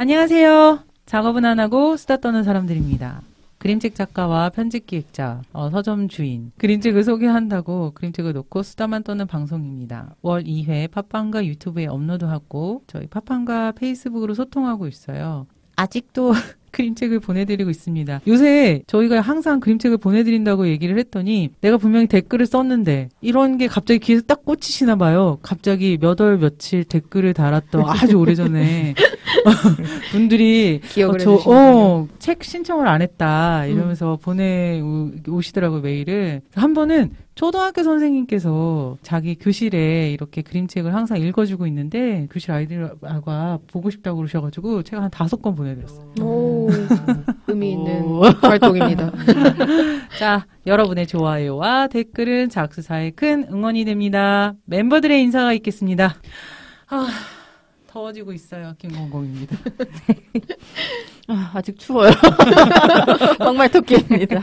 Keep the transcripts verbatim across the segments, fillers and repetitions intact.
안녕하세요. 작업은 안 하고 수다 떠는 사람들입니다. 그림책 작가와 편집기획자, 어, 서점 주인, 그림책을 소개한다고 그림책을 놓고 수다만 떠는 방송입니다. 월 이 회 팟빵과 유튜브에 업로드하고 저희 팟빵과 페이스북으로 소통하고 있어요. 아직도 그림책을 보내드리고 있습니다. 요새 저희가 항상 그림책을 보내드린다고 얘기를 했더니 내가 분명히 댓글을 썼는데 이런 게 갑자기 귀에서 딱 꽂히시나 봐요. 갑자기 몇 월 며칠 댓글을 달았던 아주 오래전에 분들이 기억을 어, 저, 해주시군요. 어, 책 신청을 안 했다 이러면서 음. 보내오시더라고요, 메일을. 한 번은 초등학교 선생님께서 자기 교실에 이렇게 그림책을 항상 읽어주고 있는데 교실 아이들과 보고 싶다고 그러셔가지고 제가 한 다섯 권 보내드렸어요. 오, 의미 있는 활동입니다. 자, 여러분의 좋아요와 댓글은 작수사의 큰 응원이 됩니다. 멤버들의 인사가 있겠습니다. 아, 더워지고 있어요. 김공공입니다. 아, 아직 추워요. 막말토끼입니다.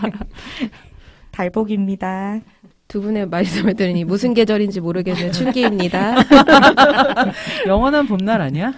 달복입니다. 두 분의 말씀을 들으니 무슨 계절인지 모르겠는 춘기입니다. 영원한 봄날 아니야?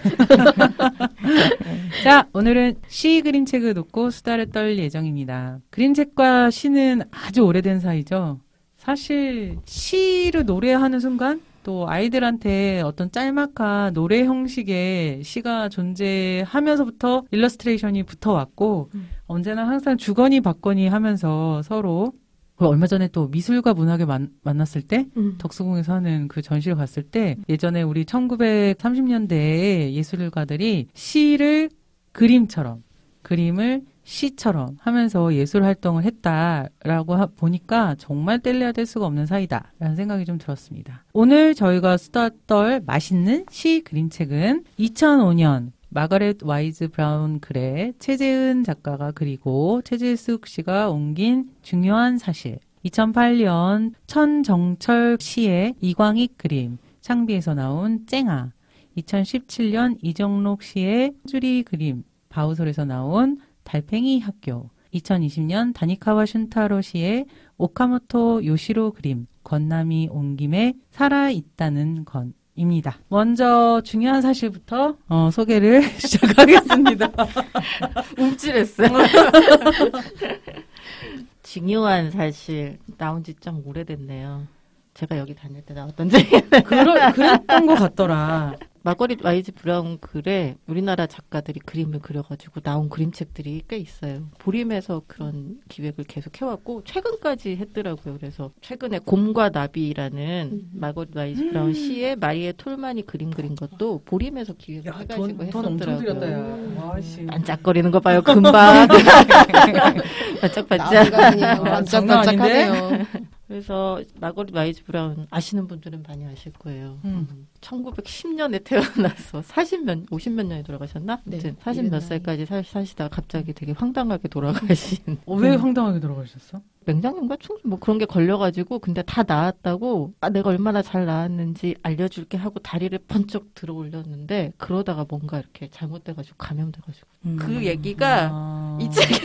자, 오늘은 시 그림책을 놓고 수다를 떨 예정입니다. 그림책과 시는 아주 오래된 사이죠. 사실 시를 노래하는 순간 또 아이들한테 어떤 짤막한 노래 형식의 시가 존재하면서부터 일러스트레이션이 붙어왔고 음. 언제나 항상 주거니 받거니 하면서 서로 얼마 전에 또 미술과 문학을 만, 만났을 때 음. 덕수궁에서 하는 그 전시를 갔을 때 예전에 우리 천구백삼십 년대에 예술가들이 시를 그림처럼 그림을 시처럼 하면서 예술 활동을 했다라고 하, 보니까 정말 뗄래야 뗄 수가 없는 사이다라는 생각이 좀 들었습니다. 오늘 저희가 수다 떨 맛있는 시 그림책은 이천오 년 마거렛 와이즈 브라운 글의 최재은 작가가 그리고 최재숙 씨가 옮긴 중요한 사실, 이천팔 년 천정철 씨의 이광익 그림, 창비에서 나온 쨍아, 이천십칠 년 이정록 씨의 쭈리 그림, 바우솔에서 나온 달팽이 학교, 이천이십 년 다니카와 슌타로 씨의 오카모토 요시로 그림, 건남이 온 김에 살아있다는 건 입니다. 먼저 중요한 사실부터 어, 소개를 시작하겠습니다. 움찔했어요. 중요한 사실 나온 지 좀 오래됐네요. 제가 여기 다닐 때 나왔던 적이 그러, 그랬던 것 같더라. 마거릿 와이즈 브라운 글에 우리나라 작가들이 그림을 그려가지고 나온 그림책들이 꽤 있어요. 보림에서 그런 기획을 계속 해왔고 최근까지 했더라고요. 그래서 최근에 곰과 나비라는 음. 마거릿 와이즈 브라운 음. 시에 마리에 톨만이 그림 그린 것도 보림에서 기획을 야, 해가지고 돈, 했었더라고요. 돈 엄청 들였다, 야. 반짝거리는 거 봐요. 금방. 반짝반짝. 반짝반짝하네요. 그래서 마거릿 와이즈 브라운 아시는 분들은 많이 아실 거예요. 음. 천구백십 년에 태어나서 사십 몇, 오십 몇 년에 돌아가셨나? 네. 사십 몇 살까지 사, 사시다가 갑자기 되게 황당하게 돌아가신. 어, 왜 황당하게 돌아가셨어? 맹장염과 충, 뭐 그런 게 걸려가지고 근데 다 나았다고 아, 내가 얼마나 잘 나았는지 알려줄게 하고 다리를 번쩍 들어 올렸는데 그러다가 뭔가 이렇게 잘못돼가지고 감염돼가지고 음. 그 얘기가 아. 이 책에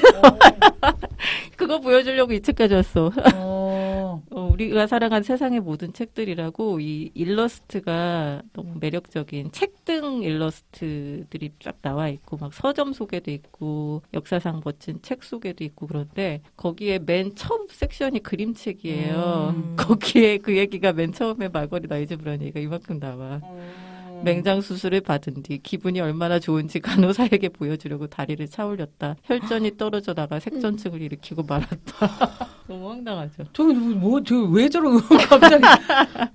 그거 보여주려고 이 책까지 왔어. 어, 우리가 사랑한 세상의 모든 책들이라고 이 일러스트가 너무 매력적인 책등 일러스트들이 쫙 나와 있고 막 서점 소개도 있고 역사상 멋진 책 소개도 있고 그런데 거기에 맨 처음 섹션이 그림책이에요. 음. 거기에 그 얘기가 맨 처음에 마거릿 와이즈 브라운 얘기가 이만큼 나와. 음. 맹장 수술을 받은 뒤 기분이 얼마나 좋은지 간호사에게 보여주려고 다리를 차올렸다. 혈전이 떨어져 나가 색전증을 일으키고 말았다. 너무 황당하죠. 저기 뭐, 저 왜 저러고 갑자기. 아,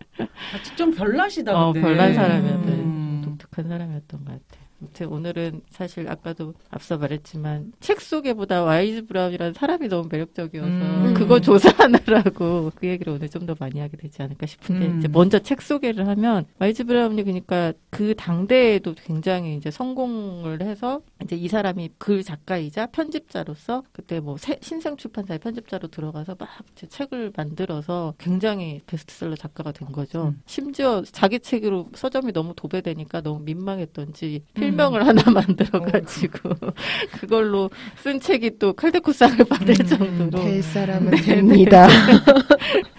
좀 별나시다. 어, 별난 사람이었던 음. 독특한 사람이었던 것 같아. 아무튼 오늘은 사실 아까도 앞서 말했지만 책 소개보다 와이즈 브라운이라는 사람이 너무 매력적이어서 음. 그거 조사하느라고 그 얘기를 오늘 좀 더 많이 하게 되지 않을까 싶은데 음. 이제 먼저 책 소개를 하면 와이즈 브라운이 그러니까 그 당대에도 굉장히 이제 성공을 해서 이제 이 사람이 글 작가이자 편집자로서 그때 뭐 새, 신생 출판사의 편집자로 들어가서 막 이제 책을 만들어서 굉장히 베스트셀러 작가가 된 거죠. 음. 심지어 자기 책으로 서점이 너무 도배되니까 너무 민망했던지 필명을 음. 하나 만들어가지고 그걸로 쓴 책이 또 칼데코상을 받을 음. 정도로 될 사람은 됩니다.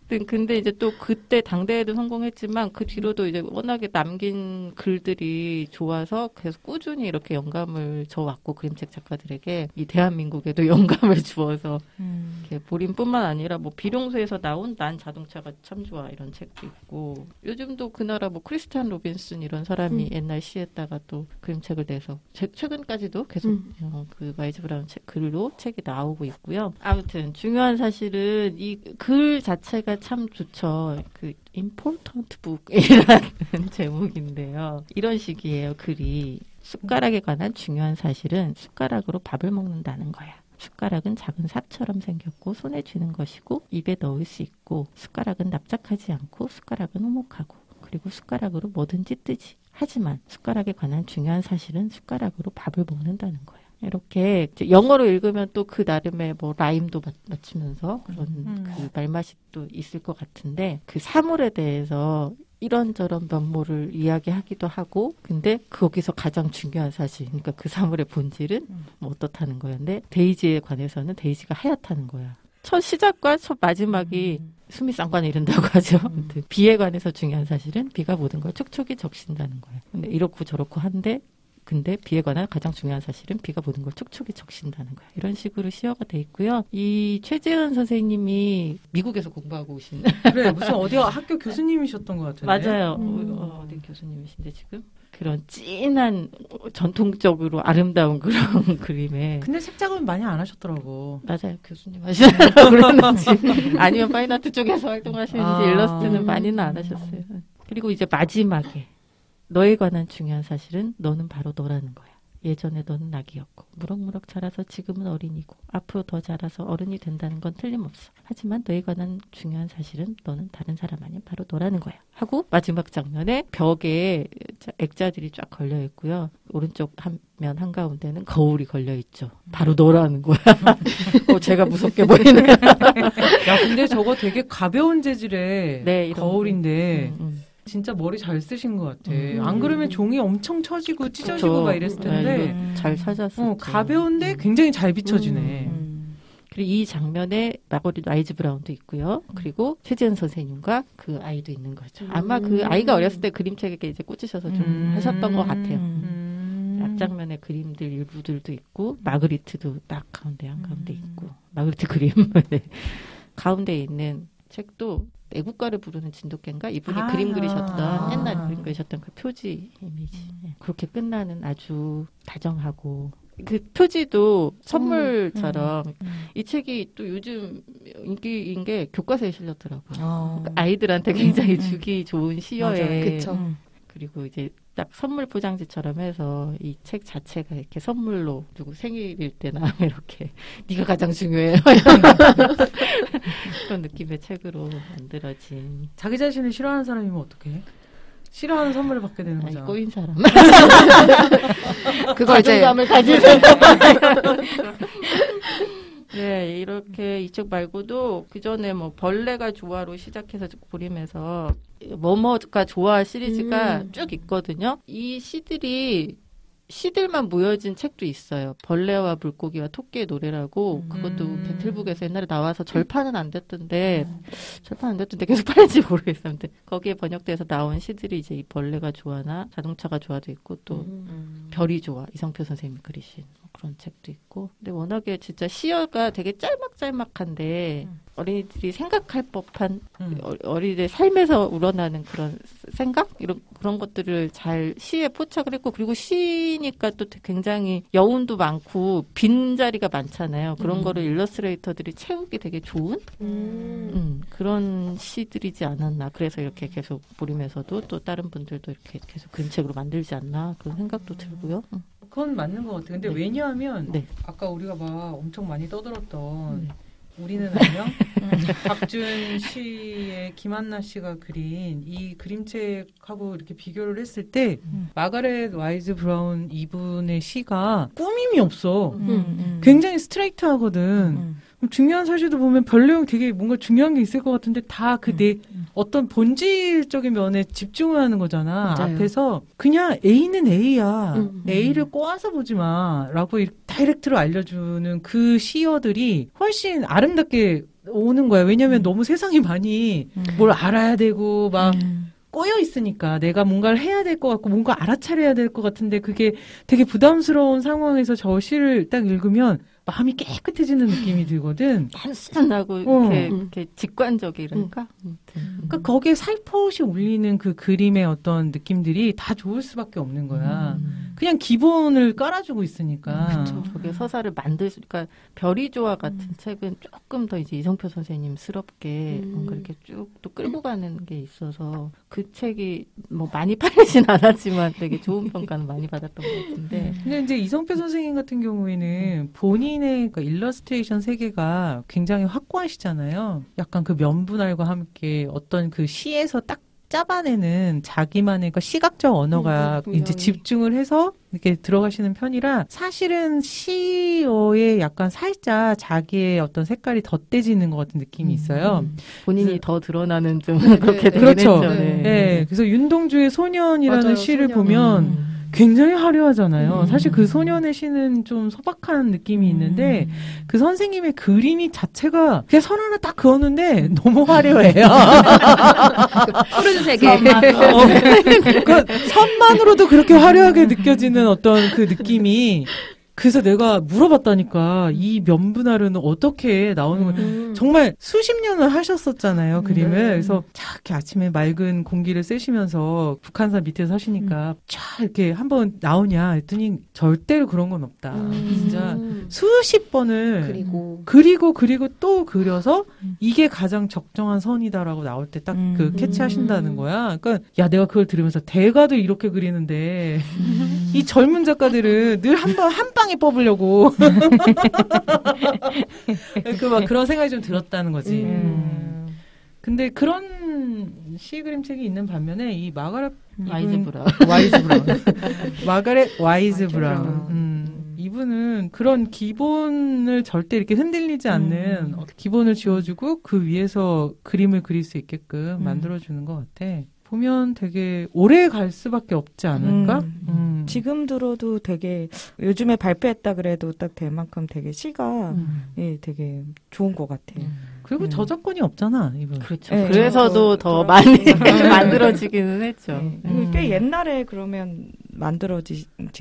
근데 이제 또 그때 당대에도 성공했지만 그 뒤로도 이제 워낙에 남긴 글들이 좋아서 계속 꾸준히 이렇게 영감을 줘왔고 그림책 작가들에게 이 대한민국에도 영감을 주어서 음. 이렇게 보림뿐만 아니라 뭐 비룡소에서 나온 난 자동차가 참 좋아 이런 책도 있고 요즘도 그 나라 뭐 크리스찬 로빈슨 이런 사람이 음. 옛날 시에다가 또 그림책을 내서 제, 최근까지도 계속 음. 어, 그 와이즈 브라운 책, 글로 책이 나오고 있고요. 아무튼 중요한 사실은 이 글 자체가 참 좋죠. 그 important book이라는 제목인데요. 이런 식이에요. 글이 숟가락에 관한 중요한 사실은 숟가락으로 밥을 먹는다는 거야. 숟가락은 작은 삽처럼 생겼고 손에 쥐는 것이고 입에 넣을 수 있고 숟가락은 납작하지 않고 숟가락은 오목하고 그리고 숟가락으로 뭐든지 뜨지. 하지만 숟가락에 관한 중요한 사실은 숟가락으로 밥을 먹는다는 거야. 이렇게 영어로 읽으면 또 그 나름의 뭐 라임도 맞추면서 그런 음. 그 말맛이 또 있을 것 같은데 그 사물에 대해서 이런저런 면모를 이야기하기도 하고 근데 거기서 가장 중요한 사실 그러니까 그 사물의 본질은 뭐 어떻다는 거였는데 데이지에 관해서는 데이지가 하얗다는 거야. 첫 시작과 첫 마지막이 음. 숨이 쌍관을 이룬다고 하죠. 음. 비에 관해서 중요한 사실은 비가 모든 걸 촉촉이 적신다는 거예요. 근데 이렇고 저렇고 한데 근데 비에 관한 가장 중요한 사실은 비가 모든 걸 촉촉이 적신다는 거야. 이런 식으로 시어가 돼 있고요. 이 최재은 선생님이 미국에서 공부하고 오신 그래 무슨 어디 학교 교수님이셨던 것 같은데. 맞아요. 음. 어, 어디 교수님이신데 지금 그런 진한 전통적으로 아름다운 그런 그림에. 근데 색작은 많이 안 하셨더라고. 맞아요. 교수님 하시느라고 그러는지 아니면 파인아트 쪽에서 활동하시는지 아. 일러스트는 많이는 안 하셨어요. 그리고 이제 마지막에 너에 관한 중요한 사실은 너는 바로 너라는 거야. 예전에 너는 아기였고 무럭무럭 자라서 지금은 어린이고 앞으로 더 자라서 어른이 된다는 건 틀림없어. 하지만 너에 관한 중요한 사실은 너는 다른 사람 아닌 바로 너라는 거야. 하고 마지막 장면에 벽에 액자들이 쫙 걸려 있고요. 오른쪽 한면 한가운데는 거울이 걸려 있죠. 바로 너라는 거야. 어, 제가 무섭게 보이네. 야 근데 저거 되게 가벼운 재질의 네, 거울인데 음, 음. 진짜 머리 잘 쓰신 것 같아. 음. 안 그러면 종이 엄청 처지고 그쵸. 찢어지고 막 이랬을 텐데. 네, 음. 잘 찾았어. 어, 가벼운데 음. 굉장히 잘 비춰지네. 음. 그리고 이 장면에 마거릿 와이즈 브라운도 있고요. 그리고 최재은 선생님과 그 아이도 있는 거죠. 아마 그 아이가 어렸을 때 그림책에 이제 꽂으셔서 좀 음. 하셨던 것 같아요. 음. 앞장면에 그림들 일부들도 있고 마그리트도 딱 가운데 한가운데 있고 마그리트 그림 네. 가운데 있는 책도 애국가를 부르는 진돗개인가 이분이 아~ 그림 그리셨던 아~ 옛날 그림 그리셨던 그 표지 이미지 음. 그렇게 끝나는 아주 다정하고 그 표지도 선물처럼 음. 음. 이 책이 또 요즘 인기인 게 교과서에 실렸더라고요. 어. 그러니까 아이들한테 굉장히 주기 좋은 시어에 그리고 이제 딱 선물 포장지처럼 해서 이 책 자체가 이렇게 선물로 누구 생일일 때나 이렇게 네가 가장 중요해 그런 느낌의 책으로 만들어진. 자기 자신을 싫어하는 사람이면 어떡해? 싫어하는 선물을 받게 되는 거잖아. 아니, 꼬인 사람. 그걸 이제 자존감을 가진 사람. 네, 이렇게 이 책 말고도 그 전에 뭐 벌레가 좋아로 시작해서 그림에서 뭐뭐가 좋아 시리즈가 음. 쭉 있거든요. 이 시들이 시들만 모여진 책도 있어요. 벌레와 물고기와 토끼의 노래라고 그것도 음. 배틀북에서 옛날에 나와서 절판은 안 됐던데 음. 절판 안 됐던데 계속 팔는지 모르겠어요. 근데 거기에 번역돼서 나온 시들이 이제 이 벌레가 좋아나 자동차가 좋아도 있고 또 음. 별이 좋아 이성표 선생님이 그리신 그런 책도 있고. 근데 워낙에 진짜 시어가 되게 짤막짤막한데 음. 어린이들이 생각할 법한 음. 어린이들 삶에서 우러나는 그런 생각 이런 그런 것들을 잘 시에 포착을 했고 그리고 시니까 또 굉장히 여운도 많고 빈자리가 많잖아요. 그런 음. 거를 일러스트레이터들이 채우기 되게 좋은 음. 음, 그런 시들이지 않았나. 그래서 이렇게 계속 보림에서도 또 다른 분들도 이렇게 계속 그림책으로 만들지 않나 그런 생각도 들고요. 음. 그건 맞는 것 같아요. 근데 네. 왜냐하면 네. 아까 우리가 막 엄청 많이 떠들었던 네. 우리는 안녕? 박준 씨의 김한나 씨가 그린 이 그림책하고 이렇게 비교를 했을 때 음. 마가렛 와이즈 브라운 이분의 시가 꾸밈이 없어. 음, 음. 굉장히 스트레이트하거든. 음. 중요한 사실도 보면 별 내용 되게 뭔가 중요한 게 있을 것 같은데 다 그 내 음. 어떤 본질적인 면에 집중을 하는 거잖아. 맞아요. 앞에서 그냥 A는 A야. 음. A를 꼬아서 보지 마. 라고 다이렉트로 알려주는 그 시어들이 훨씬 아름답게 오는 거야. 왜냐면 음. 너무 세상이 많이 음. 뭘 알아야 되고 막 음. 꼬여 있으니까 내가 뭔가를 해야 될 것 같고 뭔가 알아차려야 될 것 같은데 그게 되게 부담스러운 상황에서 저 시를 딱 읽으면 마음이 깨끗해지는 느낌이 들거든. 단순하고 어. 이렇게, 이렇게 직관적이랄까? 음. 그러니까 거기에 살포시 울리는 그 그림의 어떤 느낌들이 다 좋을 수밖에 없는 거야. 음. 그냥 기본을 깔아주고 있으니까. 그쵸. 저게 서사를 만들 수, 그러니까 별이 좋아 같은 음. 책은 조금 더 이제 이성표 선생님스럽게 음. 뭔가 이렇게 쭉 또 끌고 가는 게 있어서 그 책이 뭐 많이 팔리진 않았지만 되게 좋은 평가는 많이 받았던 것 같은데. 근데 이제 이성표 선생님 같은 경우에는 본인의 그 일러스트레이션 세계가 굉장히 확고하시잖아요. 약간 그 면분할과 함께 어떤 그 시에서 딱 짜봐내는 자기만의 그 시각적 언어가 음, 이제 집중을 해서 이렇게 들어가시는 편이라 사실은 시어에 약간 살짝 자기의 어떤 색깔이 덧대지는 것 같은 느낌이 있어요. 음. 본인이 그래서- 더 드러나는 좀 네, 그렇게 네, 되긴 그렇죠. 했죠. 네. 네. 그래서 윤동주의 소년이라는 맞아요, 시를 소년. 보면 음. 굉장히 화려하잖아요. 음. 사실 그 소년의 시는 좀 소박한 느낌이 있는데 그 선생님의 그림이 자체가 그냥 선 하나 딱 그었는데 너무 화려해요. 푸른 세계. 어, 그 선만으로도 그렇게 화려하게 느껴지는 어떤 그 느낌이 그래서 내가 물어봤다니까 이 면분할은 어떻게 나오는 거야. 음. 정말 수십 년을 하셨었잖아요, 그림을. 네. 그래서 쫙 이렇게 아침에 맑은 공기를 쐬시면서 북한산 밑에 서시니까 쫙 이렇게 한번 나오냐 했더니 절대로 그런 건 없다. 음. 진짜 수십 번을 그리고 그리고 그리고 또 그려서 이게 가장 적정한 선이다라고 나올 때 딱 그 음. 캐치하신다는 거야. 그러니까 야 내가 그걸 들으면서 대가도 이렇게 그리는데 이 젊은 작가들은 늘 한 번 한 방에 뽑으려고 그 막 그런 생각이 좀 들었다는 거지. 음. 음. 근데 그런 시 그림책이 있는 반면에 이 마가렛 와이즈 이분- 브라운. 와이즈 브라운. 마가렛 와이즈 와이즈 브라운. 브라운. 음. 음. 이분은 그런 기본을 절대 이렇게 흔들리지 않는 음. 어, 기본을 지어주고 그 위에서 그림을 그릴 수 있게끔 음. 만들어주는 것 같아. 보면 되게 오래 갈 수밖에 없지 않을까? 음. 음. 지금 들어도 되게 요즘에 발표했다 그래도 딱 될 만큼 되게 시가 음. 예, 되게 좋은 것 같아요. 그리고 음. 저작권이 없잖아, 이분. 그렇죠. 네, 그래서도 저- 더 그런- 많이 네. 만들어지기는 했죠. 네. 음. 꽤 옛날에 그러면 만들어진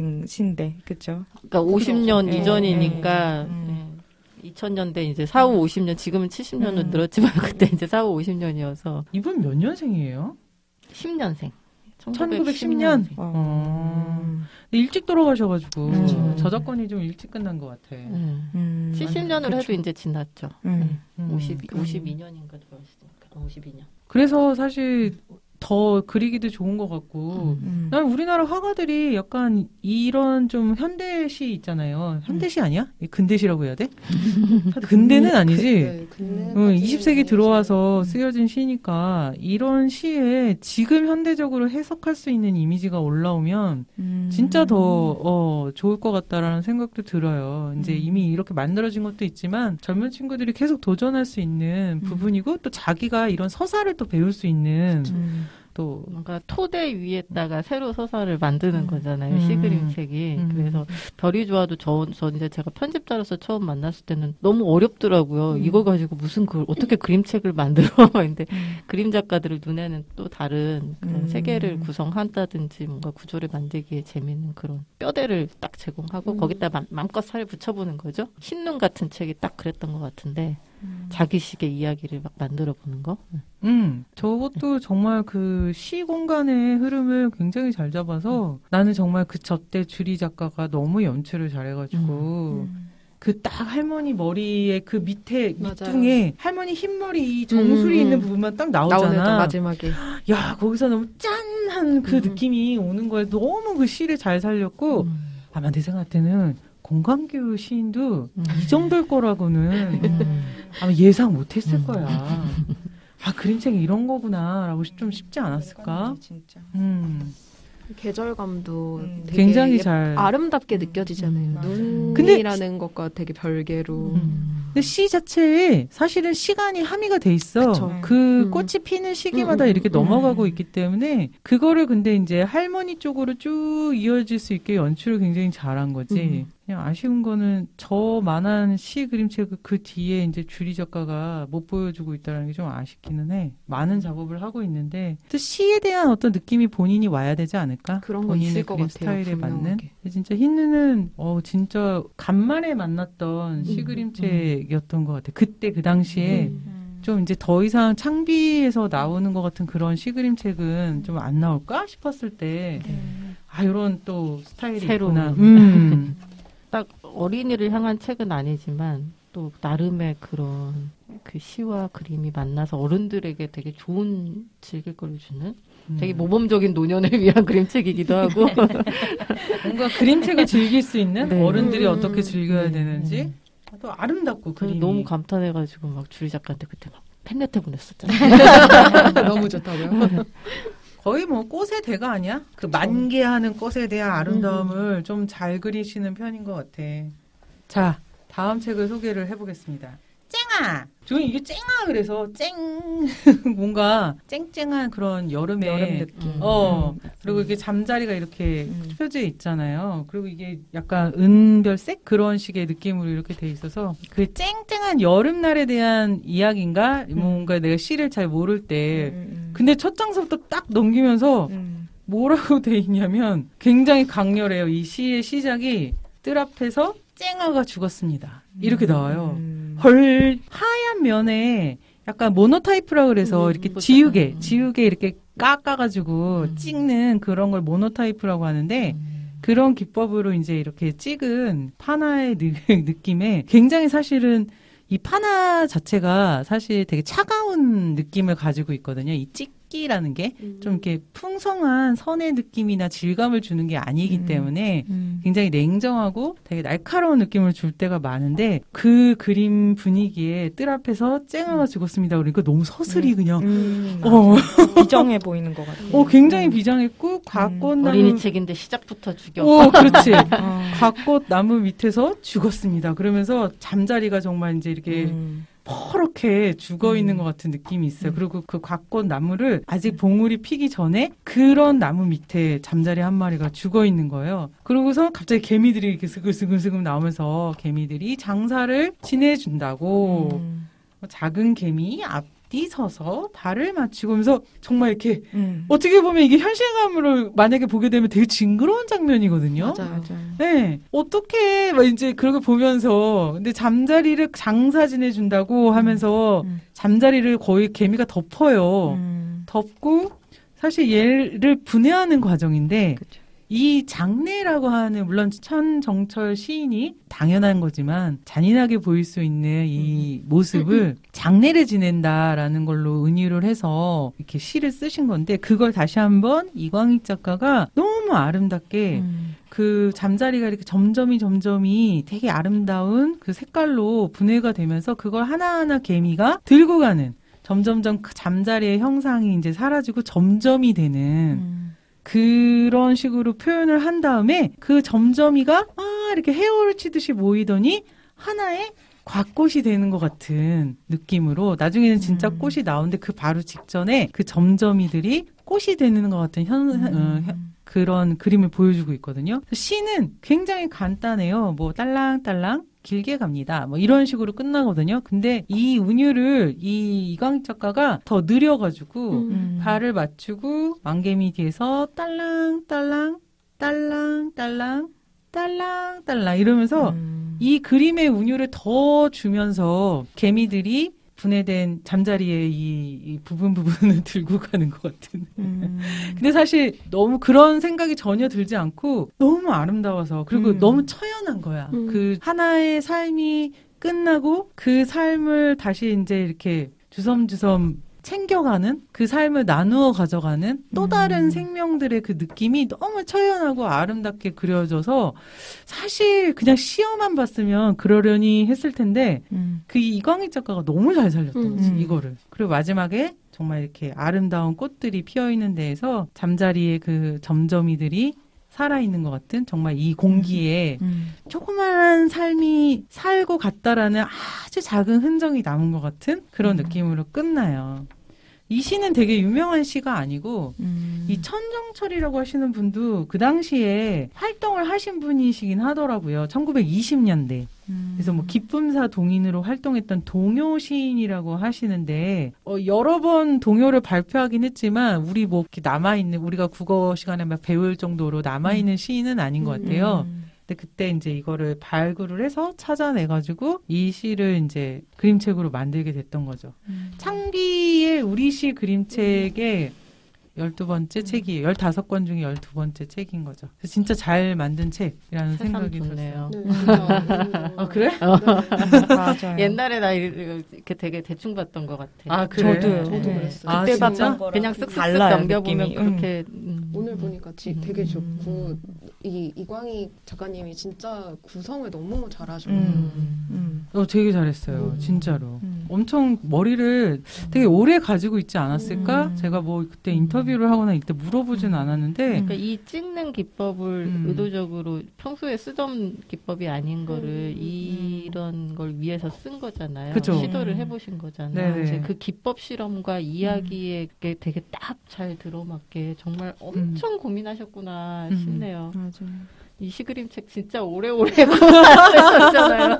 신데 그렇죠? 그러니까 오십 년 네, 이전이니까 네, 음. 네. 이천 년대 이제 사, 오, 오십 년 지금은 칠십 년으로 음. 늘었지만 그때 이제 사, 오, 오십 년이어서 이분 몇 년생이에요? 십 년생. 천구백십 년? 어. 어. 일찍 돌아가셔가지고 음. 저작권이 좀 일찍 끝난 것 같아. 음. 음. 칠십 년으로 그렇죠. 해도 이제 지났죠. 음. 음. 오십, 음. 오십이 년인가 돌아가시니까. 오십이 년. 그래서 사실 더 그리기도 좋은 것 같고 음. 난 우리나라 화가들이 약간 이런 좀 현대시 있잖아요. 현대시 아니야? 근대시라고 해야 돼? 근대는 아니지. 네, 근데 응, 이십 세기 들어와서 쓰여진 시니까 이런 시에 지금 현대적으로 해석할 수 있는 이미지가 올라오면 음. 진짜 더 어, 좋을 것 같다라는 생각도 들어요. 이제 음. 이미 이렇게 만들어진 것도 있지만 젊은 친구들이 계속 도전할 수 있는 음. 부분이고 또 자기가 이런 서사를 또 배울 수 있는 음. 또 뭔가 토대 위에다가 새로 서사를 만드는 음. 거잖아요. 음. 시그림책이. 음. 그래서 별이 좋아도 저, 저 이제 제가 편집자로서 처음 만났을 때는 너무 어렵더라고요. 음. 이거 가지고 무슨 그 어떻게 그림책을 만들어? 근데 음. 그림 작가들의 눈에는 또 다른 그런 음. 세계를 구성한다든지 뭔가 구조를 만들기에 재미있는 그런 뼈대를 딱 제공하고 음. 거기다 맘, 마음껏 살을 붙여보는 거죠. 흰눈 같은 책이 딱 그랬던 것 같은데 음. 자기식의 이야기를 막 만들어 보는 거. 음, 저것도 정말 그 시 공간의 흐름을 굉장히 잘 잡아서 나는 정말 그 저때 주리 작가가 너무 연출을 잘해가지고 음. 그 딱 할머니 머리에 그 밑에 맞아요. 밑둥에 할머니 흰머리 이 정수리 음, 음. 있는 부분만 딱 나오잖아. 나오는 마지막에 야 거기서 너무 짠한 그 음. 느낌이 오는 거에 너무 그 시를 잘 살렸고 음. 아마 내 생각 때는 공광규 시인도 음. 이 정도일 거라고는 음. 아마 예상 못했을 음. 거야. 아 그림책이 이런 거구나라고 좀 쉽지 않았을까? 진짜. 음, 계절감도 음. 되게 굉장히 예- 잘. 아름답게 느껴지잖아요. 음, 맞아요. 눈이라는 것과 되게 별개로. 음. 근데 시 자체에 사실은 시간이 함의가 돼 있어. 그쵸. 그 음. 꽃이 피는 시기마다 음, 음, 이렇게 음. 넘어가고 있기 때문에 그거를 근데 이제 할머니 쪽으로 쭉 이어질 수 있게 연출을 굉장히 잘한 거지. 음. 그냥 아쉬운 거는 저만한 시 그림책 그 뒤에 이제 주리 작가가 못 보여주고 있다는 게 좀 아쉽기는 해. 많은 작업을 하고 있는데 또 시에 대한 어떤 느낌이 본인이 와야 되지 않을까? 그런 거 본인의 있을 것 그림 같아요, 스타일에 맞는. 분명하게. 진짜 흰눈은 어 진짜 간만에 만났던 시 음, 그림책이었던 것 같아. 그때 그 당시에 음. 좀 이제 더 이상 창비에서 나오는 것 같은 그런 시 그림책은 좀 안 나올까 싶었을 때. 음. 아, 이런 또 스타일이 새로운. 있구나. 음. 딱 어린이를 향한 책은 아니지만 또 나름의 그런 그 시와 그림이 만나서 어른들에게 되게 좋은 즐길거리를 주는 되게 음. 모범적인 노년을 위한 그림책이기도 하고 뭔가 그림책을 즐길 수 있는 네. 어른들이 음, 어떻게 즐겨야 네. 되는지 또 아름답고 그래서 그림이 너무 감탄해가지고 막 주리 작가한테 그때 막 팬레터 보냈었잖아요. 너무 좋다고요. 거의 뭐 꽃의 대가 아니야? 그 만개하는 꽃에 대한 아름다움을 좀 잘 그리시는 편인 것 같아. 자, 다음 책을 소개를 해보겠습니다. 쨍아! 저는 이게 쨍아 그래서 쨍 뭔가 쨍쨍한 그런 여름에 여름 느낌. 어 음. 그리고 이게 잠자리가 이렇게 음. 펴져 있잖아요. 그리고 이게 약간 은별색 그런 식의 느낌으로 이렇게 돼 있어서 그 쨍쨍한 여름날에 대한 이야기인가 뭔가 내가 시를 잘 모를 때 음, 음, 근데 첫 장서부터 딱 넘기면서 음. 뭐라고 돼 있냐면 굉장히 강렬해요. 이 시의 시작이 뜰 앞에서 쨍아가 죽었습니다. 이렇게 나와요. 음. 헐 하얀 면에 약간 모노타이프라 그래서 음, 이렇게 맞아. 지우개 음. 지우개 이렇게 깎아가지고 음. 찍는 그런 걸 모노타이프라고 하는데 그런 기법으로 이제 이렇게 찍은 파나의 느, 느낌에 굉장히 사실은 이 파나 자체가 사실 되게 차가운 느낌을 가지고 있거든요. 이 찍기라는 게 좀 이렇게 풍성한 선의 느낌이나 질감을 주는 게 아니기 음. 때문에 음. 굉장히 냉정하고 되게 날카로운 느낌을 줄 때가 많은데 그 그림 분위기에 뜰 앞에서 쨍아가 죽었습니다. 그러니까 너무 서슬이 그냥 음, 어, 비정해 보이는 것 같아요. 어 굉장히 음. 비장했고 곽꽃나무 어린이 책인데 시작부터 죽여. 오 그렇지 어. 곽꽃 나무 밑에서 죽었습니다. 그러면서 잠자리가 정말 이제 이렇게 음. 퍼렇게 죽어 있는 음. 것 같은 느낌이 있어요. 음. 그리고 그 곽꽃 나무를 아직 봉우리 피기 전에 그런 나무 밑에 잠자리 한 마리가 죽어 있는 거예요. 그러고서 갑자기 개미들이 이렇게 스글스글스글 나오면서 개미들이 장사를 지내준다고 음. 작은 개미 앞뒤 서서 발을 맞추고 하면서 정말 이렇게 음. 어떻게 보면 이게 현실감으로 만약에 보게 되면 되게 징그러운 장면이거든요. 맞아요. 맞아요. 네. 어떻게, 막 이제 그렇게 보면서, 근데 잠자리를 장사 지내준다고 하면서 음. 잠자리를 거의 개미가 덮어요. 음. 덮고, 사실 얘를 분해하는 과정인데, 그쵸. 이 장례라고 하는, 물론 천정철 시인이 당연한 거지만, 잔인하게 보일 수 있는 이 모습을 장례를 지낸다라는 걸로 은유를 해서 이렇게 시를 쓰신 건데, 그걸 다시 한번 이광익 작가가 너무 아름답게 음. 그 잠자리가 이렇게 점점이 점점이 되게 아름다운 그 색깔로 분해가 되면서 그걸 하나하나 개미가 들고 가는 점점점 그 잠자리의 형상이 이제 사라지고 점점이 되는 음. 그런 식으로 표현을 한 다음에 그 점점이가 아 이렇게 헤어를 치듯이 모이더니 하나의 곽꽃이 되는 것 같은 느낌으로 나중에는 진짜 음. 꽃이 나오는데 그 바로 직전에 그 점점이들이 꽃이 되는 것 같은 현, 어, 현- 그런 그림을 보여주고 있거든요. 시는 굉장히 간단해요. 뭐 딸랑딸랑 길게 갑니다. 뭐 이런 식으로 끝나거든요. 근데 이 운율을 이 이광익 작가가 더 느려가지고 음. 발을 맞추고 망개미 뒤에서 딸랑딸랑 딸랑딸랑 딸랑딸랑 이러면서 음. 이 그림의 운율을 더 주면서 개미들이 분해된 잠자리에 이, 이 부분 부분을 들고 가는 것 같은. 음. 근데 사실 너무 그런 생각이 전혀 들지 않고 너무 아름다워서 그리고 음. 너무 처연한 거야. 음. 그 하나의 삶이 끝나고 그 삶을 다시 이제 이렇게 주섬주섬 챙겨가는 그 삶을 나누어 가져가는 또 다른 음. 생명들의 그 느낌이 너무 처연하고 아름답게 그려져서 사실 그냥 시어만 봤으면 그러려니 했을 텐데 음. 그 이광익 작가가 너무 잘 살렸던 음. 거지 음. 이거를. 그리고 마지막에 정말 이렇게 아름다운 꽃들이 피어 있는 데에서 잠자리의 그 점점이들이 살아있는 것 같은 정말 이 공기에 음. 조그마한 삶이 살고 갔다라는 아주 작은 흔적이 남은 것 같은 그런 음. 느낌으로 끝나요. 이 시는 되게 유명한 시가 아니고 음. 이 천정철이라고 하시는 분도 그 당시에 활동을 하신 분이시긴 하더라고요. 천구백이십 년대. 음. 그래서 뭐 기쁨사 동인으로 활동했던 동요 시인이라고 하시는데 어, 여러 번 동요를 발표하긴 했지만 우리 뭐 이렇게 남아있는 우리가 국어 시간에 막 배울 정도로 남아있는 음. 시인은 아닌 것 같아요. 음. 근데 그때 이제 이거를 발굴을 해서 찾아내가지고 이 시를 이제 그림책으로 만들게 됐던 거죠. 음. 창비의 우리 시 그림책의 열두 번째 책이에요. 열다섯 권 중에 열두 번째 책인 거죠. 그래서 진짜 잘 만든 책이라는 생각이 좋네요. 들었어요. 네, 진짜. 아, 그래? 네. 맞아요. 옛날에 나 이렇게 되게 대충 봤던 것 같아. 아, 그래? 저도요. 저도 네. 그랬어요. 아, 그때 진짜? 봤던 거랑 그냥 쓱쓱쓱 달라요, 넘겨보면 느낌이. 그렇게 음. 오늘 보니까 지, 음. 되게 좋고 이 이광희 작가님이 진짜 구성을 너무 잘하셔요. 음. 음. 어, 되게 잘했어요. 음. 진짜로. 음. 엄청 머리를 되게 오래 가지고 있지 않았을까? 음. 제가 뭐 그때 인터뷰를 하거나 이때 물어보진 않았는데 그러니까 이 찍는 기법을 음. 의도적으로 평소에 쓰던 기법이 아닌 거를 음. 이런 걸 위해서 쓴 거잖아요. 그죠. 시도를 음. 해보신 거잖아요. 네네. 이제 그 기법 실험과 이야기에 되게 딱 잘 들어맞게 정말 엄청 고민하셨구나 음. 싶네요. 맞아요. 이 시그림책 진짜 오래오래 고민하셨잖아요.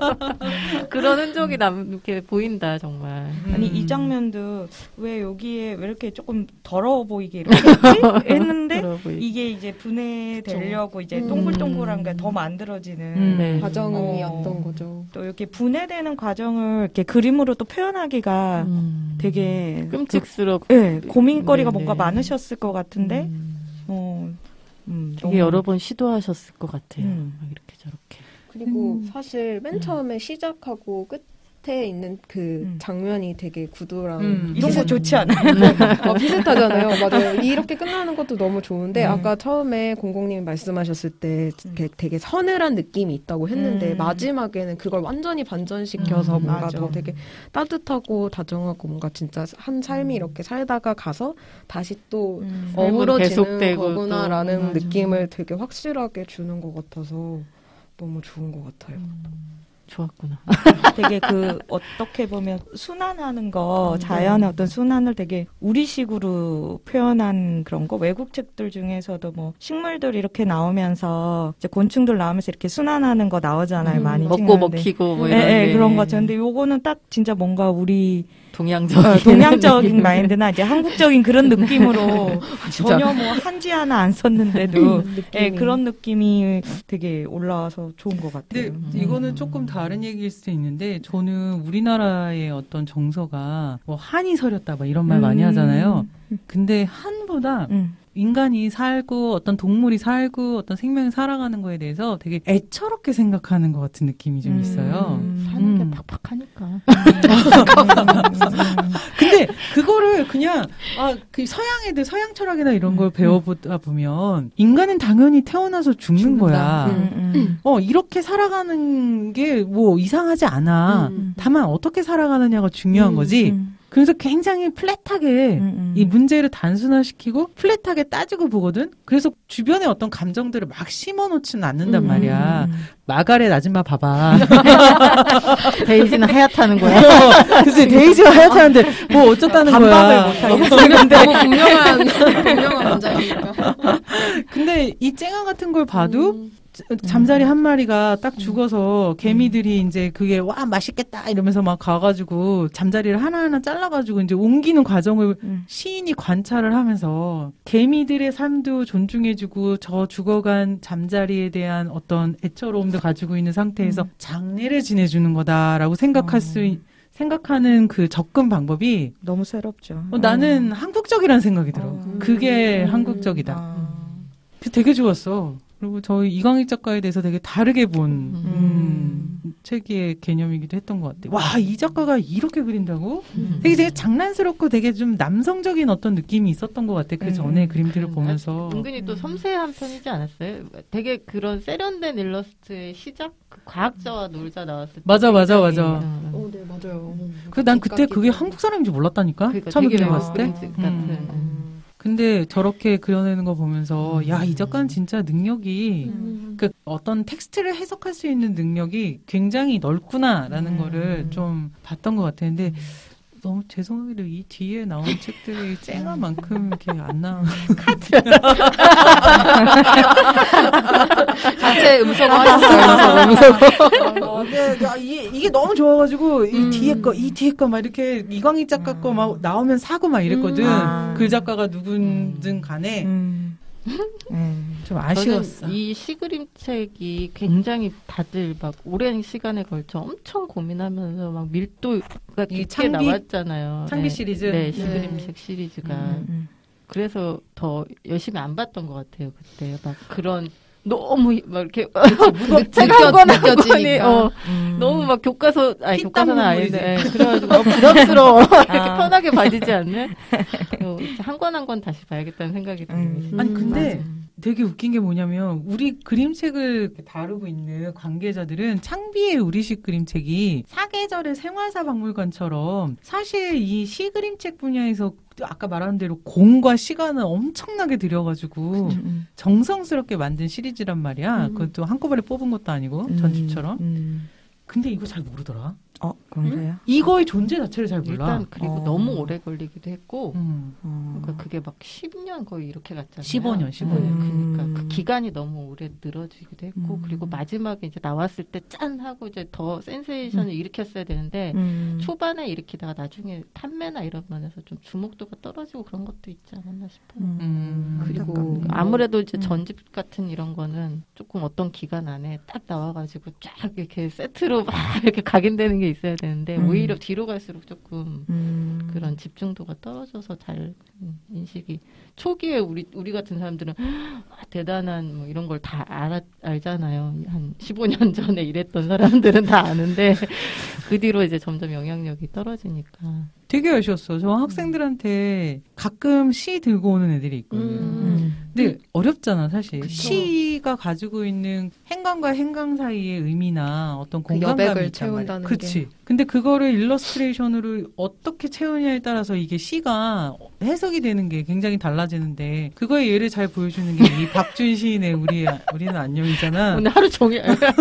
그런 흔적이 남, 이렇게 보인다, 정말. 아니 음. 이 장면도 왜 여기에 왜 이렇게 조금 더러워 보이게 이렇게 했지? 했는데 더러워 보이- 이게 이제 분해되려고 이제 음. 동글동글한 게 더 만들어지는 음. 네. 과정이었던 어. 거죠. 또 이렇게 분해되는 과정을 이렇게 그림으로 또 표현하기가 음. 되게 끔찍스럽고. 예, 고민거리가 네, 뭔가 네. 많으셨을 것 같은데 음. 어, 음, 되게 너무- 여러 번 시도하셨을 것 같아요. 음. 막 이렇게 저렇게. 그리고 음. 사실 맨 처음에 시작하고 끝에 있는 그 음. 장면이 되게 구도랑 음. 이런 거 비슷- 좋지 않아요? 어, 비슷하잖아요. 맞아요. 이렇게 끝나는 것도 너무 좋은데 음. 아까 처음에 공공님이 말씀하셨을 때 되게, 되게 서늘한 느낌이 있다고 했는데 음. 마지막에는 그걸 완전히 반전시켜서 음, 뭔가 맞아. 더 되게 따뜻하고 다정하고 뭔가 진짜 한 삶이 이렇게 살다가 가서 다시 또 음. 삶은 어우러지는 계속되고 거구나라는 또, 맞아. 느낌을 되게 확실하게 주는 것 같아서 너무 좋은 것 같아요. 좋았구나. 되게 그 어떻게 보면 순환하는 거 음, 자연의 어떤 순환을 되게 우리식으로 표현한 그런 거 외국 책들 중에서도 뭐 식물들 이렇게 나오면서 이제 곤충들 나오면서 이렇게 순환하는 거 나오잖아요. 음, 많이 먹고 책나는데. 먹히고 뭐 예, 이런 예, 게 그런 거죠. 근데 요거는 딱 진짜 뭔가 우리 동양적인 어, 동양적인 마인드나 이제 한국적인 그런 느낌으로 진짜. 전혀 뭐 한지 하나 안 썼는데도 예, 느낌이. 그런 느낌이 되게 올라와서 좋은 것 같아요. 근데 이거는 조금 다른 얘기일 수도 있는데 저는 우리나라의 어떤 정서가 뭐 한이 서렸다 막 이런 말 많이 음. 하잖아요. 근데 한보다 음. 인간이 살고 어떤 동물이 살고 어떤 생명이 살아가는 거에 대해서 되게 애처롭게 생각하는 것 같은 느낌이 좀 음. 있어요. 사는 음. 게 팍팍하니까. 근데 그거를 그냥 아 그 서양 애들 서양 철학이나 이런 걸 배워보다 보면 인간은 당연히 태어나서 죽는 죽는다. 거야. 음, 음. 어 이렇게 살아가는 게 뭐 이상하지 않아. 음. 다만 어떻게 살아가느냐가 중요한 음, 거지. 음, 그래서 굉장히 플랫하게 음, 음. 이 문제를 단순화시키고 플랫하게 따지고 보거든. 그래서 주변에 어떤 감정들을 막 심어놓지는 않는단 음, 말이야. 음, 마가렛 아줌마 봐봐. 데이지는 하얗다는 거야. 글쎄 데이지가 하얗다는데 뭐 어쩌다는 반박을 거야. 못하겠어. 너무 분명한 분명한 문장이니까. 근데 이 쨍아 같은 걸 봐도 음. 잠자리 한 마리가 딱 죽어서 개미들이 이제 그게 와 맛있겠다 이러면서 막 가가지고 잠자리를 하나하나 잘라가지고 이제 옮기는 과정을 음. 시인이 관찰을 하면서 개미들의 삶도 존중해주고 저 죽어간 잠자리에 대한 어떤 애처로움도 가지고 있는 상태에서 음. 장례를 지내주는 거다라고 생각할 어. 수 있- 생각하는 그 접근 방법이 너무 새롭죠. 어, 나는 한국적이라는 생각이 들어. 어. 그게 음. 한국적이다. 아. 그 되게 좋았어. 그리고 저희 이광희 작가에 대해서 되게 다르게 본 음. 음, 책의 개념이기도 했던 것 같아요. 와, 이 작가가 이렇게 그린다고? 음. 되게 되게 장난스럽고 되게 좀 남성적인 어떤 느낌이 있었던 것 같아. 그 음. 전에 그림들을 보면서. 은근히 또 섬세한 편이지 않았어요? 되게 그런 세련된 일러스트의 시작? 그 과학자와 놀자 나왔을 때. 맞아, 맞아, 굉장히, 맞아. 어, 어, 네 맞아요. 그 난 그때 그게 뒷깎이도. 한국 사람인지 몰랐다니까. 그러니까 처음에 되게 그림 봤을 때. 그림책 같은. 음. 근데 저렇게 그려내는 거 보면서 야, 이 작가는 진짜 능력이 음. 그 어떤 텍스트를 해석할 수 있는 능력이 굉장히 넓구나라는 음. 거를 좀 봤던 것 같아요. 근데 너무 죄송해요. 이 뒤에 나온 책들이 쨍아만큼 이렇게 안 나. 자체 음소거 하셨어요. 음소거. 아, 네, 네, 이게, 이게 너무 좋아가지고 이 음. 뒤에 거, 이 뒤에 거 막 이렇게 이광희 작가 거 막 나오면 사고 막 이랬거든. 음. 아. 그 작가가 누군든 간에 음. 음. 좀 아쉬웠어. 저는 이 시그림책이 굉장히 다들 막 오랜 시간에 걸쳐 엄청 고민하면서 막 밀도가 이 깊게 창비? 나왔잖아요. 창비 네. 시리즈? 네, 네. 시그림책 시리즈가. 음. 그래서 더 열심히 안 봤던 것 같아요. 그때 막 그런 너무 막 이렇게 느껴, 한 권 한 권이 느껴지니까. 어, 음. 너무 막 교과서 아니 피땀 교과서는 눈물이지. 아닌데 예, 그래가지고 너무 부담스러워. 이렇게 아. 편하게 봐지지 않는 한 권 한 권 다시 봐야겠다는 생각이 들어요. 음. 아니 근데 맞아. 되게 웃긴 게 뭐냐면 우리 그림책을 다루고 있는 관계자들은 창비의 우리식 그림책이 사계절의 생활사 박물관처럼 사실 이 시그림책 분야에서 아까 말한 대로 공과 시간을 엄청나게 들여가지고 음. 정성스럽게 만든 시리즈란 말이야. 음. 그것도 한꺼번에 뽑은 것도 아니고 음. 전집처럼. 음. 근데 이거 잘 모르더라. 어, 그런가요? 이거의 존재 자체를 잘 몰라. 일단 그리고 어. 너무 오래 걸리기도 했고 음. 어. 그러니까 그게 막 십 년 거의 이렇게 갔잖아요. 십오 년, 십오 년. 음. 그러니까 그 기간이 너무 오래 늘어지기도 했고 음. 그리고 마지막에 이제 나왔을 때 짠 하고 이제 더 센세이션을 일으켰어야 되는데 음. 초반에 일으키다가 나중에 판매나 이런 면에서 좀 주목도가 떨어지고 그런 것도 있지 않았나 싶어요. 음. 그리고 안타깝네요. 아무래도 이제 음. 전집 같은 이런 거는 조금 어떤 기간 안에 딱 나와가지고 쫙 이렇게 세트로 막 이렇게 각인되는 게 있어야 되는데 음. 오히려 뒤로 갈수록 조금 음. 그런 집중도가 떨어져서 잘 음, 인식이 초기에 우리 우리 같은 사람들은 아, 대단한 뭐 이런 걸 다 알아 알잖아요. 한 십오 년 전에 일했던 사람들은 다 아는데 그 뒤로 이제 점점 영향력이 떨어지니까. 되게 아쉬웠어. 저 학생들한테 가끔 시 들고 오는 애들이 있거든. 음. 근데 어렵잖아, 사실. 그쵸. 시가 가지고 있는 행간과 행간 사이의 의미나 어떤 그 공간감이 여백을 있단 채운다는 말이야. 그치. 근데 그거를 일러스트레이션으로 어떻게 채우냐에 따라서 이게 시가 해석이 되는 게 굉장히 달라지는데 그거의 예를 잘 보여주는 게 이 박준 시인의 우리, 우리는 안녕이잖아. 오늘 하루 종일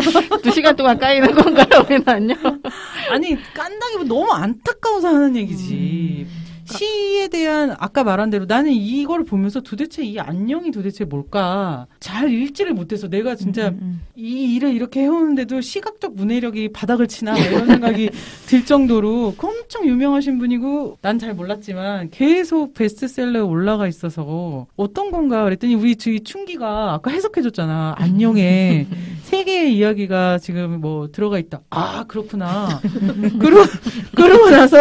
두 시간 동안 까이는 건가요? 우리는 안녕. 아니, 깐다기보다 너무 안타까워서 하는 얘기지. 음. 시에 대한 아까 말한 대로 나는 이걸 보면서 도대체 이 안녕이 도대체 뭘까 잘 읽지를 못해서 내가 진짜 음, 음, 이 일을 이렇게 해오는데도 시각적 문해력이 바닥을 치나 이런 생각이 들 정도로 엄청 유명하신 분이고 난 잘 몰랐지만 계속 베스트셀러에 올라가 있어서 어떤 건가 그랬더니 우리 저희 춘기가 아까 해석해줬잖아. 안녕에 세 개의 이야기가 지금 뭐 들어가 있다. 아 그렇구나. 그러, 그러고 나서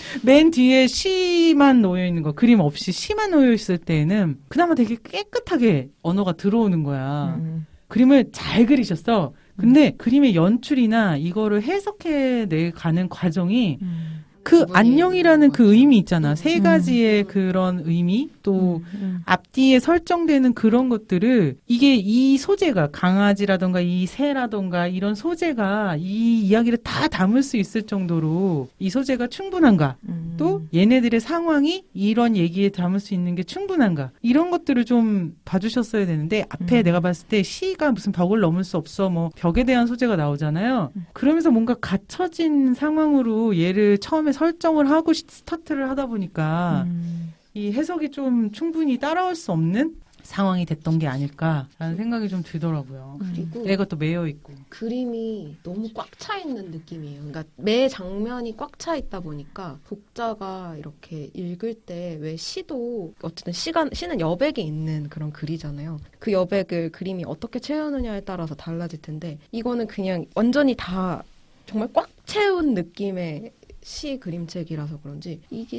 맨 뒤에 시만 놓여 있는 거, 그림 없이 시만 놓여 있을 때에는 그나마 되게 깨끗하게 언어가 들어오는 거야. 음. 그림을 잘 그리셨어. 근데 그림의 연출이나 이거를 해석해 내 가는 과정이 음. 그 기분이 안녕이라는 그 있는 의미 있잖아. 세 음. 가지의 그런 의미, 또 음. 앞뒤에 설정되는 그런 것들을 이게 이 소재가 강아지라던가 이 새라던가 이런 소재가 이 이야기를 다 담을 수 있을 정도로 이 소재가 충분한가? 음. 또 얘네들의 상황이 이런 얘기에 담을 수 있는 게 충분한가? 이런 것들을 좀 봐주셨어야 되는데 앞에 음. 내가 봤을 때 시가 무슨 벽을 넘을 수 없어 뭐 벽에 대한 소재가 나오잖아요. 그러면서 뭔가 갇혀진 상황으로 얘를 처음에 설정을 하고 시- 스타트를 하다 보니까 음. 이 해석이 좀 충분히 따라올 수 없는 상황이 됐던 게 아닐까라는 생각이 좀 들더라고요. 그리고 애가 또 매여 있고. 그림이 너무 꽉 차 있는 느낌이에요. 그러니까 매 장면이 꽉 차 있다 보니까 독자가 이렇게 읽을 때 왜 시도 어쨌든 시간 시는 여백이 있는 그런 글이잖아요. 그 여백을 그림이 어떻게 채우느냐에 따라서 달라질 텐데 이거는 그냥 완전히 다 정말 꽉 채운 느낌의 시 그림책이라서 그런지 이게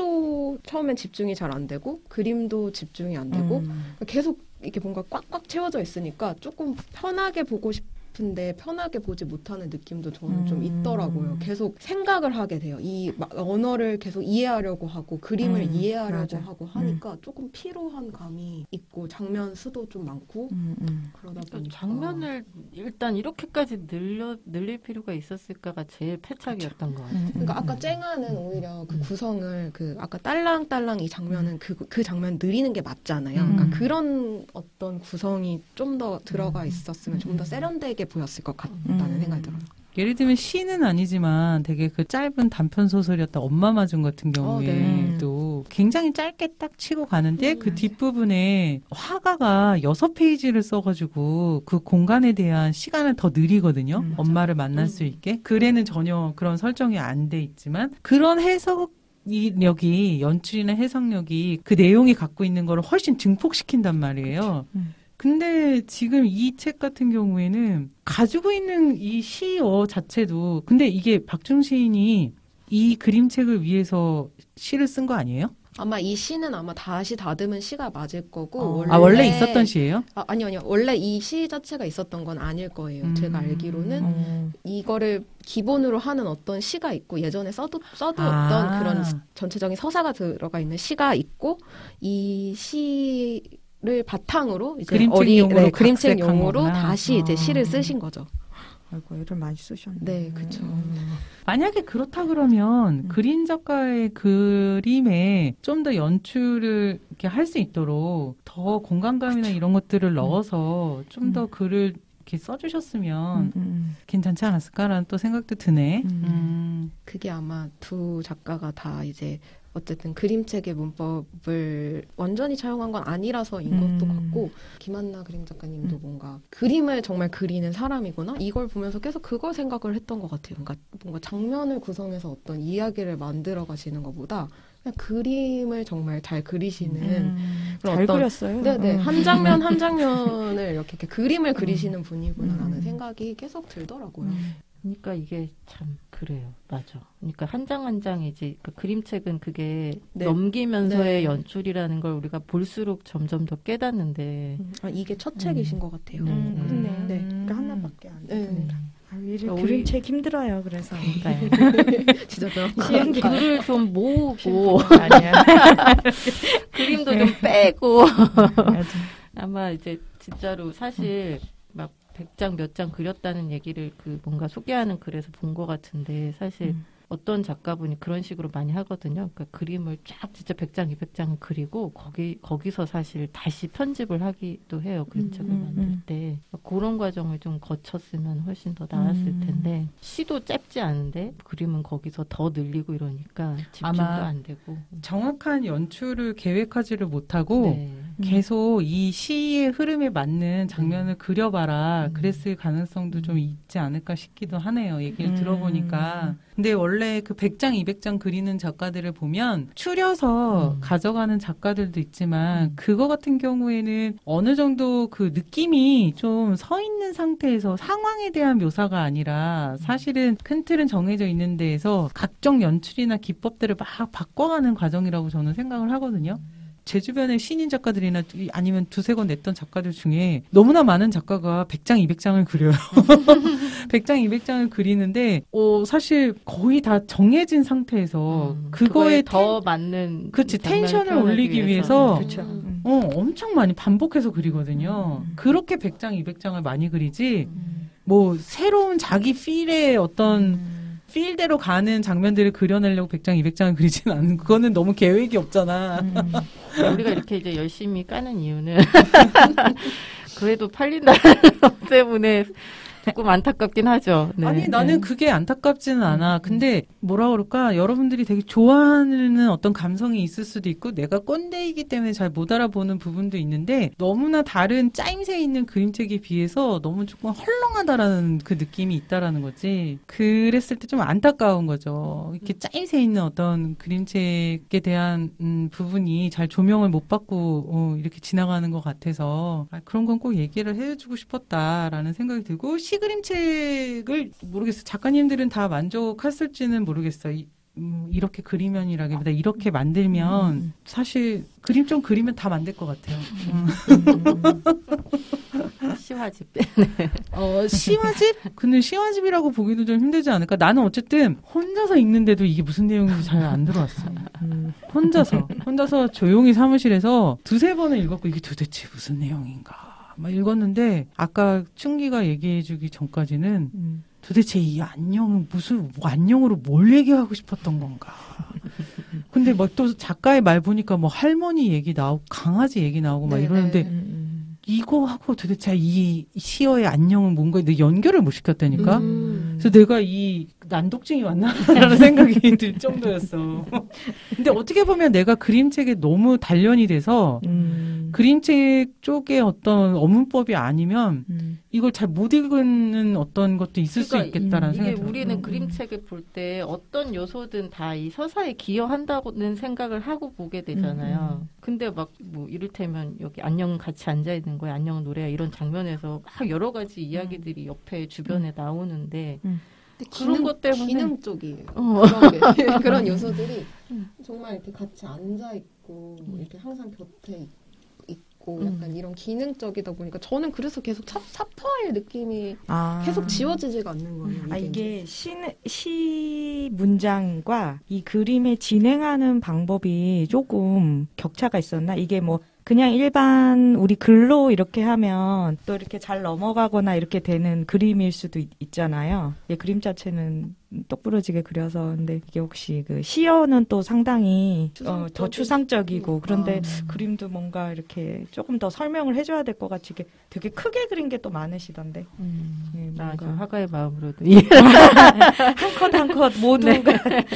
시도 처음엔 집중이 잘 안 되고 그림도 집중이 안 되고 음. 계속 이게 뭔가 꽉꽉 채워져 있으니까 조금 편하게 보고 싶은데 편하게 보지 못하는 느낌도 저는 좀 음. 있더라고요. 계속 생각을 하게 돼요. 이 막 언어를 계속 이해하려고 하고 그림을 음, 이해하려고 맞아. 하고 하니까 조금 피로한 감이 있고 장면 수도 좀 많고 음, 음. 그러다 보니까 장면을 일단 이렇게까지 늘려 늘릴 필요가 있었을까가 제일 패착이었던 것 같아요. 음, 그러니까 음, 아까 음. 쨍아는 오히려 그 구성을 그 아까 딸랑딸랑 이 장면은 그, 그 장면 느리는 게 맞잖아요. 음. 그러니까 그런 어떤 구성이 좀 더 들어가 있었으면 좀 더 음. 세련되게 보였을 것 같다는 음. 생각이 들어요. 예를 들면 시는 아니지만 되게 그 짧은 단편 소설이었던 엄마 마중 같은 경우에도 굉장히 짧게 딱 치고 가는데 음, 그 맞아요. 뒷부분에 화가가 여섯 페이지를 써가지고 그 공간에 대한 시간을 더 느리거든요. 음, 맞아. 엄마를 만날 수 있게. 글에는 전혀 그런 설정이 안 돼 있지만 그런 해석 력이 연출이나 해석력이 그 내용이 갖고 있는 거를 훨씬 증폭시킨단 말이에요. 음. 근데 지금 이 책 같은 경우에는 가지고 있는 이 시어 자체도 근데 이게 박중 시인이 이 그림책을 위해서 시를 쓴 거 아니에요? 아마 이 시는 아마 다시 다듬은 시가 맞을 거고 어. 아 원래 있었던 시예요? 아, 아니요 아니요 원래 이 시 자체가 있었던 건 아닐 거예요. 음. 제가 알기로는 어. 이거를 기본으로 하는 어떤 시가 있고 예전에 써도 써두었던 아. 그런 전체적인 서사가 들어가 있는 시가 있고 이 시를 바탕으로 이제 그림책용으로 네, 그림책용으로 각색한 거구나. 다시 이제 어. 시를 쓰신 거죠. 아이고, 애를 많이 쓰셨네. 네, 그쵸. 음. 만약에 그렇다 그러면 음. 그림 작가의 그림에 좀 더 연출을 이렇게 할 수 있도록 더 공간감이나 이런 것들을 넣어서 좀 더 음. 글을 이렇게 써주셨으면 음, 음, 괜찮지 않았을까라는 또 생각도 드네. 음. 음. 그게 아마 두 작가가 다 이제 어쨌든 그림책의 문법을 완전히 차용한 건 아니라서인 음. 것도 같고 김한나 그림 작가님도 음. 뭔가 그림을 정말 그리는 사람이구나 이걸 보면서 계속 그걸 생각을 했던 것 같아요. 그러니까 뭔가 장면을 구성해서 어떤 이야기를 만들어 가시는 것보다 그냥 그림을 정말 잘 그리시는 음. 그런 잘 어떤- 그렸어요. 네네 음. 한 장면 한 장면을 이렇게, 이렇게 그림을 그리시는 분이구나라는 음. 생각이 계속 들더라고요. 음. 그러니까 이게 참 그래요. 맞아. 그러니까 한 장 한 장이지. 그 그림책은 그게 네. 넘기면서의 네. 연출이라는 걸 우리가 볼수록 점점 더 깨닫는데 아, 이게 첫 책이신 것 같아요. 네. 음, 그렇네요. 네. 그러니까 하나밖에 안 네. 되니까. 아, 이 그러니까 우리- 그림책 힘들어요. 그래서 그러니까요. 진짜 그런 시행 기- 글을 좀 모으고 아니야. 그림도 좀 빼고 맞아. 아마 이제 진짜로 사실 막 백 장 몇 장 그렸다는 얘기를 그 뭔가 소개하는 글에서 본 것 같은데 사실 음. 어떤 작가분이 그런 식으로 많이 하거든요. 그러니까 그림을 쫙 진짜 백 장, 이백 장을 그리고 거기 거기서 사실 다시 편집을 하기도 해요. 그림책을 음, 음, 만들 음. 때 그런 과정을 좀 거쳤으면 훨씬 더 나았을 음. 텐데 시도 짧지 않은데 그림은 거기서 더 늘리고 이러니까 집중도 아마 안 되고 정확한 연출을 계획하지를 못하고 네. 계속 이 시의 흐름에 맞는 장면을 그려봐라 음. 그랬을 가능성도 좀 있지 않을까 싶기도 하네요. 얘기를 음. 들어보니까. 근데 원래 그 백 장, 이백 장 그리는 작가들을 보면 추려서 음. 가져가는 작가들도 있지만 음. 그거 같은 경우에는 어느 정도 그 느낌이 좀 서 있는 상태에서 상황에 대한 묘사가 아니라 사실은 큰 틀은 정해져 있는 데에서 각종 연출이나 기법들을 막 바꿔가는 과정이라고 저는 생각을 하거든요. 제 주변에 신인 작가들이나 이- 아니면 두세 권 냈던 작가들 중에 너무나 많은 작가가 백 장, 이백 장을 그려요. 백 장, 이백 장을 그리는데 어, 사실 거의 다 정해진 상태에서 음, 그거에 더 맞는 그치, 장면을 텐션을 표현하기 올리기 위해서 그렇죠. 음. 음. 어, 엄청 많이 반복해서 그리거든요. 음. 그렇게 백 장, 이백 장을 많이 그리지 음. 뭐 새로운 자기 필의 어떤 음. 필대로 가는 장면들을 그려내려고 백 장, 이백 장을 그리진 않는 그거는 너무 계획이 없잖아. 음. 우리가 이렇게 이제 열심히 까는 이유는 그래도 팔린다는 것 때문에 조금 안타깝긴 하죠. 네. 아니 나는 네. 그게 안타깝지는 않아. 근데 뭐라 그럴까 여러분들이 되게 좋아하는 어떤 감성이 있을 수도 있고 내가 꼰대이기 때문에 잘 못 알아보는 부분도 있는데 너무나 다른 짜임새 있는 그림책에 비해서 너무 조금 헐렁하다라는 그 느낌이 있다라는 거지. 그랬을 때 좀 안타까운 거죠. 이렇게 짜임새 있는 어떤 그림책에 대한 음, 부분이 잘 조명을 못 받고 어, 이렇게 지나가는 것 같아서 아, 그런 건 꼭 얘기를 해주고 싶었다라는 생각이 들고 시그림책을 모르겠어. 작가님들은 다 만족했을지는 모르겠어. 이, 음, 이렇게 그리면이라기보다 이렇게 만들면 음. 사실 그림 좀 그리면 다 만들 것 같아요. 시화집. 어, 시화집? 근데 시화집이라고 보기도 좀 힘들지 않을까? 나는 어쨌든 혼자서 읽는데도 이게 무슨 내용인지 잘 안 들어왔어. 음. 혼자서. 혼자서 조용히 사무실에서 두세 번을 읽었고 이게 도대체 무슨 내용인가. 막 읽었는데 아까 춘기가 얘기해주기 전까지는 음. 도대체 이 안녕은 무슨 뭐 안녕으로 뭘 얘기하고 싶었던 건가. 근데 막 또 작가의 말 보니까 뭐 할머니 얘기 나오고 강아지 얘기 나오고 막 네, 이러는데 네. 음. 이거 하고 도대체 이 시어의 안녕은 뭔가 근데 연결을 못 시켰다니까. 음. 그래서 내가 이 난독증이 왔나라는 생각이 들 정도였어. 근데 어떻게 보면 내가 그림책에 너무 단련이 돼서 음. 그림책 쪽에 어떤 어문법이 아니면 음. 이걸 잘 못 읽는 어떤 것도 있을 그러니까 수 있겠다라는 이게 생각이 들어요. 우리는 음. 그림책을 볼 때 어떤 요소든 다 이 서사에 기여한다고는 생각을 하고 보게 되잖아요. 음, 음. 근데 막 뭐 이를테면 여기 안녕 같이 앉아 있는 거야, 안녕 노래야 이런 장면에서 막 여러 가지 이야기들이 옆에 주변에 나오는데 음. 근데 그런 기능, 것 때문에- 기능 쪽이에요. 어. 그런, 게, 그런 요소들이 음. 정말 이렇게 같이 앉아 있고 음. 이렇게 항상 곁에 있- 있고 음. 약간 이런 기능적이다 보니까 저는 그래서 계속 사, 사파의 느낌이 아. 계속 지워지지가 않는 거예요. 아, 이게 시, 시 문장과 이 그림의 진행하는 방법이 조금 격차가 있었나? 이게 뭐, 그냥 일반 우리 글로 이렇게 하면 또 이렇게 잘 넘어가거나 이렇게 되는 그림일 수도 있, 있잖아요. 예, 그림 자체는 똑부러지게 그려서. 근데 이게 혹시 그 시어는 또 상당히 어, 더 추상적인- 추상적이고 그런데 아. 그림도 뭔가 이렇게 조금 더 설명을 해줘야 될 것 같이 이게 되게 크게 그린 게 또 많으시던데. 음, 예, 나 뭔가. 좀 화가의 마음으로도 이해. 한 컷 한 컷 모두가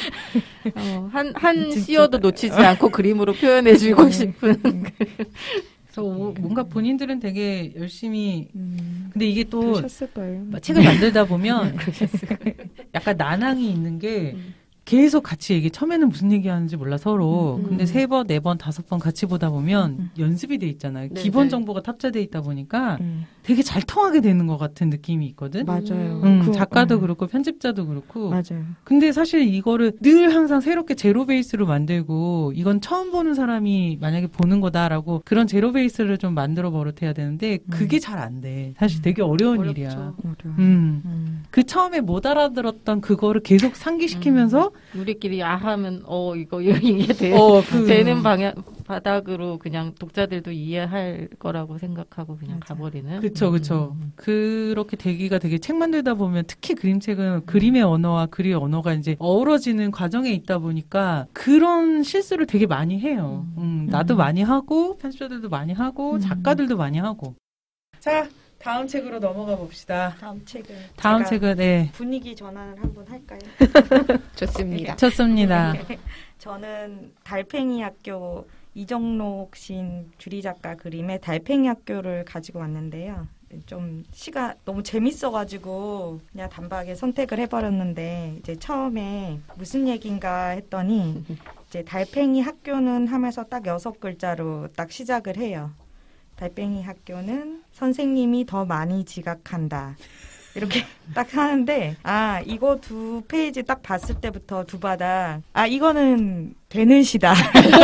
어, 한, 한 진짜. 시어도 놓치지 않고 그림으로 표현해주고 네. 싶은. 그래서 오- 뭔가 본인들은 되게 열심히 음, 근데 이게 또 그러셨을 거예요. 책을 만들다 보면 약간 난항이 있는 게 계속 같이 얘기 처음에는 무슨 얘기하는지 몰라 서로. 음. 근데 세 번, 네 번, 다섯 번 같이 보다 보면 음. 연습이 돼 있잖아요. 네, 기본 네. 정보가 탑재돼 있다 보니까 음, 되게 잘 통하게 되는 것 같은 느낌이 있거든. 맞아요. 음, 그- 작가도 음, 그렇고 편집자도 그렇고. 맞아요. 근데 사실 이거를 늘 항상 새롭게 제로 베이스로 만들고 이건 처음 보는 사람이 만약에 보는 거다라고 그런 제로 베이스를 좀 만들어 버릇해야 되는데 그게 잘 안 돼. 사실 되게 어려운 어렵죠. 일이야. 어려워요. 음. 음. 그 처음에 못 알아들었던 그거를 계속 상기시키면서 우리끼리 아 하면, 어, 이거, 이게 돼. 어, 그 되는 방향, 바닥으로 그냥 독자들도 이해할 거라고 생각하고 그냥 맞아. 가버리는. 그쵸, 그쵸. 음, 그렇게 되기가 되게 책 만들다 보면 특히 그림책은 그림의 언어와 글의 언어가 이제 어우러지는 과정에 있다 보니까 그런 실수를 되게 많이 해요. 음, 나도 음. 많이 하고, 편집자들도 많이 하고, 음. 작가들도 많이 하고. 자, 다음 책으로 넘어가 봅시다. 다음 책은 다음 제가 책은, 네. 분위기 전환을 한번 할까요? 좋습니다. 좋습니다. 저는 달팽이 학교 이정록 신 주리 작가 그림의 달팽이 학교를 가지고 왔는데요. 좀 시가 너무 재밌어가지고 그냥 단박에 선택을 해버렸는데 이제 처음에 무슨 얘긴가 했더니 이제 달팽이 학교는 하면서 딱 여섯 글자로 딱 시작을 해요. 달팽이 학교는 선생님이 더 많이 지각한다. 이렇게 딱 하는데 아 이거 두 페이지 딱 봤을 때부터 두 바닥 아 이거는 되는 시다.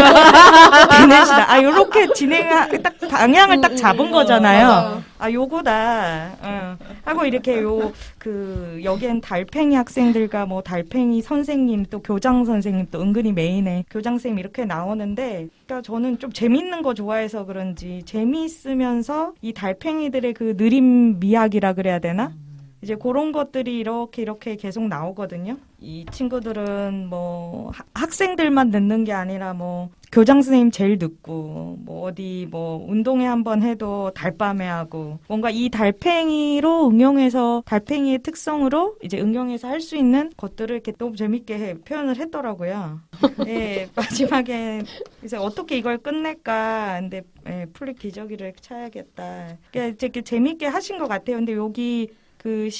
되는 시다. 아 요렇게 진행하 딱 방향을 딱 잡은 거잖아요. 맞아요. 아 요거다. 응. 하고 이렇게 요 그 여기엔 달팽이 학생들과 뭐 달팽이 선생님 또 교장 선생님 또 은근히 메인에 교장 선생님 이렇게 나오는데 그러니까 저는 좀 재밌는 거 좋아해서 그런지 재미있으면서 이 달팽이들의 그 느림 미학이라 그래야 되나? 이제 그런 것들이 이렇게 이렇게 계속 나오거든요. 이 친구들은 뭐 하- 학생들만 늦는 게 아니라 뭐 교장 선생님 제일 늦고 뭐 어디 뭐 운동회 한번 해도 달밤에 하고 뭔가 이 달팽이로 응용해서 달팽이의 특성으로 이제 응용해서 할 수 있는 것들을 이렇게 너무 재밌게 해- 표현을 했더라고요. 예, 마지막에 이제 어떻게 이걸 끝낼까 근데 예, 풀리 기저귀를 차야겠다. 그러니까 이렇게 재밌게 하신 것 같아요. 근데 여기 그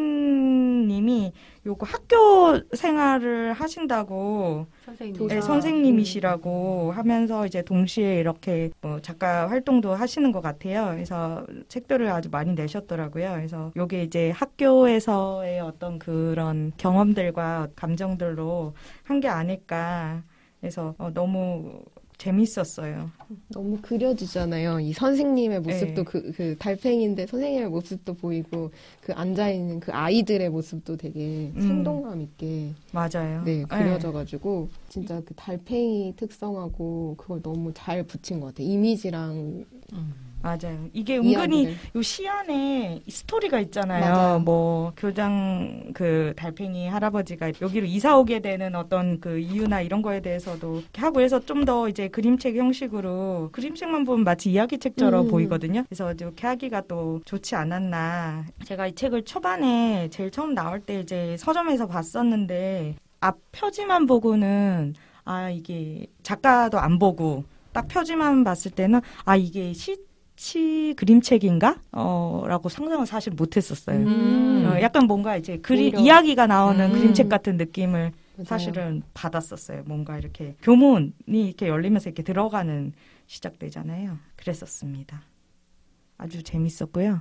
시인님이 요거 학교 생활을 하신다고 선생님. 네, 아, 선생님이시라고 하면서 이제 동시에 이렇게 뭐 작가 활동도 하시는 것 같아요. 그래서 책들을 아주 많이 내셨더라고요. 그래서 요게 이제 학교에서의 어떤 그런 경험들과 감정들로 한 게 아닐까. 그래서 어, 너무 재밌었어요. 너무 그려지잖아요. 이 선생님의 모습도 네. 그, 그 달팽이인데 선생님의 모습도 보이고 그 앉아있는 그 아이들의 모습도 되게 음. 생동감 있게 맞아요. 네, 그려져가지고 진짜 그 달팽이 특성하고 그걸 너무 잘 붙인 것 같아요. 이미지랑 음. 맞아요. 이게 은근히 이야기를. 요 시 안에 스토리가 있잖아요. 맞아요. 뭐 교장 그 달팽이 할아버지가 여기로 이사 오게 되는 어떤 그 이유나 이런 거에 대해서도 이렇게 하고 해서 좀 더 이제 그림책 형식으로 그림책만 보면 마치 이야기책처럼 음. 보이거든요. 그래서 이렇게 하기가 또 좋지 않았나. 제가 이 책을 초반에 제일 처음 나올 때 이제 서점에서 봤었는데 앞 표지만 보고는 아 이게 작가도 안 보고 딱 표지만 봤을 때는 아 이게 시 시 그림책인가? 어, 라고 상상을 사실 못했었어요. 음. 어, 약간 뭔가 이제 그리, 오히려. 이야기가 나오는 음. 그림책 같은 느낌을 맞아요. 사실은 받았었어요. 뭔가 이렇게 교문이 이렇게 열리면서 이렇게 들어가는 시작되잖아요. 그랬었습니다. 아주 재밌었고요.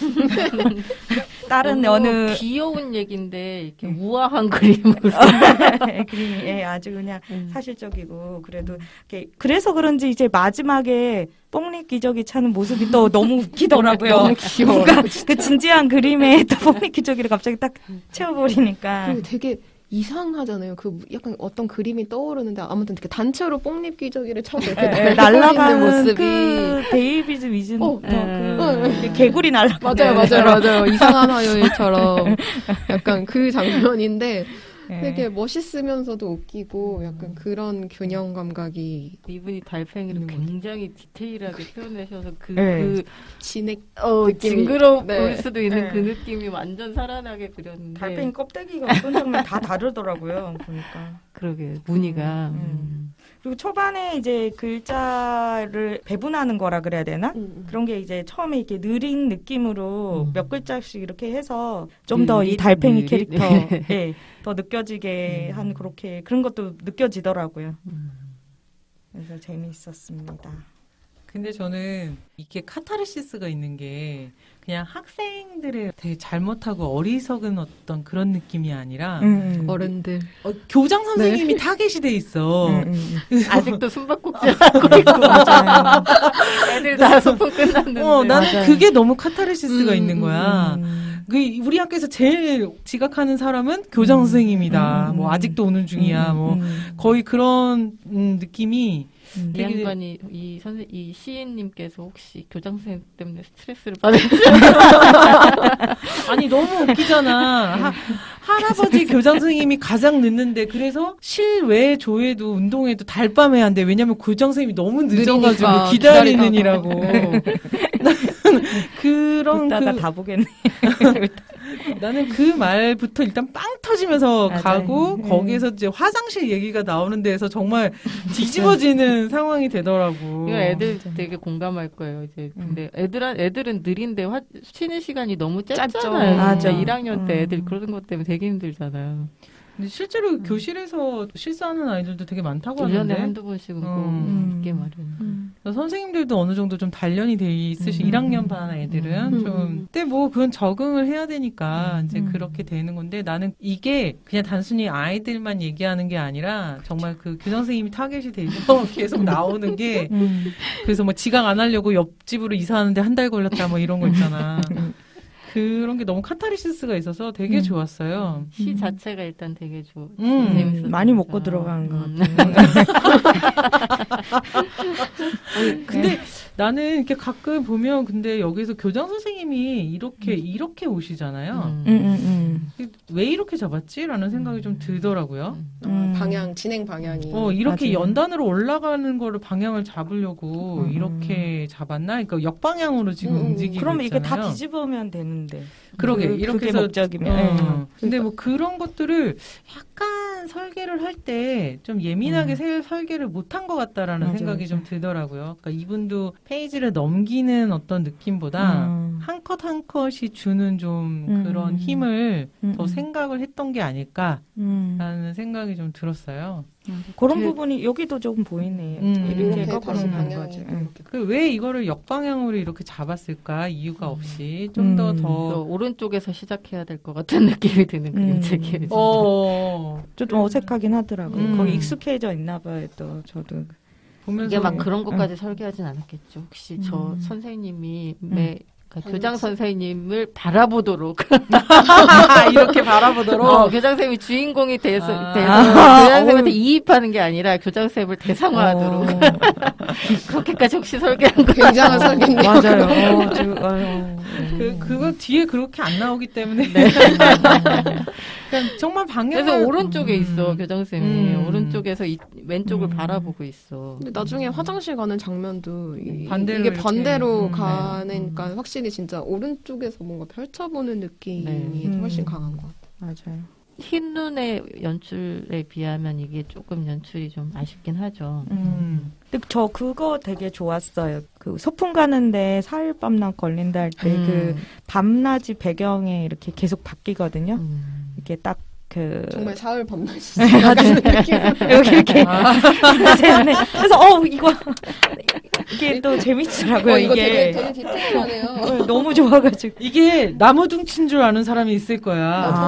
다른 너무 어느 귀여운 얘기인데 이렇게 네. 우아한 그림으로 그림이 예, 아주 그냥 음. 사실적이고 그래도 이렇게 그래서 그런지 이제 마지막에 뽕잎 기저귀 차는 모습이 또 너무 웃기더라고요. 너무 귀여워. 뭔가 그 진지한 그림에 또 뽕잎 기저귀를 갑자기 딱 채워버리니까. 그리고 되게 이상하잖아요. 그 약간 어떤 그림이 떠오르는데 아무튼 이렇게 단체로 뽕잎 기저귀를 차고 이렇게 예, 날아가는 날아가는 모습이 그 데이비드 위즈너 어, 그 개구리 날아가는 맞아요, 맞아요, 맞아요. 이상한 화요일처럼 약간 그 장면인데 예. 되게 멋있으면서도 웃기고 약간 그런 균형 감각이 이분이 달팽이를 있는 것 같아요. 굉장히 디테일하게 표현하셔서 그, 네. 그 진액 어, 느낌이- 징그러울 네. 수도 있는 네. 그 느낌이 완전 살아나게 그렸는데 달팽이 껍데기가 어떤 장면 다 다르더라고요. 보니까. 그러게 무늬가 음, 음. 음. 그리고 초반에 이제 글자를 배분하는 거라 그래야 되나? 음, 그런 게 이제 처음에 이렇게 느린 느낌으로 음. 몇 글자씩 이렇게 해서 좀 더 이 느릿, 달팽이 느릿. 캐릭터 네. 예, 더 느껴지게 음. 한 그렇게 그런 것도 느껴지더라고요. 음. 그래서 재미있었습니다. 근데 저는 이게 카타르시스가 있는 게 그냥 학생들의 되게 잘못하고 어리석은 어떤 그런 느낌이 아니라 음, 어른들 어, 교장 선생님이 타겟이 돼 있어. 음, 음, 음. 아직도 숨바꼭질 하고 있고 맞아요. 애들 다 소풍 끝났는데 어, 나는 맞아요. 그게 너무 카타르시스가 음, 있는 거야. 음, 그 우리 학교에서 제일 지각하는 사람은 교장 음. 선생님이다. 음, 뭐 음. 아직도 오는 중이야. 음, 뭐 음, 거의 그런 음, 느낌이 음. 이 되게- 양반이 이 선생 이 시인님께서 혹시 교장 선생님 때문에 스트레스를 받으세요? 아니 너무 웃기잖아. 하, 할아버지 교장 선생님이 가장 늦는데 그래서 실외 조회도 운동회도 달밤에 한대. 왜냐면 교장 선생님이 너무 늦어가지고 느리니까 기다리느니라고. 그런 이따가 그, 다 보겠네. 나는 그 말부터 일단 빵 터지면서 맞아요. 가고 음. 거기에서 이제 화장실 얘기가 나오는 데에서 정말 뒤집어지는 상황이 되더라고. 이거 애들 되게 공감할 거예요. 이제 음. 근데 애들은 애들은 느린데 화, 쉬는 시간이 너무 짧죠. 짧잖아요. 맞아. 진짜 일 학년 때 음. 애들 그런 것 때문에 되게 힘들잖아요. 근데 실제로 교실에서 실수하는 아이들도 되게 많다고 일 년에 하는데 한두 번씩은 꼭 음. 있게 마련. 음. 선생님들도 어느 정도 좀 단련이 돼 있으시 음. 일 학년 반 애들은 음. 좀 근데 뭐 그건 적응을 해야 되니까 이제 음. 그렇게 되는 건데 나는 이게 그냥 단순히 아이들만 얘기하는 게 아니라 정말 그 교장 선생님이 타겟이 돼서 계속 나오는 게 음. 그래서 뭐 지각 안 하려고 옆집으로 이사하는데 한 달 걸렸다 뭐 이런 거 있잖아. 음. 그런 게 너무 카타르시스가 있어서 되게 음. 좋았어요. 시 음. 자체가 일단 되게 좋. 음. 재밌었어요. 많이 먹고 들어가는 것 음. 같아요. 근데 나는 이렇게 가끔 보면 근데 여기서 교장 선생님이 이렇게 이렇게 오시잖아요. 음. 음, 음, 왜 이렇게 잡았지라는 생각이 좀 들더라고요. 어, 음. 방향 진행 방향이 어 이렇게 맞아요. 연단으로 올라가는 거를 방향을 잡으려고 음. 이렇게 잡았나? 그러니까 역방향으로 지금 음. 움직이고 그럼 이게 다 있잖아요. 뒤집으면 되는데. 그러게 그, 이렇게 그게 해서 목적이면. 어. 예. 근데 뭐 그런 것들을 약간 설계를 할 때 좀 예민하게 음. 세- 설계를 못한 것 같다라는 맞아, 생각이 맞아. 좀 들더라고요. 그러니까 이분도 페이지를 넘기는 어떤 느낌보다 음. 한 컷 한 컷이 주는 좀 음. 그런 힘을 음, 더 음. 생각을 했던 게 아닐까라는 음. 생각이 좀 들었어요. 그런 그- 부분이 여기도 조금 보이네. 음. 이렇게 이렇게 다시 꺾어놓는 방향이 거지. 또 응. 이렇게 그 왜 이거를 역방향으로 이렇게 잡았을까 이유가 없이 좀 더 음. 또 더 오른쪽에서 시작해야 될 것 같은 느낌이 드는 그림책이에요. 진짜. 어, 좀 어색하긴 하더라고요. 음. 거기 익숙해져 있나 봐요, 또 저도. 보면서 이게 막 그런 것까지 설계하진 않았겠죠. 혹시 저 음. 선생님이 매 그러니까 교장 선생님을 바라보도록 이렇게 바라보도록 어, 교장 선생님이 주인공이 돼서, 아. 돼서 아. 교장 선생님한테 이입하는 게 아니라 교장 선생님을 대상화하도록 그렇게까지 혹시 설계한 거 굉장한 설계네요. 맞아요. 어, 지금, 어, 그 그거 뒤에 그렇게 안 나오기 때문에 네. 그냥 정말 방향. 그래서 오른쪽에 있어 교장 선생님이 음. 오른쪽에서 이, 왼쪽을 음. 바라보고 있어. 근데 나중에 화장실 가는 장면도 이, 반대로 이게 이렇게. 반대로 음, 가니까 네. 확실히 진짜 오른쪽에서 뭔가 펼쳐보는 느낌이 네. 훨씬 음. 강한 것 같아요. 맞아요. 흰 눈의 연출에 비하면 이게 조금 연출이 좀 아쉽긴 하죠. 음. 근데 저 그거 되게 좋았어요. 그 소풍 가는데 사흘밤낮 걸린다 할 때 그 음. 밤낮이 배경에 이렇게 계속 바뀌거든요. 음. 이렇게 딱 그 정말 사흘 밤낮이 지나가는 느낌. 여기 이렇게 아. 네. 그래서 어 이거 이게 또 재밌더라고요. 어, 이거 이게 되게, 되게 디테일하네요. 어, 너무 좋아가지고 이게 나무둥친 줄 아는 사람이 있을 거야.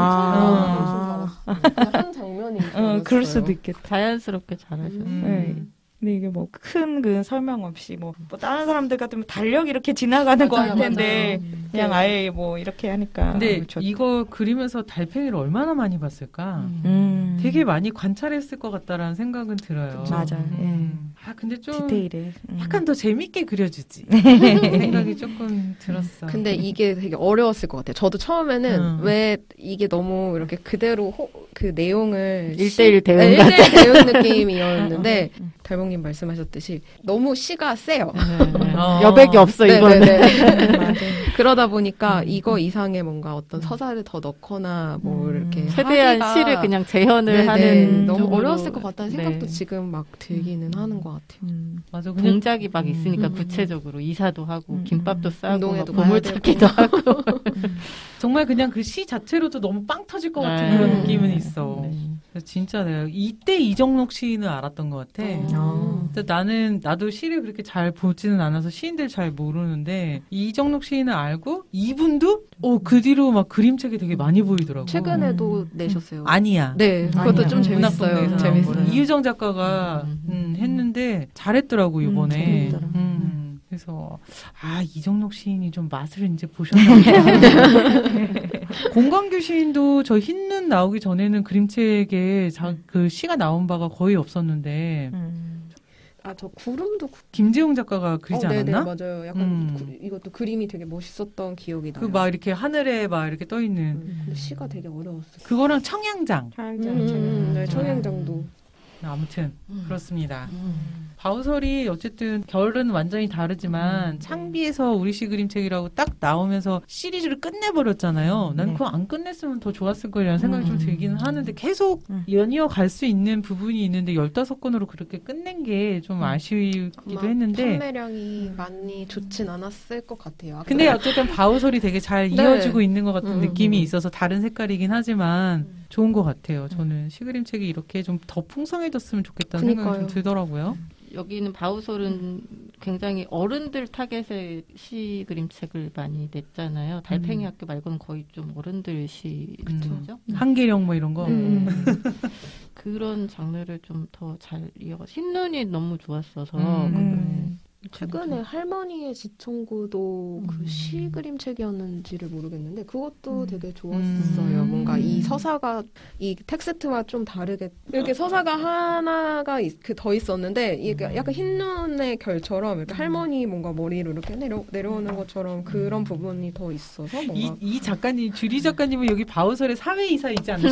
아, 한 장면이 어, 그럴 수도 있겠다. 자연스럽게 잘하셨어요. 음. 네. 근데 이게 뭐 큰 그 설명 없이 뭐, 뭐 다른 사람들 같으면 달력 이렇게 지나가는 거 맞아요, 할 텐데 맞아요. 그냥 네. 아예 뭐 이렇게 하니까. 근데 어, 좋- 이거 그리면서 달팽이를 얼마나 많이 봤을까? 음. 되게 많이 관찰했을 것 같다라는 생각은 들어요. 그쵸. 맞아요. 음. 아 근데 좀 디테일에 음. 약간 더 재밌게 그려주지. 생각이 조금 들었어. 근데 이게 되게 어려웠을 것 같아요. 저도 처음에는 음. 왜 이게 너무 이렇게 그대로 호, 그 내용을 일대일 대응 네, 같은. 일대일 대응 느낌이었는데 달봉님 말씀하셨듯이 너무 시가 세요. 네. 어. 여백이 없어 네, 이거는. 네, 네. 맞아요. 그러다 보니까 이거 이상의 뭔가 어떤 서사를 더 넣거나 뭐 음. 이렇게 최대한 하기가 시를 그냥 재현을 네네, 하는 너무 쪽으로. 어려웠을 것 같다는 생각도 네. 지금 막 들기는 하는 것 같아요. 음. 맞아. 그냥 동작이 막 있으니까 음. 구체적으로 이사도 하고 음. 김밥도 싸고 운동회도 막 보물 가야 찾기도 하고. 정말 그냥 그 시 자체로도 너무 빵 터질 것 같은 네. 그런 느낌은 있어. 네. 그래서 진짜 내가 이때 이정록 시인을 알았던 것 같아. 어. 근데 나는 나도 시를 그렇게 잘 보지는 않아서 시인들 잘 모르는데 이정록 시인을 알고 이분도 어, 그 뒤로 막 그림책이 되게 많이 보이더라고. 최근에도 내셨어요. 아니야. 네, 그것도 아니야. 좀 문학동네에서 재밌어요. 나온 재밌어요. 거를. 이유정 작가가 음. 음, 했는데 잘했더라고 이번에. 재밌더라. 음, 그래서 아 이정록 시인이 좀 맛을 이제 보셨나 보다. 공광규 시인도 저 흰눈 나오기 전에는 그림책에 자, 그 시가 나온 바가 거의 없었는데 음. 아, 저 구름도 구... 김재용 작가가 그리지 어, 네네, 않았나? 맞아요. 약간 음. 구- 이것도 그림이 되게 멋있었던 기억이 나요. 그 막 이렇게 하늘에 막 이렇게 떠 있는 음, 근데 시가 되게 어려웠어요. 그거랑 청양장. 음, 음, 네, 청양장도. 아무튼 그렇습니다. 음. 바우설이 어쨌든 결은 완전히 다르지만 창비에서 우리시 그림책이라고 딱 나오면서 시리즈를 끝내버렸잖아요. 난 네. 그거 안 끝냈으면 더 좋았을 거라는 생각이 좀 음. 들기는 하는데 계속 음. 연이어 갈 수 있는 부분이 있는데 열다섯 권으로 그렇게 끝낸 게 좀 아쉬기도 아마 했는데 판매량이 많이 좋진 않았을 것 같아요. 아까 근데 어쨌든 바우설이 되게 잘 네. 이어지고 있는 것 같은 음, 느낌이 음. 있어서 다른 색깔이긴 하지만 좋은 것 같아요. 저는 시그림책이 이렇게 좀 더 풍성해졌으면 좋겠다는 생각이 그니까요. 좀 들더라고요. 여기는 바우솔은 굉장히 어른들 타겟의 시 그림책을 많이 냈잖아요. 달팽이 음. 학교 말고는 거의 좀 어른들 시 음. 그죠? 한계령 뭐 이런 거. 음. 그런 장르를 좀 더 잘 이어가. 흰눈이 너무 좋았어서 음. 그거는 최근에 할머니의 지청구도 그 음. 시 그림책이었는지를 모르겠는데 그것도 음. 되게 좋았어요. 음. 뭔가 이 서사가 이 텍스트와 좀 다르게 이렇게 서사가 하나가 그 더 있었는데 이게 약간 흰눈의 결처럼 이렇게 할머니 뭔가 머리로 이렇게 내려 내려오는 것처럼 그런 부분이 더 있어서 이, 뭔가 이 작가님, 주리 작가님은 여기 바우설의 사회이사이지 않나요?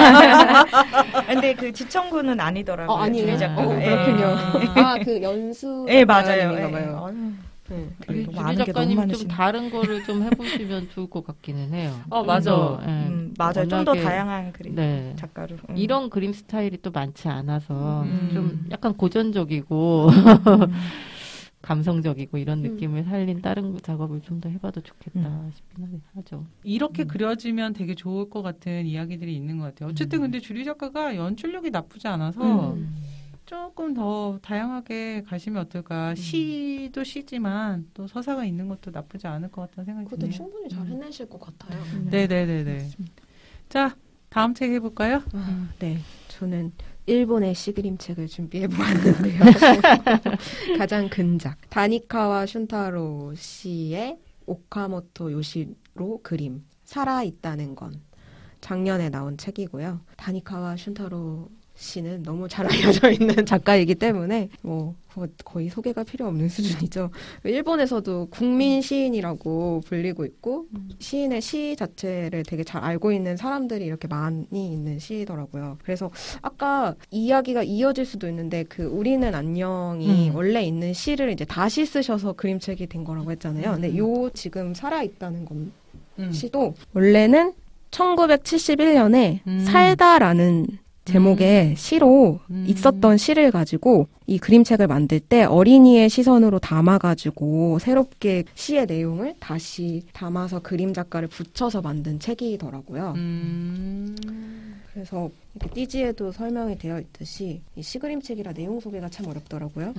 근데 그 지청구는 아니더라고요. 어, 아니에요? 주리 어, 작가가. 그렇군요. 아. 아 그 연수 예, 맞아요. 작가님인가 예. 봐요. 아유, 네. 그래도 주리 많은 게 너무 작가님 좀 많으시네. 다른 거를 좀 해보시면 좋을 것 같기는 해요. 어, 맞아. 좀 더, 예. 음, 맞아요. 좀 더 워낙에, 다양한 그림 네. 작가로. 음. 이런 그림 스타일이 또 많지 않아서 음. 좀 약간 고전적이고 음. 감성적이고 이런 음. 느낌을 살린 다른 작업을 좀 더 해봐도 좋겠다 음. 싶긴 하죠. 이렇게 음. 그려지면 되게 좋을 것 같은 이야기들이 있는 것 같아요. 어쨌든 근데 주리 작가가 연출력이 나쁘지 않아서 음. 조금 더 다양하게 가시면 어떨까. 시도 시지만 또 서사가 있는 것도 나쁘지 않을 것 같다는 생각이 그것도 드네요. 충분히 잘 해내실 것 같아요. 네네네네. 자, 다음 책 해볼까요? 아, 네, 저는 일본의 시그림책을 준비해 보았는데요. 가장 근작 다니카와 슌타로 씨의 오카모토 요시로 그림 살아있다는 건 작년에 나온 책이고요. 다니카와 슌타로 씨는 너무 잘 알려져 있는 작가이기 때문에 뭐 거의 소개가 필요 없는 수준이죠. 일본에서도 국민 시인이라고 불리고 있고 시인의 시 자체를 되게 잘 알고 있는 사람들이 이렇게 많이 있는 시더라고요. 그래서 아까 이야기가 이어질 수도 있는데 그 우리는 안녕이 음. 원래 있는 시를 이제 다시 쓰셔서 그림책이 된 거라고 했잖아요. 근데 요 지금 살아있다는 건 음. 시도 원래는 천구백칠십일 년에 음. 살다라는 제목의 음. 시로 음. 있었던 시를 가지고 이 그림책을 만들 때 어린이의 시선으로 담아가지고 새롭게 시의 내용을 다시 담아서 그림 작가를 붙여서 만든 책이더라고요. 음. 그래서 이렇게 띠지에도 설명이 되어 있듯이 이 시그림책이라 내용 소개가 참 어렵더라고요.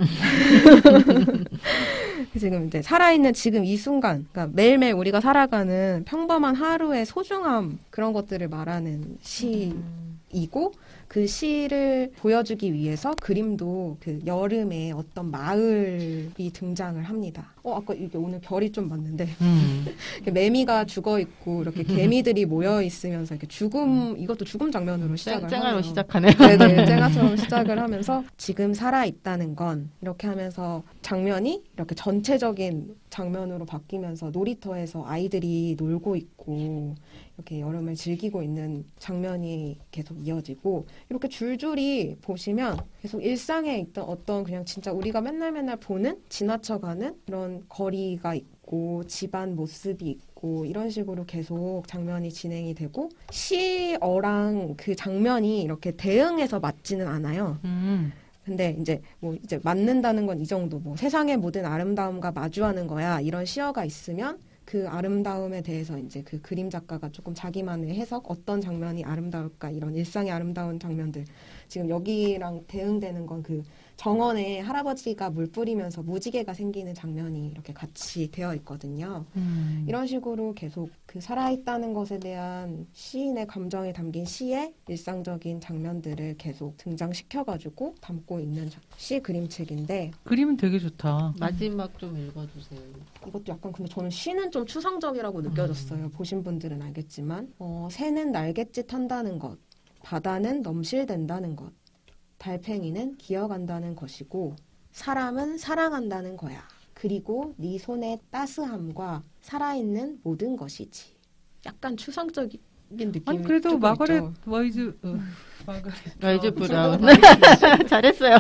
지금 이제 살아있는 지금 이 순간, 그러니까 매일매일 우리가 살아가는 평범한 하루의 소중함 그런 것들을 말하는 시이고 그 시를 보여주기 위해서 그림도 그 여름에 어떤 마을이 등장을 합니다. 어, 아까 이게 오늘 별이 좀 맞는데. 음. 매미가 죽어 있고, 이렇게 개미들이 모여 있으면서 이렇게 죽음, 이것도 죽음 장면으로 시작을 하네요. 쨍하로 시작하네요. 네네, 쨍아처럼 시작을 하면서 지금 살아있다는 건 이렇게 하면서 장면이 이렇게 전체적인 장면으로 바뀌면서 놀이터에서 아이들이 놀고 있고, 이렇게 여름을 즐기고 있는 장면이 계속 이어지고 이렇게 줄줄이 보시면 계속 일상에 있던 어떤 그냥 진짜 우리가 맨날 맨날 보는 지나쳐가는 그런 거리가 있고 집안 모습이 있고 이런 식으로 계속 장면이 진행이 되고 시어랑 그 장면이 이렇게 대응해서 맞지는 않아요. 음. 근데 이제 뭐 이제 맞는다는 건 이 정도 뭐 세상의 모든 아름다움과 마주하는 거야 이런 시어가 있으면 그 아름다움에 대해서 이제 그 그림 작가가 조금 자기만의 해석, 어떤 장면이 아름다울까, 이런 일상의 아름다운 장면들. 지금 여기랑 대응되는 건 그 정원에 할아버지가 물 뿌리면서 무지개가 생기는 장면이 이렇게 같이 되어 있거든요. 음. 이런 식으로 계속 그 살아있다는 것에 대한 시인의 감정이 담긴 시의 일상적인 장면들을 계속 등장시켜가지고 담고 있는 시 그림책인데. 그림은 되게 좋다. 마지막 좀 읽어주세요. 이것도 약간 근데 저는 시는 좀 추상적이라고 느껴졌어요. 음. 보신 분들은 알겠지만 어, 새는 날갯짓 한다는 것, 바다는 넘실댄다는 것, 달팽이는 기어간다는 것이고 사람은 사랑한다는 거야. 그리고 네 손의 따스함과 살아있는 모든 것이지. 약간 추상적인 느낌이 아니 그래도 마가렛 있죠. 와이즈 어, 마가렛 와이즈 브라운 잘했어요.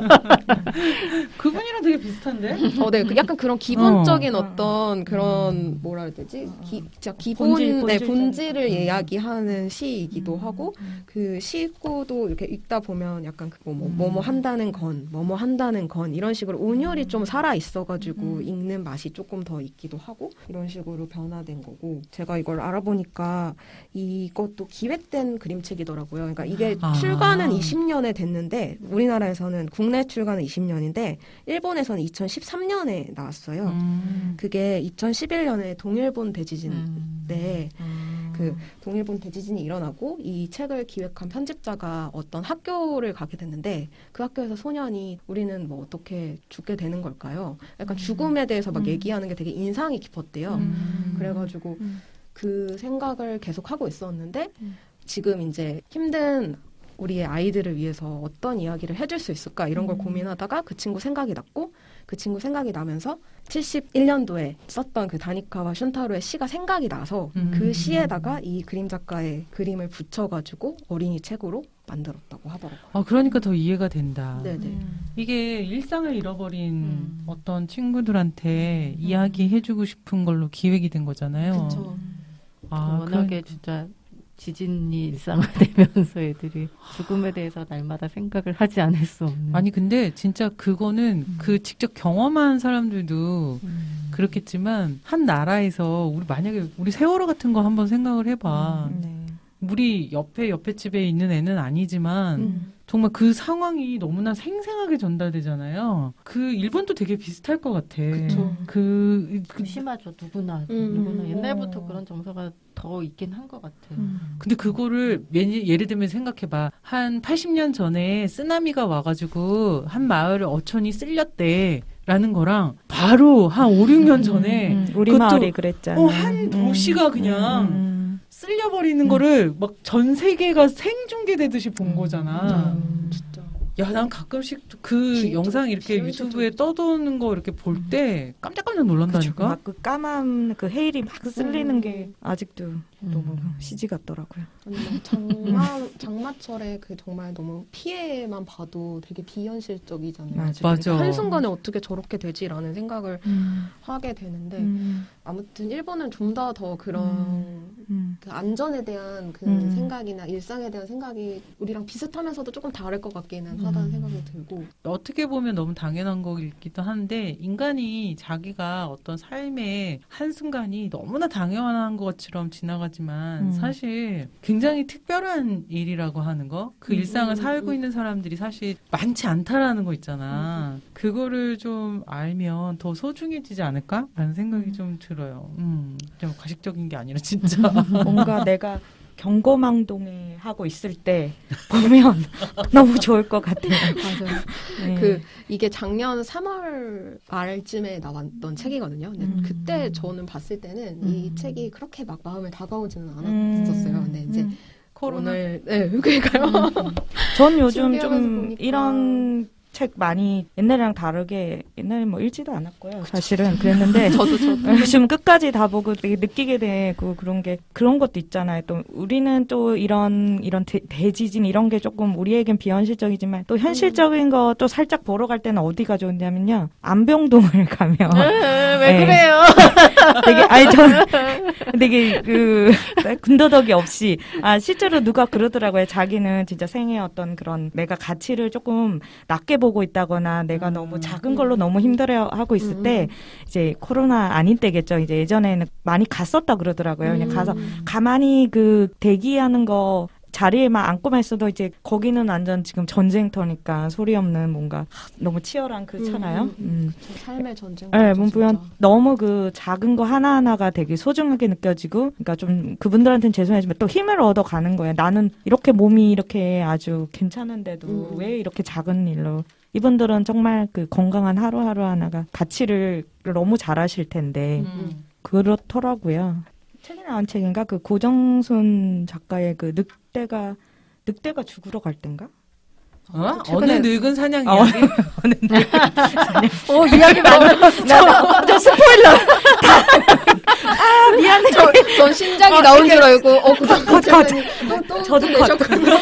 그분이랑 되게 비슷한데? 어, 네, 그 약간 그런 기본적인 어. 어떤 그런 음. 뭐라 해야 되지? 기, 진짜 기본 본질, 네, 본질적인. 본질을 음. 이야기하는 시이기도 음. 하고 그 시구도 이렇게 읽다 보면 약간 그뭐 뭐, 음. 뭐뭐 한다는 건, 뭐뭐 한다는 건 이런 식으로 운율이 좀 살아 있어가지고 음. 읽는 맛이 조금 더 있기도 하고 이런 식으로 변화된 거고 제가 이걸 알아보니까 이것도 기획된 그림책이더라고요. 그러니까 이게 아. 출간은 이십 년에 됐는데 우리나라에서는 국내 출간은 이십 년인데 일본에서는 이천십삼 년에 나왔어요. 음. 그게 이천십일 년에 동일본 대지진 음. 때 음. 그 동일본 대지진이 일어나고 이 책을 기획한 편집자가 어떤 학교를 가게 됐는데 그 학교에서 소년이 우리는 뭐 어떻게 죽게 되는 걸까요? 약간 죽음에 대해서 막 음. 얘기하는 게 되게 인상이 깊었대요. 음. 그래가지고 음. 그 생각을 계속 하고 있었는데 음. 지금 이제 힘든 우리의 아이들을 위해서 어떤 이야기를 해줄 수 있을까 이런 걸 음. 고민하다가 그 친구 생각이 났고 그 친구 생각이 나면서 칠십일 년도에 썼던 그 다니카와 슌타로의 시가 생각이 나서 음. 그 시에다가 이 그림 작가의 그림을 붙여가지고 어린이 책으로 만들었다고 하더라고요. 아 그러니까 더 이해가 된다. 네네. 음. 이게 일상을 잃어버린 음. 어떤 친구들한테 이야기해주고 싶은 걸로 기획이 된 거잖아요. 그쵸. 아, 워낙에 그러니까. 진짜 지진이 일상화되면서 애들이 죽음에 대해서 날마다 생각을 하지 않을 수 없는. 아니 근데 진짜 그거는 음. 그 직접 경험한 사람들도 음. 그렇겠지만 한 나라에서 우리 만약에 우리 세월호 같은 거 한번 생각을 해봐. 음, 네. 우리 옆에 옆에 집에 있는 애는 아니지만 음. 정말 그 상황이 너무나 생생하게 전달되잖아요. 그 일본도 되게 비슷할 것 같아. 그쵸. 그, 그 그 심하죠. 누구나 음. 누구나 옛날부터 어. 그런 정서가 더 있긴 한 것 같아요. 음. 근데 그거를 예를, 예를 들면 생각해봐. 한 팔십 년 전에 쓰나미가 와가지고 한 마을을 어촌이 쓸렸대. 라는 거랑 바로 한 오, 육 년 전에 음, 음, 우리 그것도- 마을이 그랬잖아. 어, 한 도시가 그냥 음, 음, 쓸려버리는 음. 거를 막 전 세계가 생중계되듯이 본 거잖아. 음. 진짜. 야, 난 가끔씩 그 진짜 영상 이렇게 비현실적이지. 유튜브에 떠도는 거 이렇게 볼 때 깜짝깜짝 놀란다니까. 막그 까만 그 헤일이 막 쓸리는 음. 게 아직도 너무 씨지 같더라고요. 아니, 막 장마, 장마철에 그 정말 너무 피해만 봐도 되게 비현실적이잖아요. 맞아. 그러니까 맞아. 한순간에 어떻게 저렇게 되지라는 생각을 하게 되는데 음. 아무튼 일본은 좀 더 더 그런 음. 그 안전에 대한 그 음. 생각이나 일상에 대한 생각이 우리랑 비슷하면서도 조금 다를 것 같기는 하다는 음. 생각이 들고 어떻게 보면 너무 당연한 거기도 한데 인간이 자기가 어떤 삶의 한순간이 너무나 당연한 것처럼 지나가지만 음. 사실 굉장히 특별한 일이라고 하는 거, 그 음, 일상을 음, 살고 음. 있는 사람들이 사실 많지 않다라는 거 있잖아. 그거를 좀 알면 더 소중해지지 않을까라는 생각이 좀 들어요. 음, 좀 과식적인 게 아니라 진짜. 뭔가 내가 경거망동에 하고 있을 때 보면 너무 좋을 것 같아요. 맞아요. 네. 그 이게 작년 삼월 말쯤에 나왔던 책이거든요. 근데 음. 그때 저는 봤을 때는 이 음. 책이 그렇게 막 마음에 다가오지는 음. 않았었어요. 근데 이제 음. 코로나. 오늘 네 그러니까요. 전 요즘 준비하면서 좀 보니까. 이런 책 많이 옛날이랑 다르게 옛날에 뭐 읽지도 않았고요. 사실은 그랬는데 저도 저도 요즘 끝까지 다 보고 되게 느끼게 되고 그런 게 그런 것도 있잖아요. 또 우리는 또 이런 이런 대, 대지진 이런 게 조금 우리에겐 비현실적이지만 또 현실적인 거 또 살짝 보러 갈 때는 어디가 좋냐면요. 안병동을 가면 왜 네. 그래요? 되게 아니 저는 되게 그 군더더기 없이 아 실제로 누가 그러더라고요. 자기는 진짜 생애 어떤 그런 내가 가치를 조금 낮게 보고 있다거나 내가 음. 너무 작은 걸로 너무 힘들어하고 있을 음. 때 이제 코로나 아닌 때겠죠. 이제 예전에는 많이 갔었다 그러더라고요. 그냥 가서 가만히 그 대기하는 거 자리에만 앉고만 있어도 이제 거기는 완전 지금 전쟁터니까 소리 없는 뭔가 너무 치열한 그렇잖아요. 음, 음. 저 삶의 전쟁. 네, 뭐 보면 너무 그 작은 거 하나하나가 되게 소중하게 느껴지고, 그러니까 좀 그분들한테는 죄송하지만 또 힘을 얻어 가는 거예요. 나는 이렇게 몸이 이렇게 아주 괜찮은데도 음. 왜 이렇게 작은 일로. 이분들은 정말 그 건강한 하루하루 하나가 가치를 너무 잘하실 텐데, 음. 그렇더라고요. 책이 나온 책인가? 그 고정순 작가의 그 늑대가, 늑대가 죽으러 갈 땐가? 어? 최근에- 어느 늙은 사냥 어. 이야기? 어, 이야기 많아. 저, 저 스포일러. 아, 미안해. 저, 전 신작이 나온 줄 알고 어 그거 컷, 컷. 또또 저도 내셨구나.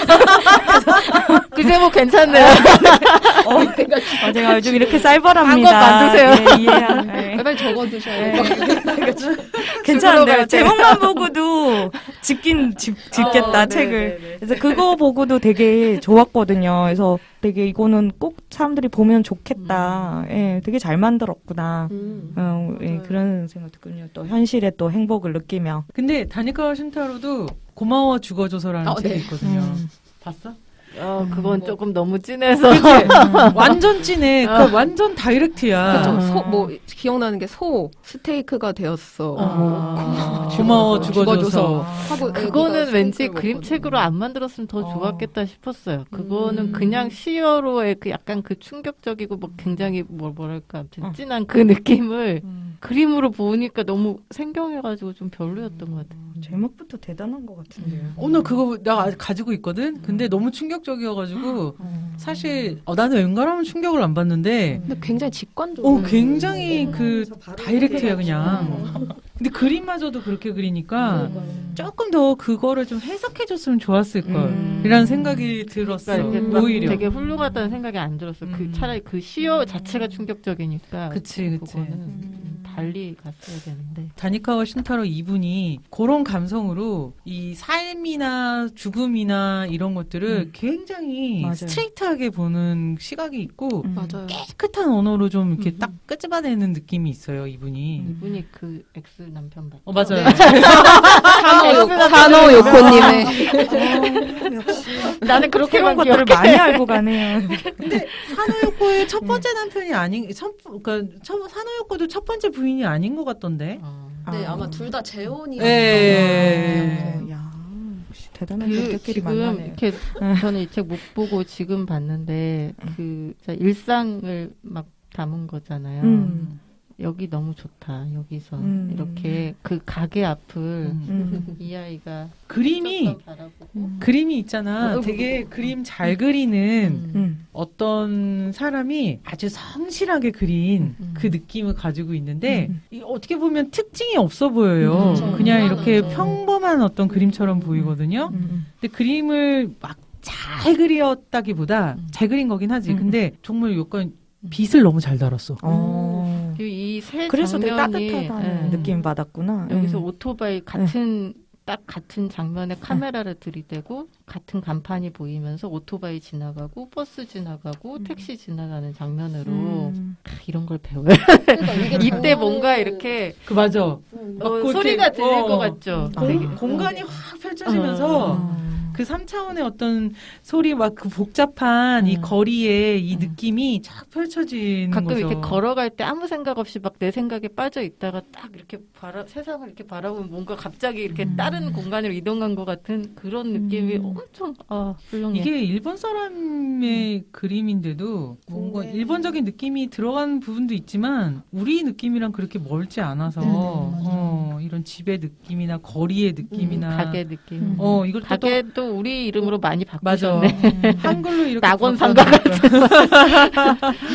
그 제목 괜찮네요. 어, 내가 어, 제가 요즘 이렇게 쌀벌합니다. 한권 만드세요. 예, 이해한. 네. 빨리 적어두셔야 네. 돼요. 괜찮은데요. 갈 때. 제목만 보고도 짓긴 짓, 짓겠다, 어, 책을. 네네네. 그래서 그거 보고도 되게 좋았거든요. 그래서 되게 이거는 꼭 사람들이 보면 좋겠다. 예, 되게 잘 만들었구나. 음. 어, 예, 맞아요. 그런 생각 듣군요. 또 현실의 또 행복을 느끼며. 근데 다니카와 슌타로도 고마워 죽어줘서라는 어, 책이 네. 있거든요. 음. 봤어? 어, 음, 그건 뭐. 조금 너무 진해서. 완전 찐해. 어. 그 완전 다이렉트야. 그쵸. 아. 소, 뭐 기억나는 게 소 스테이크가 되었어. 아. 고마워 죽어줘서. 죽어줘서. 하고 그거는 애기가 왠지 스테이크를 그림책으로 먹거든요. 안 만들었으면 더 어. 좋았겠다 싶었어요. 그거는 음. 그냥 시어로의 그 약간 그 충격적이고 뭐 굉장히 뭐 뭐랄까 아무튼 어. 진한 그 느낌을 음, 그림으로 보니까 너무 생경해가지고 좀 별로였던 것 같아요. 제목부터 대단한 것 같은데요. 오늘 그거 나 아직 가지고 있거든. 근데 너무 충격적이어가지고 음. 사실 어, 나는 웬간하면 충격을 안 받는데 근데 굉장히 직관적으로. 어 굉장히 음. 그 다이렉트야 그냥. 근데 그림마저도 그렇게 그리니까 음. 조금 더 그거를 좀 해석해줬으면 좋았을 걸. 음. 이라는 생각이 들었어. 그러니까 이렇게 막 오히려. 되게 훌륭하다는 생각이 안 들었어. 요 음. 그 차라리 그 시어 자체가 충격적이니까. 그치, 그치. 그거는 음. 달리 갔어야 되는데. 다니카와 슌타로 이분이 그런 감성으로 이 삶이나 죽음이나 이런 것들을 음. 굉장히 맞아요. 스트레이트하게 보는 시각이 있고 음. 맞아요. 깨끗한 언어로 좀 이렇게 음. 딱 끄집어내는 느낌이 있어요, 이분이. 이분이 그 엑스 남편 맞죠? 어, 맞아요. 산호 산호 요코님의 어, 역시 나는 그렇게 새로운 것들을 많이 알고 가네요. 산호요코의 첫 번째 남편이 아닌, 첫, 그러니까 첫, 산호요코도 첫 번째 부인이 아닌 것 같던데. 어. 네 아. 아마 둘 다 재혼이. 예. 어, 야, 역시 대단한 그 인격끼리 지금 만나네요. 이렇게 저는 이 책 못 보고 지금 봤는데 그 자, 일상을 막 담은 거잖아요. 음. 여기 너무 좋다. 여기서 음. 이렇게 그 가게 앞을 음. 이 아이가 그림이 바라보고 음. 그림이 있잖아. 되게 그림 잘 그리는 음. 음. 어떤 사람이 아주 성실하게 그린 음. 그 느낌을 가지고 있는데 음. 이 어떻게 보면 특징이 없어 보여요. 음. 그냥 음. 이렇게 음. 평범한 어떤 그림처럼 보이거든요. 음. 근데 그림을 막 잘 그렸다기보다 음. 잘 그린 거긴 하지. 음. 근데 정말 약간 빛을 너무 잘 달았어. 어. 이 세 그래서 되게 장면이 따뜻하다는 예. 느낌 받았구나. 여기서 음. 오토바이 같은 딱 같은 장면에 카메라를 들이대고 같은 간판이 보이면서 오토바이 지나가고 버스 지나가고 택시 지나가는 장면으로 음. 아, 이런 걸 배워요. 그러니까 이게 이때 뭔가 이렇게 그 맞아. 어, 그렇게, 소리가 들릴 어, 것 같죠. 공, 되게. 공간이 확 펼쳐지면서 어. 그 삼 차원의 어떤 소리 막 그 복잡한 이 음. 거리에 이 음. 느낌이 쫙 펼쳐지는 가끔 거죠. 이렇게 걸어갈 때 아무 생각 없이 막 내 생각에 빠져 있다가 딱 이렇게 바라, 세상을 이렇게 바라보면 뭔가 갑자기 이렇게 음. 다른 공간으로 이동한 것 같은 그런 느낌이 음. 엄청 아, 훌륭해. 이게 일본 사람의 그림인데도 뭔가 네. 일본적인 느낌이 들어간 부분도 있지만 우리 느낌이랑 그렇게 멀지 않아서 음, 어, 이런 집의 느낌이나 거리의 느낌이나 가게 느낌. 음. 어 이걸 또 가게도 우리 이름으로 많이 맞아 바꾸셨네. 한글로 이렇게 낙원상가 바꿔놓으니까.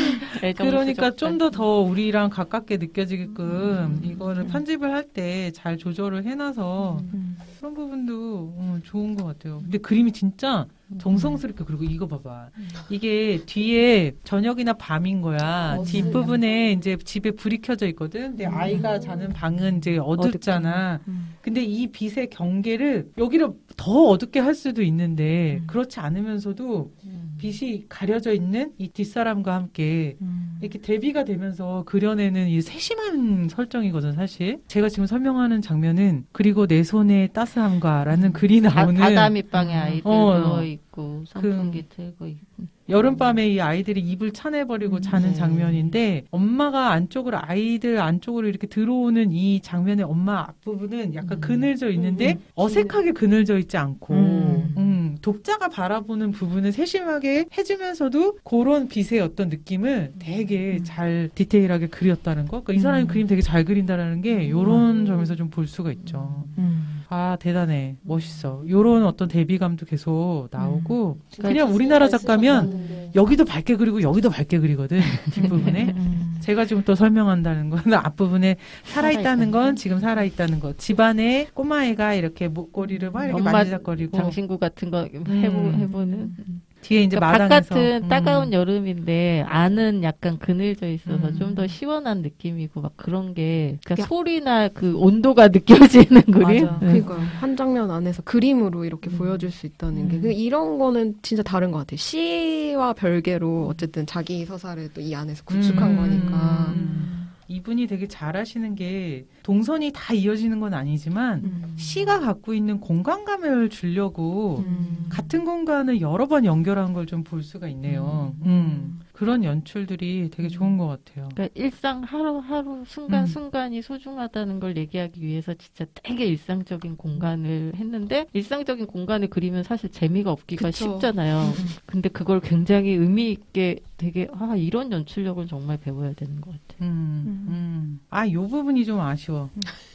애정 그러니까 수족관. 좀 더 더 우리랑 가깝게 느껴지게끔 음. 이거를 편집을 할 때 잘 조절을 해놔서 음. 그런 부분도 어, 좋은 것 같아요. 근데 그림이 진짜 정성스럽게 그리고 이거 봐봐. 이게 뒤에 저녁이나 밤인 거야. 어, 뒷부분에 이제 집에 불이 켜져 있거든. 근데 아이가 자는 방은 이제 어둡잖아. 음. 근데 이 빛의 경계를 여기를 더 어둡게 할 수도 있는데 음. 그렇지 않으면서도 음. 빛이 가려져 있는 이 뒷사람과 함께 음. 이렇게 대비가 되면서 그려내는 이 세심한 설정이거든 사실. 제가 지금 설명하는 장면은 그리고 내 손의 따스함과라는 글이 바, 나오는 바다 밑방에 아이들 어. 누워있고 선풍기 틀고 있고 여름밤에 이 아이들이 이불 차내버리고 자는 네. 장면인데 엄마가 안쪽으로 아이들 안쪽으로 이렇게 들어오는 이 장면의 엄마 앞부분은 약간 음. 그늘져 있는데 어색하게 그늘져 있지 않고 음. 음, 독자가 바라보는 부분을 세심하게 해주면서도 그런 빛의 어떤 느낌을 되게 잘 디테일하게 그렸다는 거. 그러니까 이 사람이 음. 그림 되게 잘 그린다라는 게 이런 점에서 좀 볼 수가 있죠. 음. 아 대단해, 멋있어. 요런 어떤 대비감도 계속 나오고 음. 그냥 우리나라 작가면 여기도 밝게 그리고 여기도 밝게 그리거든 뒷부분에. 음. 제가 지금 또 설명한다는 건 앞부분에 살아있다는 살아있다는 건 지금 살아있다는 거. 집안에 꼬마애가 이렇게 목걸이를 막 이렇게 엄마 만지작거리고 장신구 같은 거 해보, 음. 해보는 뒤에 이제 그러니까 마당에서 바깥은 음. 따가운 여름인데 안은 약간 그늘져 있어서 음. 좀 더 시원한 느낌이고 막 그런 게 그러니까 야. 소리나 그 온도가 느껴지는 그림. 맞아. 네. 그러니까 한 장면 안에서 그림으로 이렇게 음. 보여줄 수 있다는 게 음. 그 이런 거는 진짜 다른 것 같아요. 시와 별개로 어쨌든 자기 서사를 또 이 안에서 구축한 음. 거니까. 음. 이분이 되게 잘하시는 게 동선이 다 이어지는 건 아니지만 음. 시가 갖고 있는 공간감을 주려고 음. 같은 공간을 여러 번 연결한 걸 좀 볼 수가 있네요. 음. 그런 연출들이 되게 좋은 것 같아요. 그러니까 일상 하루하루 순간순간이 소중하다는 걸 얘기하기 위해서 진짜 되게 일상적인 공간을 했는데 일상적인 공간을 그리면 사실 재미가 없기가 그쵸. 쉽잖아요. 근데 그걸 굉장히 의미 있게 되게 아 이런 연출력을 정말 배워야 되는 것 같아요. 음, 음. 아, 요 부분이 좀 아쉬워.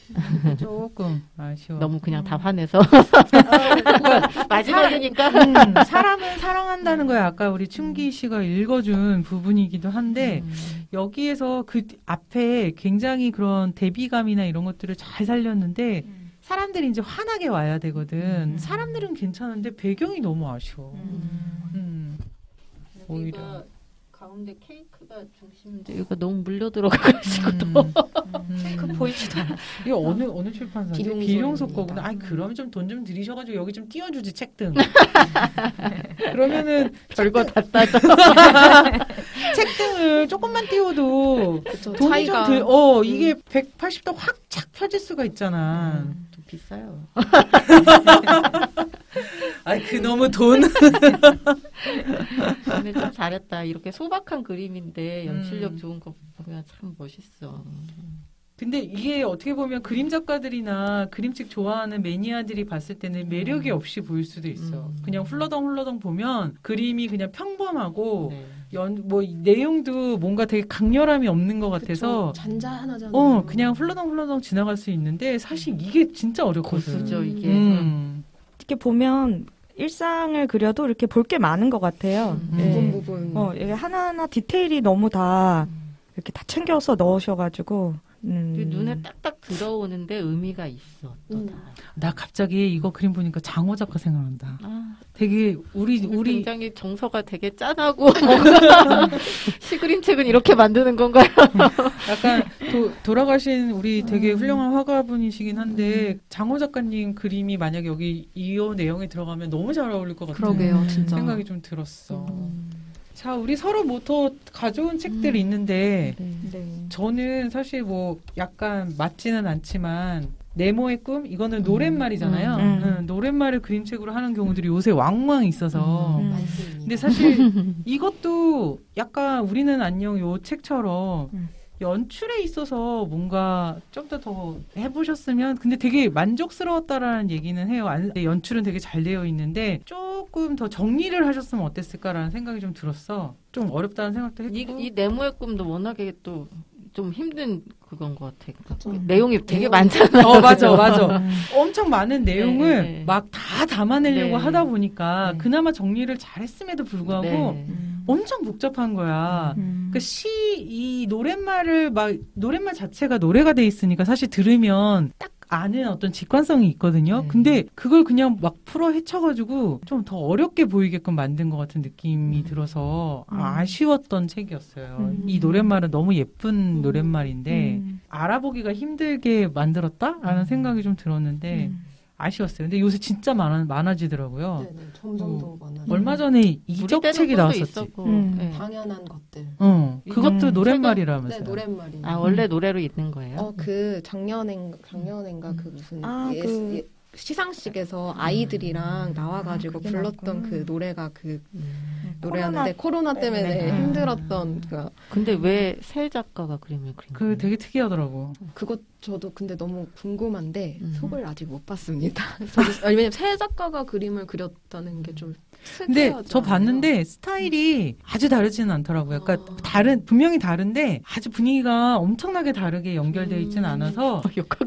조금 아쉬워. 너무 그냥 다 화내서 마지막이니까 음, 사람을 사랑한다는 거야. 아까 우리 춘기 씨가 읽어준 부분이기도 한데 음. 여기에서 그 앞에 굉장히 그런 대비감이나 이런 것들을 잘 살렸는데 사람들이 이제 환하게 와야 되거든. 음. 사람들은 괜찮은데 배경이 너무 아쉬워. 음. 음. 오히려. 여기가 가운데 케이크가 중심인데 이거 너무 물려 들어가가지고 음. 그 음. 보이지도 않아. 이거 어느 어느 출판사지? 비룡소. 비룡소 거구나. 아이 그럼 좀 돈 좀 들이셔가지고 여기 좀 띄워주지 책등. 그러면은 별거 다 따져. 책등을 조금만 띄워도 그쵸, 돈이 차이가 좀 들. 어 이게 백팔십 도 확 착 펴질 수가 있잖아. 좀 비싸요. 아이 그 너무 돈. 근데 좀 잘했다. 이렇게 소박한 그림인데 연출력 음. 좋은 거 보면 참 멋있어. 근데 이게 어떻게 보면 그림 작가들이나 그림책 좋아하는 매니아들이 봤을 때는 매력이 없이 보일 수도 있어. 음. 그냥 훌러덩 훌러덩 보면 그림이 그냥 평범하고 네. 연, 뭐, 내용도 뭔가 되게 강렬함이 없는 것 같아서. 그쵸. 잔잔하잖아요. 어, 그냥 훌러덩 훌러덩 지나갈 수 있는데, 사실 이게 진짜 어렵거든. 고수죠, 이게. 음. 이렇게 보면 일상을 그려도 이렇게 볼 게 많은 것 같아요. 음. 예. 부분 부분. 어, 이게 하나하나 디테일이 너무 다 이렇게 다 챙겨서 넣으셔가지고 음. 눈에 딱딱 들어오는데 의미가 있어. 또 음. 다. 나 갑자기 이거 그림 보니까 장호 작가 생각난다. 아, 되게, 우리, 우리. 굉장히 정서가 되게 짠하고 뭔가 시그림책은 이렇게 만드는 건가요? 약간 도, 돌아가신 우리 되게 훌륭한 화가분이시긴 한데 장호 작가님 그림이 만약에 여기 이 내용에 들어가면 너무 잘 어울릴 것 같은 그러게요, 진짜. 생각이 좀 들었어. 음. 자, 우리 서로 뭐 더 가져온 책들이 있는데 네. 네. 저는 사실 뭐 약간 맞지는 않지만 네모의 꿈 이거는 노랫말이잖아요. 음, 음. 응, 노랫말을 그림책으로 하는 경우들이 요새 왕왕 있어서 음. 많습니다. 근데 사실 이것도 약간 우리는 안녕 요 책처럼 음. 연출에 있어서 뭔가 좀 더 더 해보셨으면 근데 되게 만족스러웠다라는 얘기는 해요. 안- 연출은 되게 잘 되어 있는데 조금 더 정리를 하셨으면 어땠을까라는 생각이 좀 들었어. 좀 어렵다는 생각도 했고. 이, 이 네모의 꿈도 워낙에 또 좀 힘든 그건 것 같아. 그쵸. 내용이 되게 내용이- 많잖아요. 어, 맞아, 맞아. 엄청 많은 내용을 네, 네. 막 다 담아내려고 네. 하다 보니까 네. 그나마 정리를 잘했음에도 불구하고 네. 음. 엄청 복잡한 거야. 음. 그 시, 이 노랫말을 막, 노랫말 자체가 노래가 돼 있으니까 사실 들으면 딱 아는 어떤 직관성이 있거든요. 네. 근데 그걸 그냥 막 풀어 헤쳐가지고 좀 더 어렵게 보이게끔 만든 것 같은 느낌이 들어서 음. 아쉬웠던 책이었어요. 음. 이 노랫말은 너무 예쁜 노랫말인데 음. 알아보기가 힘들게 만들었다라는 음. 생각이 좀 들었는데 음. 아쉬웠어요. 근데 요새 진짜 많아, 많아지더라고요. 네네, 점점 더 많아요. 얼마 전에 이적 때는 책이 꿈도 나왔었지. 있었고. 음. 네. 당연한 것들. 어, 그것도 음. 노랫말이라면서요. 네, 노랫말이. 아 원래 노래로 있는 거예요? 어, 그 작년엔 작년엔가 그 무슨 아, 예, 그- 예, 시상식에서 아이들이랑 나와가지고 아, 그게 불렀던 나왔구나. 그 노래가 그 음. 노래였는데 코로나, 때문에 때문에. 힘들었던 그 근데 왜 새 작가가 그림을 그린 그 거예요? 되게 특이하더라고. 그것 저도 근데 너무 궁금한데 음. 속을 아직 못 봤습니다. 저도 아니, 왜냐면 새 작가가 그림을 그렸다는 게 좀 근데 특이하잖아요. 저 봤는데 스타일이 아주 다르지는 않더라고요. 그러니까 아. 다른 분명히 다른데 아주 분위기가 엄청나게 다르게 연결되어 있지는 음. 않아서 욕하고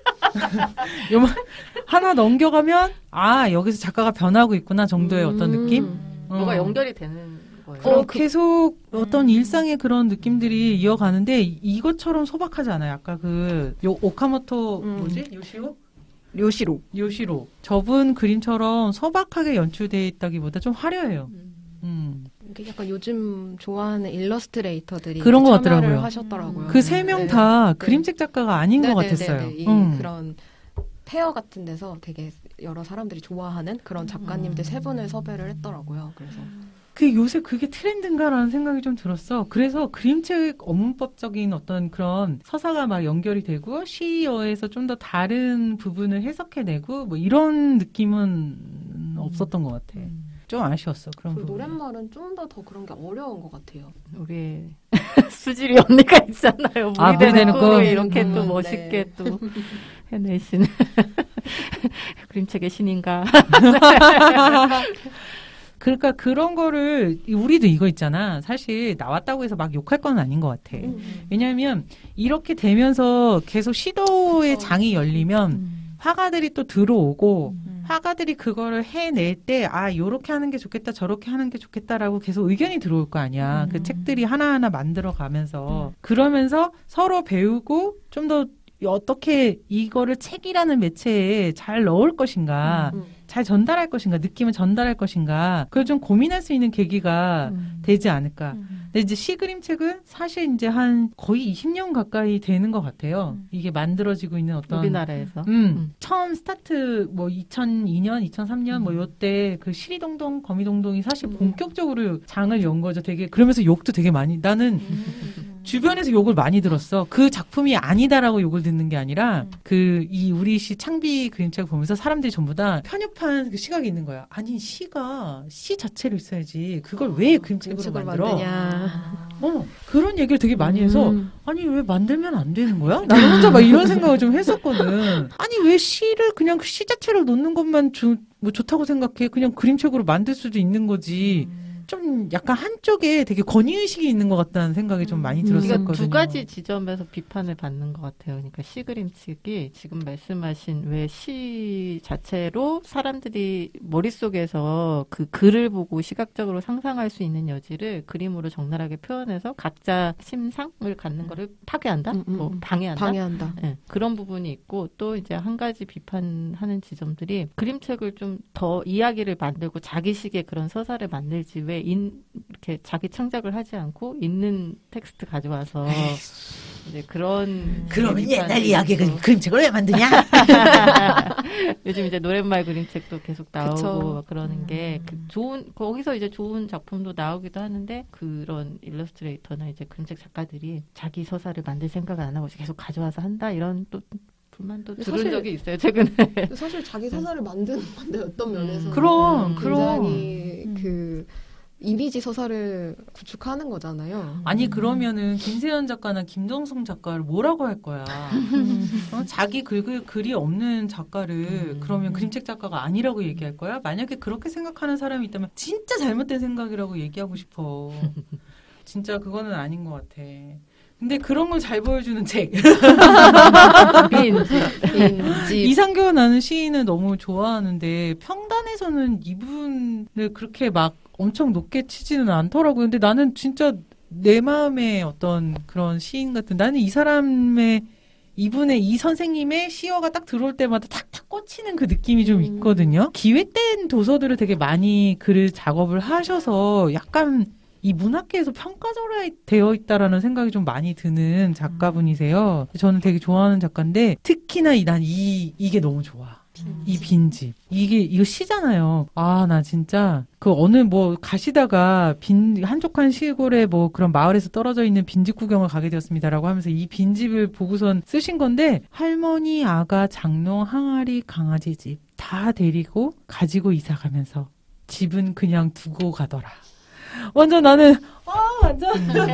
요만 하나 넘겨가면 아 여기서 작가가 변하고 있구나 정도의 음. 어떤 느낌. 어. 뭐가 연결이 되는 거예요? 어, 계속 어떤 음. 일상의 그런 느낌들이 이어가는데 이것처럼 소박하지 않아요. 아까 그 요, 오카모토 음. 뭐지 요시오? 요시로. 요시로 저분 그림처럼 소박하게 연출되어 있다기보다 좀 화려해요. 음. 음. 이게 약간 요즘 좋아하는 일러스트레이터들이 그런 것 참여를 같더라고요. 하셨더라고요. 그 세 명 다 그림책 작가가 아닌 것 네네네네. 같았어요. 이 음. 그런 페어 같은 데서 되게 여러 사람들이 좋아하는 그런 작가님들 세 분을 섭외를 했더라고요. 그래서 그 요새 그게 트렌드인가라는 생각이 좀 들었어. 그래서 그림책 업문법적인 어떤 그런 서사가 막 연결이 되고 시어에서 좀 더 다른 부분을 해석해내고 뭐 이런 느낌은 없었던 것 같아. 좀 아쉬웠어. 그런 그 부분. 노랫말은 좀 더 더 그런 게 어려운 것 같아요. 우리 수지리 언니가 있잖아요. 아, 물이 되는 물이 되는 꿈을 꿈. 이렇게 또 음, 멋있게 네. 또 해내시는 그림책의 신인가? 그러니까 그런 거를 우리도 이거 있잖아. 사실 나왔다고 해서 막 욕할 건 아닌 것 같아. 왜냐하면 이렇게 되면서 계속 시도의 그쵸. 장이 열리면 음. 화가들이 또 들어오고 음. 화가들이 그거를 해낼 때, 아, 요렇게 하는 게 좋겠다, 저렇게 하는 게 좋겠다라고 계속 의견이 들어올 거 아니야. 음. 그 책들이 하나하나 만들어 가면서. 그러면서 서로 배우고 좀 더 어떻게 이거를 책이라는 매체에 잘 넣을 것인가, 음. 잘 전달할 것인가, 느낌을 전달할 것인가, 그걸 좀 고민할 수 있는 계기가 음. 되지 않을까. 음. 근데 이제 시그림책은 사실 이제 한 거의 이십 년 가까이 되는 것 같아요. 음. 이게 만들어지고 있는 어떤. 우리나라에서. 음, 음. 처음 스타트 뭐 이천이 년, 이천삼 년 뭐 음. 요때 그 시리동동, 거미동동이 사실 음. 본격적으로 장을 연 거죠. 되게 그러면서 욕도 되게 많이 나는 주변에서 욕을 많이 들었어. 그 작품이 아니다라고 욕을 듣는 게 아니라 음. 그 이 우리 시 창비 그림책을 보면서 사람들이 전부 다 편협한 그 시각이 있는 거야. 아니 시가 시 자체로 있어야지. 그걸 왜 그림책으로 그림책을 만들어? 만드냐. 아. 어, 그런 얘기를 되게 많이 해서 음. 아니 왜 만들면 안 되는 거야? 나는 혼자 막 이런 생각을 좀 했었거든. 아니 왜 시를 그냥 시 자체를 놓는 것만 주, 뭐 좋다고 생각해? 그냥 그림책으로 만들 수도 있는 거지. 좀 약간 한쪽에 되게 권위의식이 있는 것 같다는 생각이 좀 많이 들었었거든요. 그러니까 두 가지 지점에서 비판을 받는 것 같아요. 그러니까 시 그림 측이 지금 말씀하신 왜 시 자체로 사람들이 머릿속에서 그 글을 보고 시각적으로 상상할 수 있는 여지를 그림으로 적나라하게 표현해서 각자 심상을 갖는 거를 파괴한다? 음, 음, 뭐 음. 방해한다? 방해한다. 네, 그런 부분이 있고 또 이제 한 가지 비판하는 지점들이 그림책을 좀 더 이야기를 만들고 자기식의 그런 서사를 만들지 왜 인, 이렇게 자기 창작을 하지 않고 있는 텍스트 가져와서 이제 그런 그러면 옛날 비판이 이야기 있고. 그림책을 왜 만드냐? 요즘 이제 노랫말 그림책도 계속 나오고 그쵸. 그러는 게 그 좋은 거기서 이제 좋은 작품도 나오기도 하는데 그런 일러스트레이터나 이제 그림책 작가들이 자기 서사를 만들 생각을 안 하고 계속 가져와서 한다 이런 또 불만도 들은 사실- 적이 있어요 최근에. 사실 자기 서사를 만드는 건데 어떤 면에서 그럼, 굉장히 그럼. 그 이미지 서사를 구축하는 거잖아요. 아니 그러면은 김세연 작가나 김동성 작가를 뭐라고 할 거야? 어? 자기 글, 글이 없는 작가를 음. 그러면 그림책 작가가 아니라고 얘기할 거야? 만약에 그렇게 생각하는 사람이 있다면 진짜 잘못된 생각이라고 얘기하고 싶어. 진짜 그거는 아닌 것 같아. 근데 그런 걸 잘 보여주는 책. 빈지. 인지 이상교 나는 시인을 너무 좋아하는데 평단에서는 이분을 그렇게 막 엄청 높게 치지는 않더라고요. 근데 나는 진짜 내 마음의 어떤 그런 시인 같은 나는 이 사람의 이분의 이 선생님의 시어가 딱 들어올 때마다 탁탁 꽂히는 그 느낌이 좀 있거든요. 기획된 도서들을 되게 많이 글을 작업을 하셔서 약간 이 문학계에서 평가절하되어 있다라는 생각이 좀 많이 드는 작가분이세요. 저는 되게 좋아하는 작가인데 특히나 이, 난 이, 이게 너무 좋아. 이 빈집. 이게, 이거 시잖아요. 아, 나 진짜, 그 어느 뭐 가시다가 빈, 한적한 시골에 뭐 그런 마을에서 떨어져 있는 빈집 구경을 가게 되었습니다라고 하면서 이 빈집을 보고선 쓰신 건데, 할머니, 아가, 장롱, 항아리, 강아지 집 다 데리고 가지고 이사 가면서 집은 그냥 두고 가더라. 완전 나는, 아, 완전.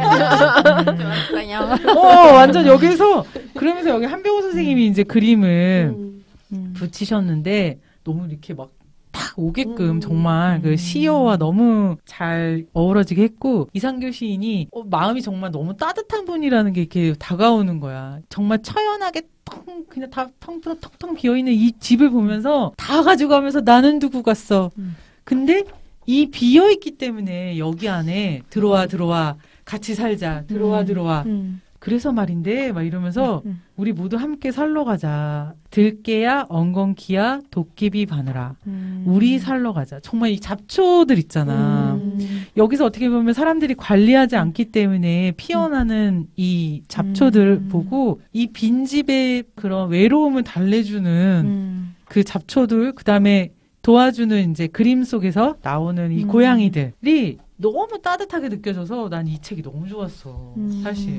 어, 완전 여기서, 그러면서 여기 한병호 선생님이 이제 그림을 음. 붙이셨는데, 너무 이렇게 막, 딱 오게끔 음. 정말 그 시어와 너무 잘 어우러지게 했고, 이상교 시인이 어, 마음이 정말 너무 따뜻한 분이라는 게 이렇게 다가오는 거야. 정말 처연하게 텅, 그냥 다 텅, 텅, 텅 비어있는 이 집을 보면서 다 가져가면서 나는 두고 갔어. 근데 이 비어있기 때문에 여기 안에 들어와, 들어와, 같이 살자, 들어와, 음. 들어와. 음. 그래서 말인데, 막 이러면서 음. 우리 모두 함께 살러 가자. 들깨야, 엉겅퀴야, 도깨비 바늘아. 음. 우리 살러 가자. 정말 이 잡초들 있잖아. 음. 여기서 어떻게 보면 사람들이 관리하지 않기 때문에 피어나는 이 잡초들 음. 보고 이 빈집의 그런 외로움을 달래주는 음. 그 잡초들, 그 다음에 도와주는 이제 그림 속에서 나오는 이 음. 고양이들이 너무 따뜻하게 느껴져서 난 이 책이 너무 좋았어. 음. 사실.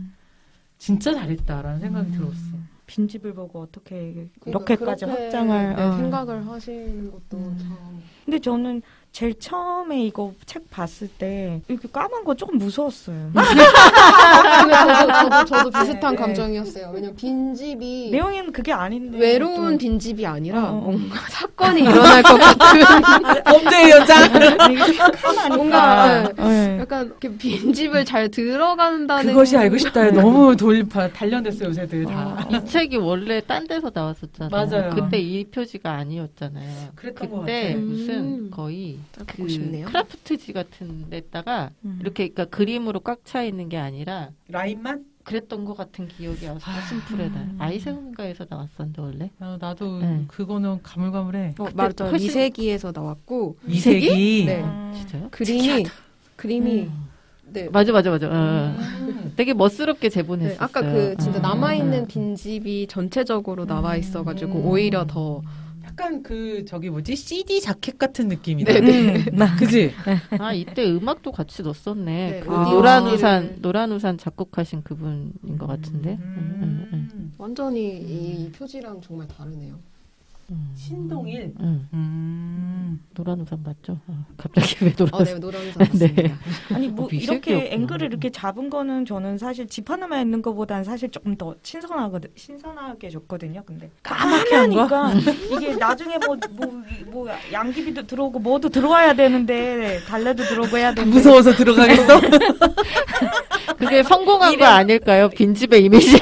진짜 잘했다라는 생각이 음. 들었어. 빈집을 보고 어떻게 그러니까 이렇게까지 그렇게, 확장을 네, 어. 생각을 하시는 것도 음. 참 근데 저는 제일 처음에 이거 책 봤을 때 이렇게 까만 거 조금 무서웠어요. 근데 저도, 저도, 저도 비슷한 네. 감정이었어요. 왜냐면 빈집이 내용에는 그게 아닌데 외로운 또- 빈집이 아니라 어, 어. 뭔가 사건이 일어날 것 같은 범죄의 연장! 이게 깜깜하니까. 뭔가, 네. 약간 이렇게 빈집을 잘 들어간다는 그것이 알고 싶다. 너무 돌파, 단련됐어요, 요새들 다. 이 책이 원래 딴 데서 나왔었잖아요. 맞아요. 그때 이 표지가 아니었잖아요. 그랬던 것 그때 같아요. 무슨 음. 거의 보고 그 싶네요. 크라프트지 같은 데다가 음. 이렇게 그러니까 그림으로 꽉 차 있는 게 아니라 라인만? 그랬던 것 같은 기억이 와서 심플해다. 음. 아이세움가에서 나왔었는데 원래. 아, 나도 네. 그거는 가물가물해. 어, 그때 맞아. 훨씬- 이세기에서 나왔고 이색이. 네. 음. 진짜요? 그림이 그림이 음. 네. 맞아 맞아 맞아. 어. 음. 되게 멋스럽게 네, 재본했었어요. 아까 그 진짜 어. 남아있는 빈집이 전체적으로 나와 있어가지고 음. 오히려 더 약간 그, 저기 뭐지? 씨디 자켓 같은 느낌이다. 네네. 그지? 아 이때 음악도 같이 넣었었네. 네, 그 오디오 노란 씨디를. 우산 노란 우산 작곡하신 그분인 것 같은데. 음. 음, 음, 음. 완전히 이 표지랑 정말 다르네요. 음. 신동일. 음. 음. 노란 우산 맞죠? 아, 갑자기 왜 노란 어, 우산? 네, 노란 우산 맞습니다. 네. 아니 뭐 어, 미색이었구나. 이렇게 앵글을 이렇게 잡은 거는 저는 사실 집 하나만 있는 것보다는 사실 조금 더 신선하거든 신선하게 줬거든요. 근데 까맣게 한 거? 까마니까 이게 나중에 뭐 뭐 뭐 양귀비도 들어오고 뭐도 들어와야 되는데 달래도 들어오고 해야 되는데 무서워서 들어가겠어? 그게 성공한 거 아닐까요? 빈집의 이미지.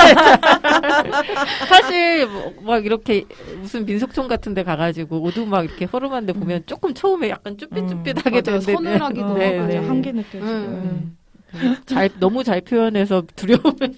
사실 뭐, 막 이렇게 무슨 민속촌 같은 데 가가지고 오두 막 이렇게 허름한데 보면 조금 처음에 약간 쭈삣쭈삣하게 맞아요. 되는데 서늘하기도 네, 하고. 네. 맞아 한계 느껴지고. 음. 잘 너무 잘 표현해서 두려움을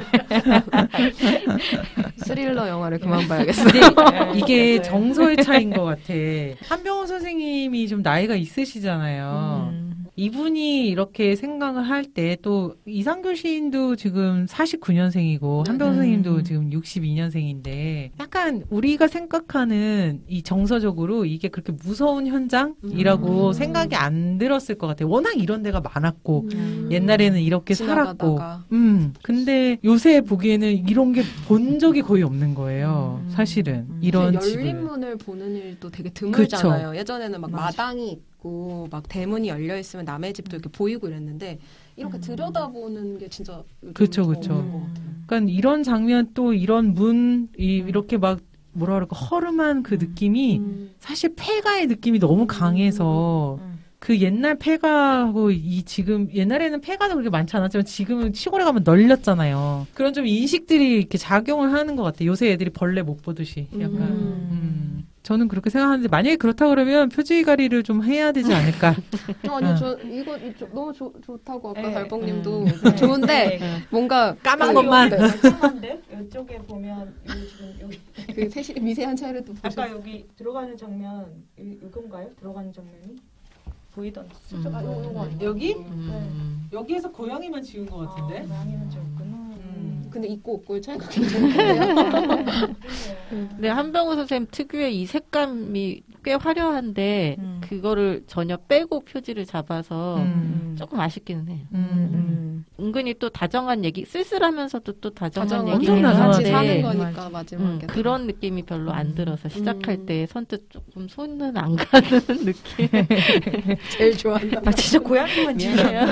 스릴러 영화를 그만 봐야겠어요. 근데 이게 정서의 차이인 것 같아. 한병호 선생님이 좀 나이가 있으시잖아요. 음. 이분이 이렇게 생각을 할 때 또 이상균 시인도 지금 사십구 년생이고 한병호 음. 선생님도 지금 육십이 년생인데 약간 우리가 생각하는 이 정서적으로 이게 그렇게 무서운 현장이라고 음. 생각이 안 들었을 것 같아요. 워낙 이런 데가 많았고 음. 옛날에는 이렇게 지나가다가. 살았고 음 근데 요새 보기에는 이런 게 본 적이 거의 없는 거예요. 음. 사실은 음. 이런 열린 집을. 문을 보는 일도 되게 드물잖아요. 그쵸. 예전에는 막 맞아. 마당이 있고 막 대문이 열려 있으면 남의 집도 이렇게 보이고 이랬는데 이렇게 음. 들여다보는 게 진짜 요즘 그쵸, 더 그쵸. 없는 것 같아요. 그러니까 이런 장면 또 이런 문 이, 음. 이렇게 막 뭐라 그럴까 허름한 그 음. 느낌이 음. 사실 폐가의 느낌이 너무 강해서 음. 그 옛날 폐가하고 이 지금 옛날에는 폐가도 그렇게 많지 않았지만 지금은 시골에 가면 널렸잖아요. 그런 좀 인식들이 이렇게 작용을 하는 것 같아요. 요새 애들이 벌레 못 보듯이 약간. 음. 음. 저는 그렇게 생각하는데 만약에 그렇다 그러면 표지가리를 좀 해야 되지 않을까. 아니 어. 저 이거 이- 저- 너무 좋 좋다고 아까 네. 달봉님도 음. 좋은데 네. 뭔가 까만 그- 것만. 네. 깔끔한데 이쪽에 보면 여기 지금 여기 그 세시, 미세한 차이를 또 보셔. 아까 여기 들어가는 장면 이, 이건가요? 들어가는 장면이 보이던 수저. 음. 아, 요거, 요거 아닌가요? 여기? 음. 여기에서 고양이만 지은 것 아, 고양이는 저였구나. 음. 근데 있고 없고의 차이가 굉장히 크네요. 근데 한병호 선생님 특유의 이 색감이 꽤 화려한데 음. 그거를 전혀 빼고 표지를 잡아서 음. 조금 아쉽기는 해요. 음. 음. 은근히 또 다정한 얘기, 쓸쓸하면서도 또 다정한 가정 얘기긴 엄청 같이 다정한데. 사는 한데 거니까 음, 마지막에 그런 느낌이 별로 안 들어서 시작할 음. 때 선뜻 조금 손은 안 가는 느낌. 제일 좋아한다. 나 진짜 고양이만 지금 미안해요.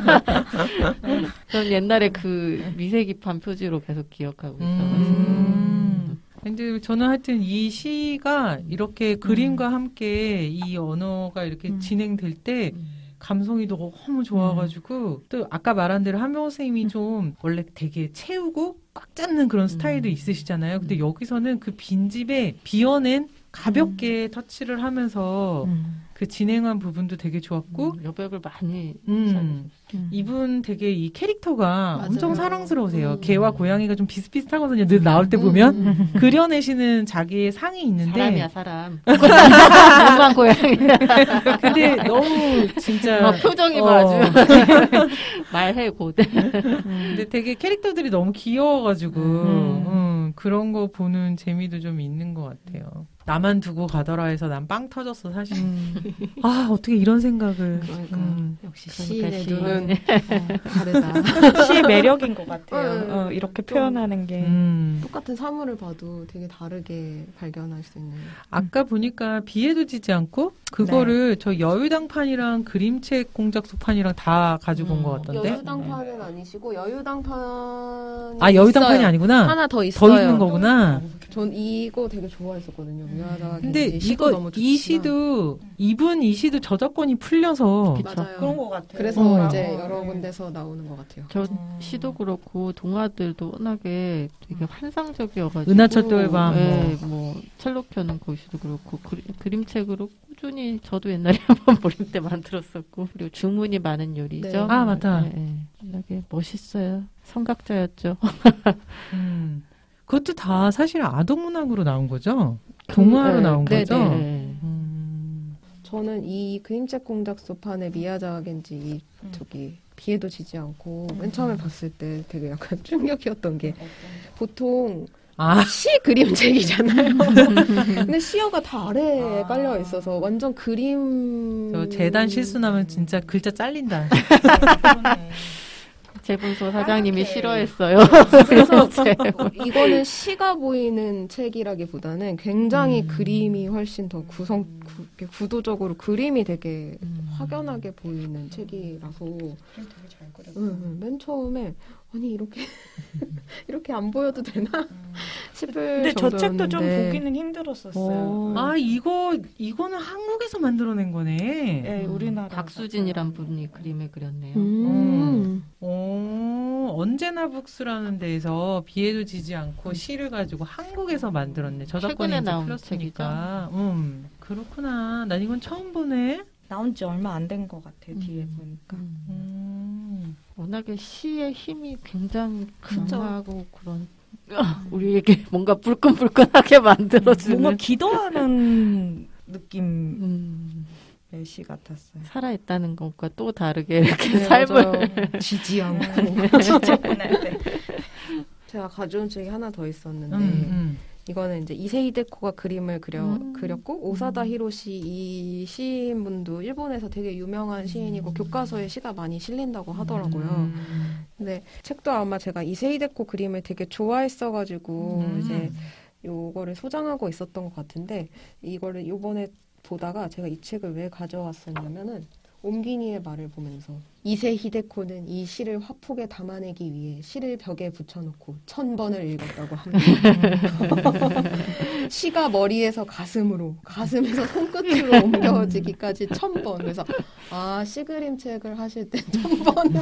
전 옛날에 그 미세기판 표지로 계속 기억하고 있어가지고. 음. 근데 저는 하여튼 이 시가 이렇게 그림과 함께 이 언어가 이렇게 음. 진행될 때 음. 감성이 너무 좋아가지고 또 아까 말한 대로 한병호 선생님이 좀 원래 되게 채우고 꽉 잡는 그런 스타일도 음. 있으시잖아요. 근데 음. 여기서는 그 빈집에 비어낸 가볍게 터치를 하면서 음. 그 진행한 부분도 되게 좋았고 음, 여백을 많이 음. 살려줬어요. 이분 되게 이 캐릭터가 맞아요. 엄청 사랑스러우세요. 음. 개와 고양이가 좀 비슷비슷하거든요. 늘 나올 때 보면 음. 그려내시는 자기의 상이 있는데 사람이야 사람. 눈만 고양이. 근데 너무 진짜 어, 표정이 어. 아주 말해 곧. 근데 되게 캐릭터들이 너무 귀여워가지고 음. 음, 그런 거 보는 재미도 좀 있는 것 같아요. 나만 두고 가더라 해서 난 빵 터졌어 사실. 아 어떻게 이런 생각을. 그러니까 음. 역시 그러니까 시인의 시인. 눈은 어, 다르다. 시의 매력인 것 같아요. 네. 어, 이렇게 좀- 표현하는 게. 음. 똑같은 사물을 봐도 되게 다르게 발견할 수 있는. 아까 보니까 비에도 지지 않고 그거를 저 여유당판이랑 그림책 공작소판이랑 다 가지고 온 것 음. 같던데. 여유당판은 아니시고 여유당판. 아 여유당판이 아니구나. 하나 더 있어요. 더 있는 거구나. 전 이거 되게 좋아했었거든요. 미안하다. 근데 시도 이거 너무 이 좋지만. 시도 이분 이 시도 저작권이 풀려서 그쵸. 맞아요. 그런 것 같아요. 그래서 어. 이제 어, 여러 네. 군데서 나오는 것 같아요. 저 음. 시도 그렇고 동화들도 워낙에 되게 환상적이어가지고 은하철도의 밤, 네, 뭐 첼로 켜는 거시도 그렇고 그리, 그림책으로 꾸준히 저도 옛날에 한번 버릴 때 만들었었고 그리고 주문이 많은 요리죠. 네. 아, 맞다. 네, 네. 워낙에 멋있어요. 성각자였죠. 음. 그것도 다 사실 아동문학으로 나온 거죠? 동화로 네, 나온 네, 거죠? 네. 음. 저는 이 그림책 공작소판의 미야자와 겐지 이 음. 저기 비에도 지지 않고 음. 맨 처음에 봤을 때 되게 약간 충격이었던 게 보통 아, 시 그림책이잖아요. 근데 시어가 다 아래에 아. 깔려 있어서 완전 그림. 저 재단 실수 나면 진짜 글자 잘린다. 그러네. 재분소 사장님이 빨갛게. 싫어했어요. 그래서 이거는 시가 보이는 책이라기보다는 굉장히 음. 그림이 훨씬 더 구성 구, 이렇게 구도적으로 그림이 되게 음. 확연하게 보이는 책이라서 그림 되게 잘 그렸어. 응, 응. 맨 처음에 아니 이렇게 이렇게 안 보여도 되나 싶을 근데 저 책도 좀 정도였는데. 보기는 힘들었었어요. 어. 아 이거 이거는 한국에서 만들어낸 거네. 예, 우리나라 박수진이란 분이 그림을 그렸네요. 음. 오, 언제나 북스라는 데에서 비애도 지지 않고 시를 가지고 한국에서 만들었네. 저작권이 최근에 이제 나온 풀렸으니까. 음, 그렇구나. 난 이건 처음 보네. 나온 지 얼마 안 된 것 같아요. 뒤에 음. 보니까. 음. 음. 워낙에 시의 힘이 굉장히 그쵸. 강하고 그런 아, 우리에게 뭔가 불끈불끈하게 만들어주는 뭔가 기도하는 느낌의 음, 시 같았어요. 살아있다는 것과 또 다르게 이렇게 네, 삶을 맞아요. 지지 않고 진짜 보낼 때. 제가 가져온 책이 하나 더 있었는데 음, 음. 이거는 이제 이세 히데코가 그림을 그려 음. 그렸고 오사다 히로시 이 시인분도 일본에서 되게 유명한 시인이고 교과서에 시가 많이 실린다고 하더라고요. 음. 근데 책도 아마 제가 이세 히데코 그림을 되게 좋아했어가지고 음. 이제 요거를 소장하고 있었던 것 같은데 이거를 요번에 보다가 제가 이 책을 왜 가져왔었냐면은 옴기니의 말을 보면서 이세 히데코는 이 시를 화폭에 담아내기 위해 시를 벽에 붙여놓고 천 번을 읽었다고 합니다. 시가 머리에서 가슴으로, 가슴에서 손끝으로 옮겨지기까지 천 번. 그래서 아, 시 그림책을 하실 때 천 번은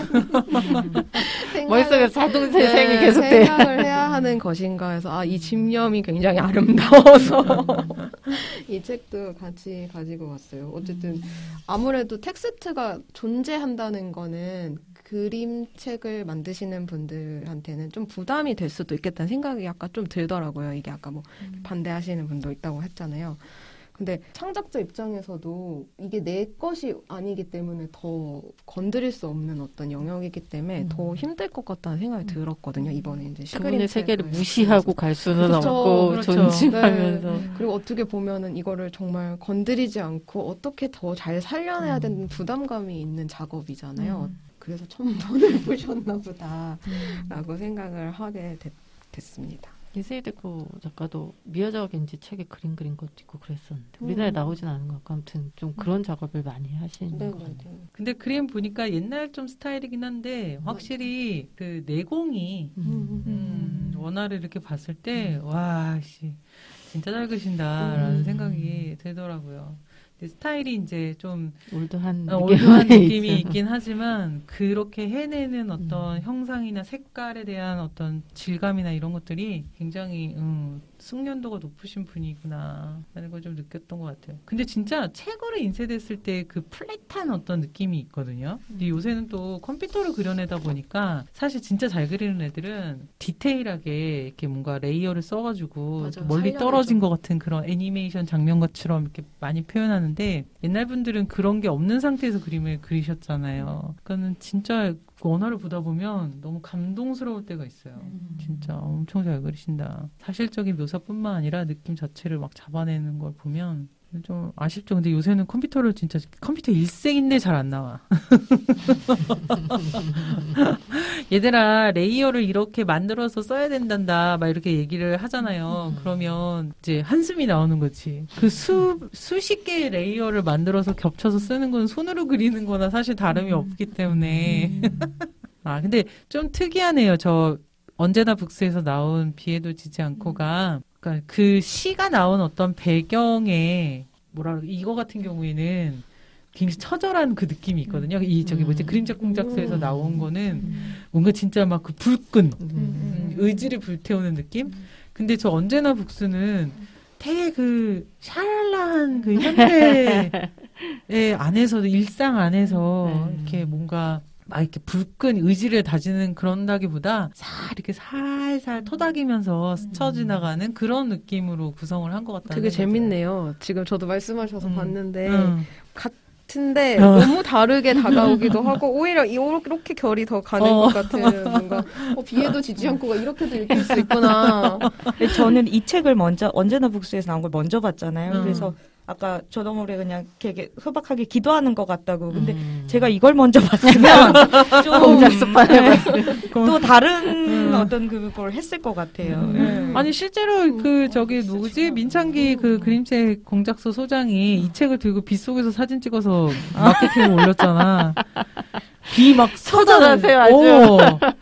머릿속에 자동 재생이 네, 계속 돼. 생각을 해야 하는 것인가 해서 아, 이 집념이 굉장히 아름다워서 이 책도 같이 가지고 왔어요. 어쨌든 아무래도 텍스트가 존재한다는 거는 그림책을 만드시는 분들한테는 좀 부담이 될 수도 있겠다는 생각이 약간 좀 들더라고요. 이게 아까 뭐 반대하시는 분도 있다고 했잖아요. 근데 창작자 입장에서도 이게 내 것이 아니기 때문에 더 건드릴 수 없는 어떤 영역이기 때문에 음. 더 힘들 것 같다는 생각이 들었거든요. 이번에 이제 그분의 시그림책을 세계를 무시하고 갈 수는 그렇죠. 없고 그렇죠. 존중하면서 네. 그리고 어떻게 보면은 이거를 정말 건드리지 않고 어떻게 더 잘 살려내야 되는 부담감이 있는 작업이잖아요. 음. 그래서 천 번을 보셨나 보다라고 생각을 하게 됐, 됐습니다. 이세이데코 작가도 미야자와 겐지 책에 그림 그린 것도 있고 그랬었는데 우리나라에 음. 나오진 않은 것 같고 아무튼 좀 그런 작업을 많이 하시는 네, 것 네, 같아요. 네. 근데 그림 보니까 옛날 좀 스타일이긴 한데 확실히 그 내공이 음. 음, 원화를 이렇게 봤을 때 와 씨 진짜 잘 그리신다라는 음. 생각이 들더라고요. 근데 스타일이 이제 좀 올드한 어, 느낌이 올드한 느낌이 있어요. 있긴 하지만 그렇게 해내는 어떤 음. 형상이나 색깔에 대한 어떤 질감이나 이런 것들이 굉장히 음, 숙련도가 높으신 분이구나 라는 걸 좀 느꼈던 것 같아요. 근데 진짜 책으로 인쇄됐을 때 그 플랫한 어떤 느낌이 있거든요. 근데 요새는 또 컴퓨터로 그려내다 보니까 사실 진짜 잘 그리는 애들은 디테일하게 이렇게 뭔가 레이어를 써가지고 맞아요. 멀리 살려내죠. 떨어진 것 같은 그런 애니메이션 장면것처럼 이렇게 많이 표현하는데 옛날 분들은 그런 게 없는 상태에서 그림을 그리셨잖아요. 그러니까는 진짜 원화를 보다 보면 너무 감동스러울 때가 있어요. 진짜 엄청 잘 그리신다. 사실적인 묘사뿐만 아니라 느낌 자체를 막 잡아내는 걸 보면 좀 아쉽죠. 근데 요새는 컴퓨터를 진짜 컴퓨터 일생인데 잘 안 나와. 얘들아 레이어를 이렇게 만들어서 써야 된단다 막 이렇게 얘기를 하잖아요. 그러면 이제 한숨이 나오는 거지. 그 수 수십 개의 레이어를 만들어서 겹쳐서 쓰는 건 손으로 그리는 거나 사실 다름이 없기 때문에. 아 근데 좀 특이하네요. 저 언제나 북스에서 나온 비애도 지지 않고가 그러니까 그 시가 나온 어떤 배경에 뭐라 그러 이거 같은 경우에는 굉장히 처절한 그 느낌이 있거든요. 이 저기 뭐지 그림자 공작소에서 나온 거는 뭔가 진짜 막 그 불끈 음, 의지를 불태우는 느낌. 근데 저 언제나 북스는 되게 그 샤랄라한 그 현대의 안에서도 일상 안에서 음. 이렇게 뭔가 막 이렇게 불끈 의지를 다지는 그런다기보다 살 이렇게 살살 토닥이면서 스쳐 지나가는 그런 느낌으로 구성을 한 것 같다. 되게 재밌네요. 지금 저도 말씀하셔서 음. 봤는데 음. 같은데 어. 너무 다르게 다가오기도 하고 오히려 이렇게 결이 더 가는 어. 것 같은 뭔가 어, 비애도 지지 않고가 이렇게도 읽힐 수 있구나. 근데 저는 이 책을 먼저 언제나 북스에서 나온 걸 먼저 봤잖아요. 음. 그래서 아까 조동울이 그냥 이렇게 소박하게 기도하는 것 같다고. 근데 음. 제가 이걸 먼저 봤으면 좀 공작습판을 또 다른 어떤 그걸 했을 것 같아요. 음. 아니 실제로 그 저기 누구지 민창기 그 그림책 공작소 소장이 이 책을 들고 빗속에서 사진 찍어서 마케팅에 올렸잖아. 비 막 처절하세요, 아주.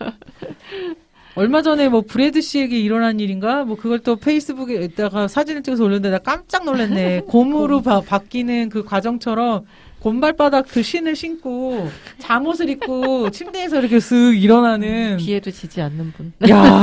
얼마 전에 뭐 브래드 씨에게 일어난 일인가? 뭐 그걸 또 페이스북에다가 사진을 찍어서 올렸는데 나 깜짝 놀랐네. 곰으로 바, 바뀌는 그 과정처럼 곰발바닥 그 신을 신고 잠옷을 입고 침대에서 이렇게 쓱 일어나는. 비에도 지지 않는 분. 야.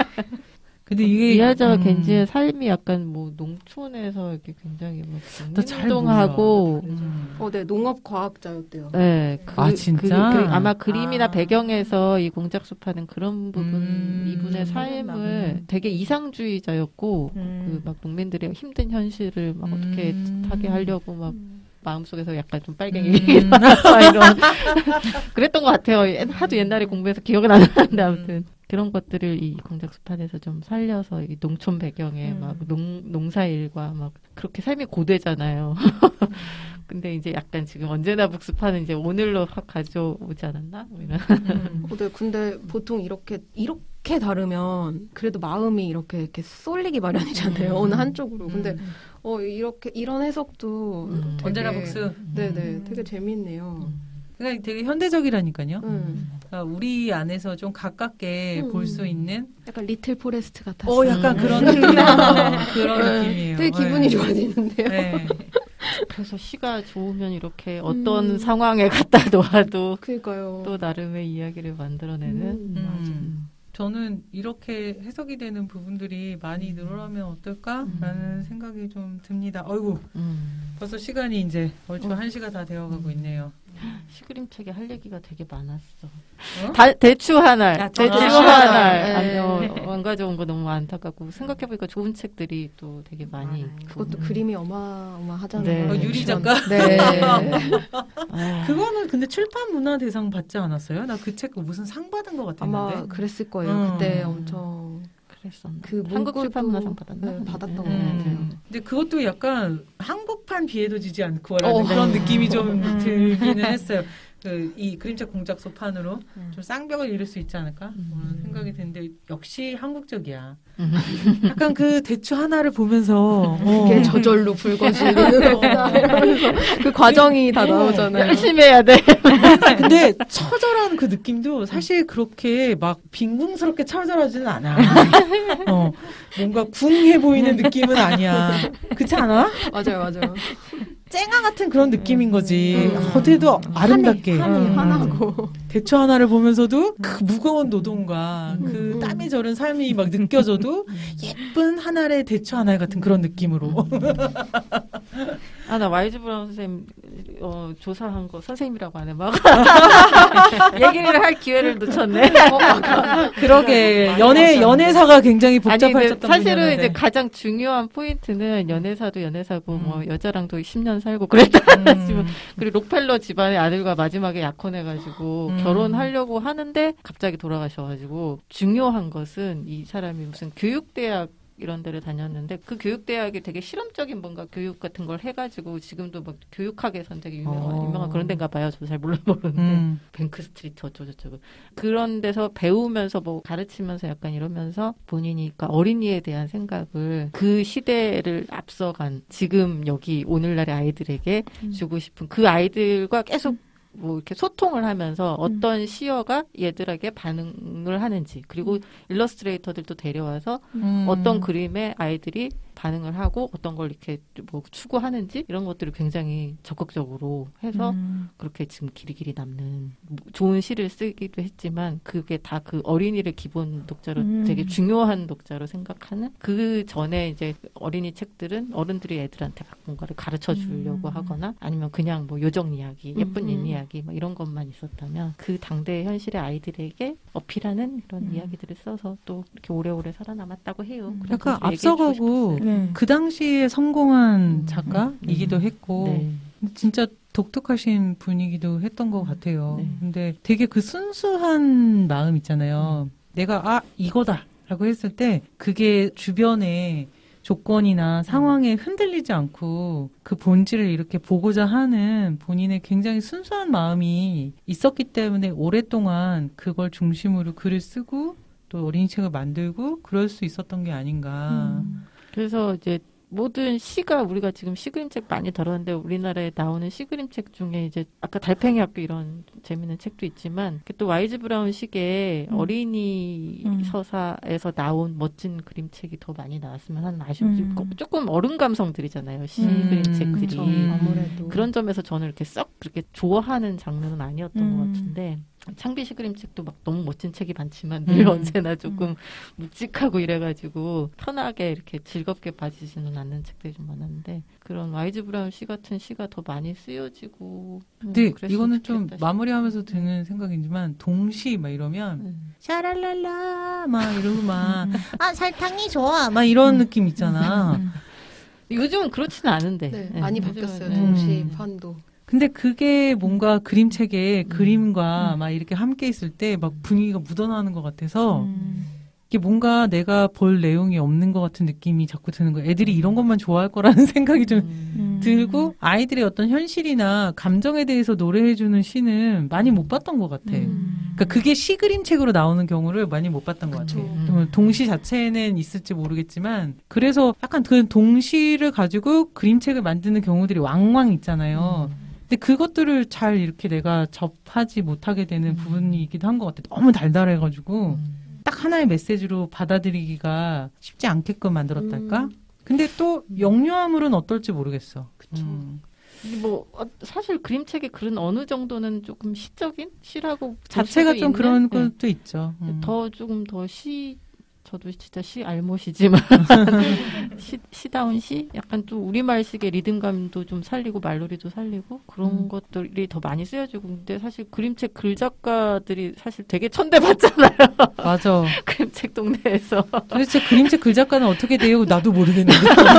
근데 이게 이하자 음. 겐지의 삶이 약간 뭐 농촌에서 이렇게 굉장히 뭐 잘 운동하고 음. 어, 네, 농업 과학자였대요. 네, 그, 아, 진짜? 그, 그, 아마 그림이나 아. 배경에서 이 공작숲하는 그런 부분, 음. 이분의 삶을 음. 되게 이상주의자였고, 음. 그 막 농민들의 힘든 현실을 막 어떻게 음. 하게 하려고 막 마음속에서 약간 좀 빨갱이 음. 이런 그랬던 것 같아요. 옛- 하도 옛날에 공부해서 기억은 안 나는데 아무튼 그런 것들을 이 공작숲안에서 좀 살려서 이 농촌 배경에 음. 막 농, 농사일과 막 그렇게 삶이 고되잖아요. 근데 이제 약간 지금 언제나 북숲하는 이제 오늘로 확 가져오지 않았나? 뭐 이런. 음. 어, 네, 근데 보통 이렇게 이렇게 다르면 그래도 마음이 이렇게 이렇게 쏠리기 마련이잖아요. 음. 어느 한쪽으로. 근데 음. 어 이렇게 이런 해석도 음. 되게, 언제나 복수. 네네, 음. 되게 재밌네요. 그러니까 되게 현대적이라니까요. 음. 그러니까 우리 안에서 좀 가깝게 음. 볼 수 있는 약간 리틀 포레스트 같았어요. 어 약간 음. 그런 느낌 그런 네, 느낌이에요. 되게 기분이 네. 좋아지는데요. 네. 그래서 시가 좋으면 이렇게 어떤 음. 상황에 갖다 놓아도 그러니까요. 또 나름의 이야기를 만들어내는. 음. 음. 저는 이렇게 해석이 되는 부분들이 많이 늘어나면 어떨까라는 생각이 좀 듭니다. 어이구, 음. 벌써 시간이 이제 얼추 어. 한 시가 다 되어가고 있네요. 시그림책에 할 얘기가 되게 많았어. 어? 다, 대추 하날, 아, 대추 대추 하날. 하날. 안, 네. 어, 안 가져온 거 너무 안타깝고 생각해보니까 좋은 책들이 또 되게 많이 있고. 그것도 음. 그림이 어마어마하잖아요. 네. 어, 유리 액션. 작가? 네. 아, 그거는 근데 출판 문화 대상 받지 않았어요? 나 그 책 무슨 상 받은 것 같았는데. 아마 그랬을 거예요. 음. 그때 엄청 그랬었나? 그 한국 문구도- 출판문화상 받았나? 네, 받았던 것 음. 같아요. 근데 그것도 약간 한국판 비에도 지지 않고라는 어. 그런 네. 느낌이 좀 음. 들기는 했어요. 그 이 그림책 공작소판으로 음. 좀 쌍벽을 이룰 수 있지 않을까? 음. 그런 생각이 드는데 역시 한국적이야. 음. 약간 그 대추 하나를 보면서 어. 이게 저절로 붉어지는 거구나 이러면서 그 과정이 다 나오잖아요. 열심히 해야 돼. 근데 처절한 그 느낌도 사실 그렇게 막 빈궁스럽게 처절하지는 않아. 어, 뭔가 궁해 보이는 느낌은 아니야. 그렇지 않아? 맞아요, 맞아요. 쨍아 같은 그런 느낌인 거지. 음. 어디도 아름답게. 한이, 음. 환하고. 대추 하나를 보면서도 그 무거운 노동과 음. 그 음. 땀이 저른 삶이 막 느껴져도 예쁜 하나의 대추 하나 같은 그런 느낌으로. 아, 나 와이즈 브라운 선생님, 어, 조사한 거 선생님이라고 안 해, 막. 얘기를 할 기회를 놓쳤네. 그러게 연애 연애사가 굉장히 아니, 근데 복잡하셨던 사실은 분야인데. 이제 가장 중요한 포인트는 연애사도 연애사고, 음. 뭐, 여자랑도 십 년 살고 그랬다. 음. 그리고 록펠러 집안의 아들과 마지막에 약혼해가지고 음. 결혼하려고 하는데 갑자기 돌아가셔가지고 중요한 것은 이 사람이 무슨 교육대학 이런 데를 다녔는데 그 교육대학이 되게 실험적인 뭔가 교육 같은 걸 해가지고 지금도 막 교육학에선 되게 유명한, 어. 유명한 그런 데인가 봐요. 저도 잘 몰라 모르는데 음. 뱅크 스트리트 어쩌고저쩌고 그런 데서 배우면서 뭐 가르치면서 약간 이러면서 본인이 그러니까 어린이에 대한 생각을 그 시대를 앞서간 지금 여기 오늘날의 아이들에게 음. 주고 싶은 그 아이들과 계속 뭐 이렇게 소통을 하면서 어떤 시어가 얘들에게 반응을 하는지 그리고 일러스트레이터들도 데려와서 음. 어떤 그림에 아이들이 반응을 하고 어떤 걸 이렇게 뭐 추구하는지 이런 것들을 굉장히 적극적으로 해서 음. 그렇게 지금 길이길이 남는 좋은 시를 쓰기도 했지만 그게 다 그 어린이를 기본 독자로 음. 되게 중요한 독자로 생각하는 그 전에 이제 어린이 책들은 어른들이 애들한테 막 뭔가를 가르쳐 주려고 음. 하거나 아니면 그냥 뭐 요정 이야기, 예쁜 음. 인 이야기 막 이런 것만 있었다면 그 당대의 현실의 아이들에게 어필하는 그런 음. 이야기들을 써서 또 이렇게 오래오래 살아남았다고 해요. 그런 약간 거 얘기해주고 앞서가고 싶었어요. 네. 그 당시에 성공한 음. 작가이기도 음. 했고 네. 진짜 독특하신 분이기도 했던 것 같아요. 네. 근데 되게 그 순수한 마음 있잖아요. 내가 아 이거다라고 했을 때 그게 주변에 조건이나 상황에 흔들리지 않고 그 본질을 이렇게 보고자 하는 본인의 굉장히 순수한 마음이 있었기 때문에 오랫동안 그걸 중심으로 글을 쓰고 또 어린이책을 만들고 그럴 수 있었던 게 아닌가. 음. 그래서 이제 모든 시가 우리가 지금 시그림책 많이 다뤘는데 우리나라에 나오는 시그림책 중에 이제 아까 달팽이 학교 이런 재밌는 책도 있지만 또 와이즈 브라운 식의 음. 어린이 음. 서사에서 나온 멋진 그림책이 더 많이 나왔으면 하는 아쉬움이 음. 조금 어른 감성들이잖아요. 시 음. 그림책들이. 그쵸. 음. 아무래도 그런 점에서 저는 이렇게 썩 그렇게 좋아하는 장르는 아니었던 음. 것 같은데 창비 시 그림책도 막 너무 멋진 책이 많지만 늘 음. 언제나 조금 묵직하고 이래가지고 편하게 이렇게 즐겁게 봐주지는 않는 책들이 좀 많았는데 그런 와이즈 브라운 시 같은 시가 더 많이 쓰여지고 근데 음, 그랬으면 이거는 좀 좋겠다 마무리하면서 드는 생각이지만 동시 막 이러면 음. 샤랄랄라 막 이러고 막 아 설탕이 좋아 막 이런 느낌 있잖아. 요즘은 그렇지는 않은데 네, 네, 많이 요즘은, 바뀌었어요. 네. 동시판도. 근데 그게 뭔가 그림책에 음. 그림과 막 이렇게 함께 있을 때 막 분위기가 묻어나는 것 같아서 음. 이게 뭔가 내가 볼 내용이 없는 것 같은 느낌이 자꾸 드는 거예요. 애들이 이런 것만 좋아할 거라는 생각이 좀 음. 들고 아이들의 어떤 현실이나 감정에 대해서 노래해주는 시는 많이 못 봤던 것 같아. 음. 그러니까 그게 시 그림책으로 나오는 경우를 많이 못 봤던 것 그쵸. 같아. 음. 음, 동시 자체는 있을지 모르겠지만 그래서 약간 그 동시를 가지고 그림책을 만드는 경우들이 왕왕 있잖아요. 음. 근데 그것들을 잘 이렇게 내가 접하지 못하게 되는 음. 부분이기도 한 것 같아. 너무 달달해가지고 음. 딱 하나의 메시지로 받아들이기가 쉽지 않게끔 만들었달까? 음. 근데 또 영유아물은 어떨지 모르겠어. 그쵸. 음. 근데 뭐 어, 사실 그림책의 글은 어느 정도는 조금 시적인 시라고 볼 자체가 수도 좀 있는? 그런 네. 것도 있죠. 음. 더 조금 더 시 저도 진짜 시 알못이지만 시, 시다운 시 약간 좀 우리말식의 리듬감도 좀 살리고 말놀이도 살리고 그런 음. 것들이 더 많이 쓰여지고 근데 사실 그림책 글 작가들이 사실 되게 천대받잖아요. 맞아. 그림책 동네에서 도대체 그림책 글 작가는 어떻게 돼요? 나도 모르겠는데.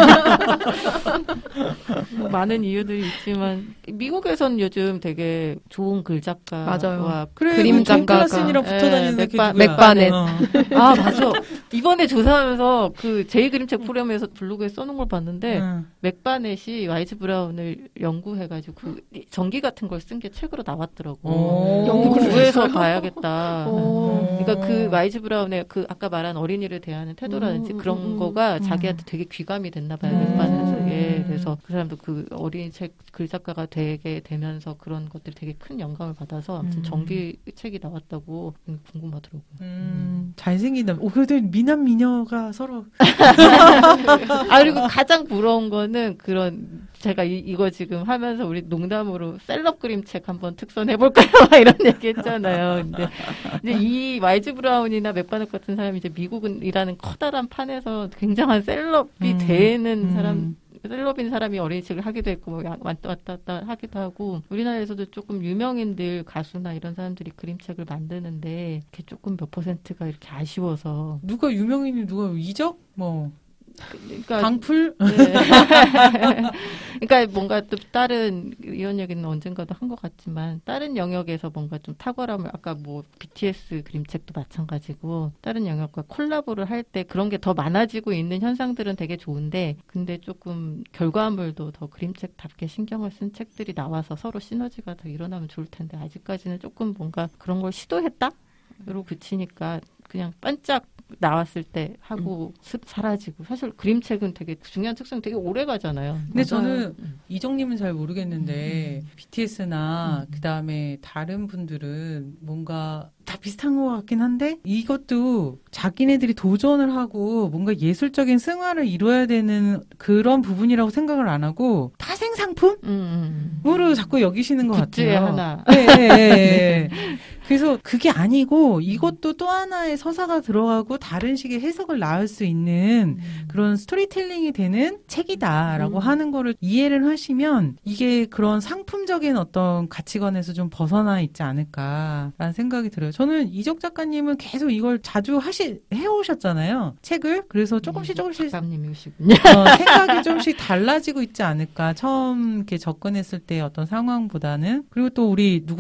뭐 많은 이유들이 있지만 미국에선 요즘 되게 좋은 글 작가와 맞아요. 그래, 그림 그 존 작가가. 클라슨이랑 붙어 예, 다니는 게 맥바- 누구야? 맥바넷. 어. 아 맞아 이번에 조사하면서 그 제이 그림책 포럼에서 블로그에 써놓은 걸 봤는데 응. 맥바넷이 와이즈 브라운을 연구해가지고 그 전기 같은 걸 쓴 게 책으로 나왔더라고. 오. 연구를 구해서 봐야겠다. 오. 그러니까 그 와이즈 브라운의 그 아까 말한 어린이를 대하는 태도라든지 음, 그런 음, 거가 음. 자기한테 되게 귀감이 됐나 봐요. 음. 맥바넷에게. 그래서 그 사람도 그 어린이 책 글 작가가 되게 되면서 그런 것들이 되게 큰 영감을 받아서 아무튼 음. 전기 책이 나왔다고 궁금하더라고요. 음, 잘생긴다. 오, 그래도 미남 미녀가 서로. 아, 그리고 가장 부러운 거는 그런, 제가 이, 이거 지금 하면서 우리 농담으로 셀럽 그림책 한번 특선해볼까요? 막 이런 얘기 했잖아요. 근데, 근데 이 와이즈 브라운이나 맥바넷 같은 사람이 이제 미국이라는 커다란 판에서 굉장한 셀럽이 음, 되는 음. 사람, 셀럽인 사람이 어린이책을 하기도 했고, 뭐 왔다 왔다 왔다 하기도 하고, 우리나라에서도 조금 유명인들, 가수나 이런 사람들이 그림책을 만드는데, 이렇게 조금 몇 퍼센트가 이렇게 아쉬워서. 누가 유명인이 누가 이적? 뭐. 그러니까 강풀? 네. 그러니까 뭔가 또 다른 이런 얘기는 언젠가도 한 것 같지만 다른 영역에서 뭔가 좀 탁월함을 아까 뭐 비티에스 그림책도 마찬가지고 다른 영역과 콜라보를 할 때 그런 게 더 많아지고 있는 현상들은 되게 좋은데 근데 조금 결과물도 더 그림책답게 신경을 쓴 책들이 나와서 서로 시너지가 더 일어나면 좋을 텐데 아직까지는 조금 뭔가 그런 걸 시도했다로 그치니까 그냥 반짝 나왔을 때 하고 습 사라지고 사실 그림책은 되게 중요한 특성이 되게 오래 가잖아요. 근데 맞아요. 저는 음. 이정님은 잘 모르겠는데 비티에스나 음. 그다음에 다른 분들은 뭔가 다 비슷한 것 같긴 한데 이것도 자기네들이 도전을 하고 뭔가 예술적인 승화를 이뤄야 되는 그런 부분이라고 생각을 안 하고 타생상품으로 음, 음. 자꾸 여기시는 것 굿즈의 같아요. 하나. 네, 네, 네. 그래서 그게 아니고 이것도 또 하나의 서사가 들어가고 다른 식의 해석을 낳을 수 있는 그런 스토리텔링이 되는 책이다라고 음. 하는 거를 이해를 하시면 이게 그런 상품적인 어떤 가치관에서 좀 벗어나 있지 않을까라는 생각이 들어요. 저는 이적 작가님은 계속 이걸 자주 하시 해오셨잖아요. 책을. 그래서 조금씩 조금씩 작가님이시군요. 어, 생각이 좀씩 달라지고 있지 않을까. 처음 이렇게 접근했을 때 어떤 상황보다는. 그리고 또 우리 누구야?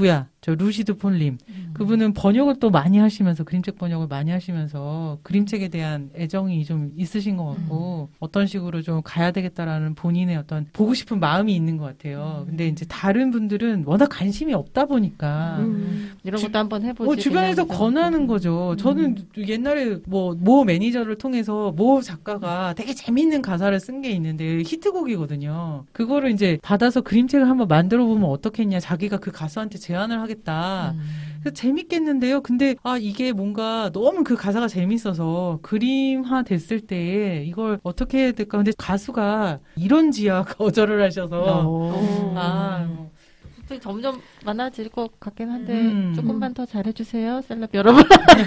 저 루시드 폴림. 음. 그분은 번역을 또 많이 하시면서 그림책 번역을 많이 하시면서 그림책에 대한 애정이 좀 있으신 것 같고 음. 어떤 식으로 좀 가야 되겠다라는 본인의 어떤 보고 싶은 마음이 있는 것 같아요. 음. 근데 이제 다른 분들은 워낙 관심이 없다 보니까 음. 이런 것도 한번 해보지. 어, 주변에서 권하는 거죠. 음. 저는 옛날에 뭐 모 매니저를 통해서 모 작가가 되게 재밌는 가사를 쓴 게 있는데 히트곡이거든요. 그거를 이제 받아서 그림책을 한번 만들어 보면 어떻겠냐. 자기가 그 가수한테 제안을 하겠다. 음. 그래서 재밌겠는데요. 근데 아 이게 뭔가 너무 그 가사가 재밌어서 그림화 됐을 때 이걸 어떻게 해야 될까. 근데 가수가 이런지야 거절을 하셔서 오. 아 점점 많아질 것 같긴 한데 음. 조금만 더 잘해주세요, 셀럽 여러분.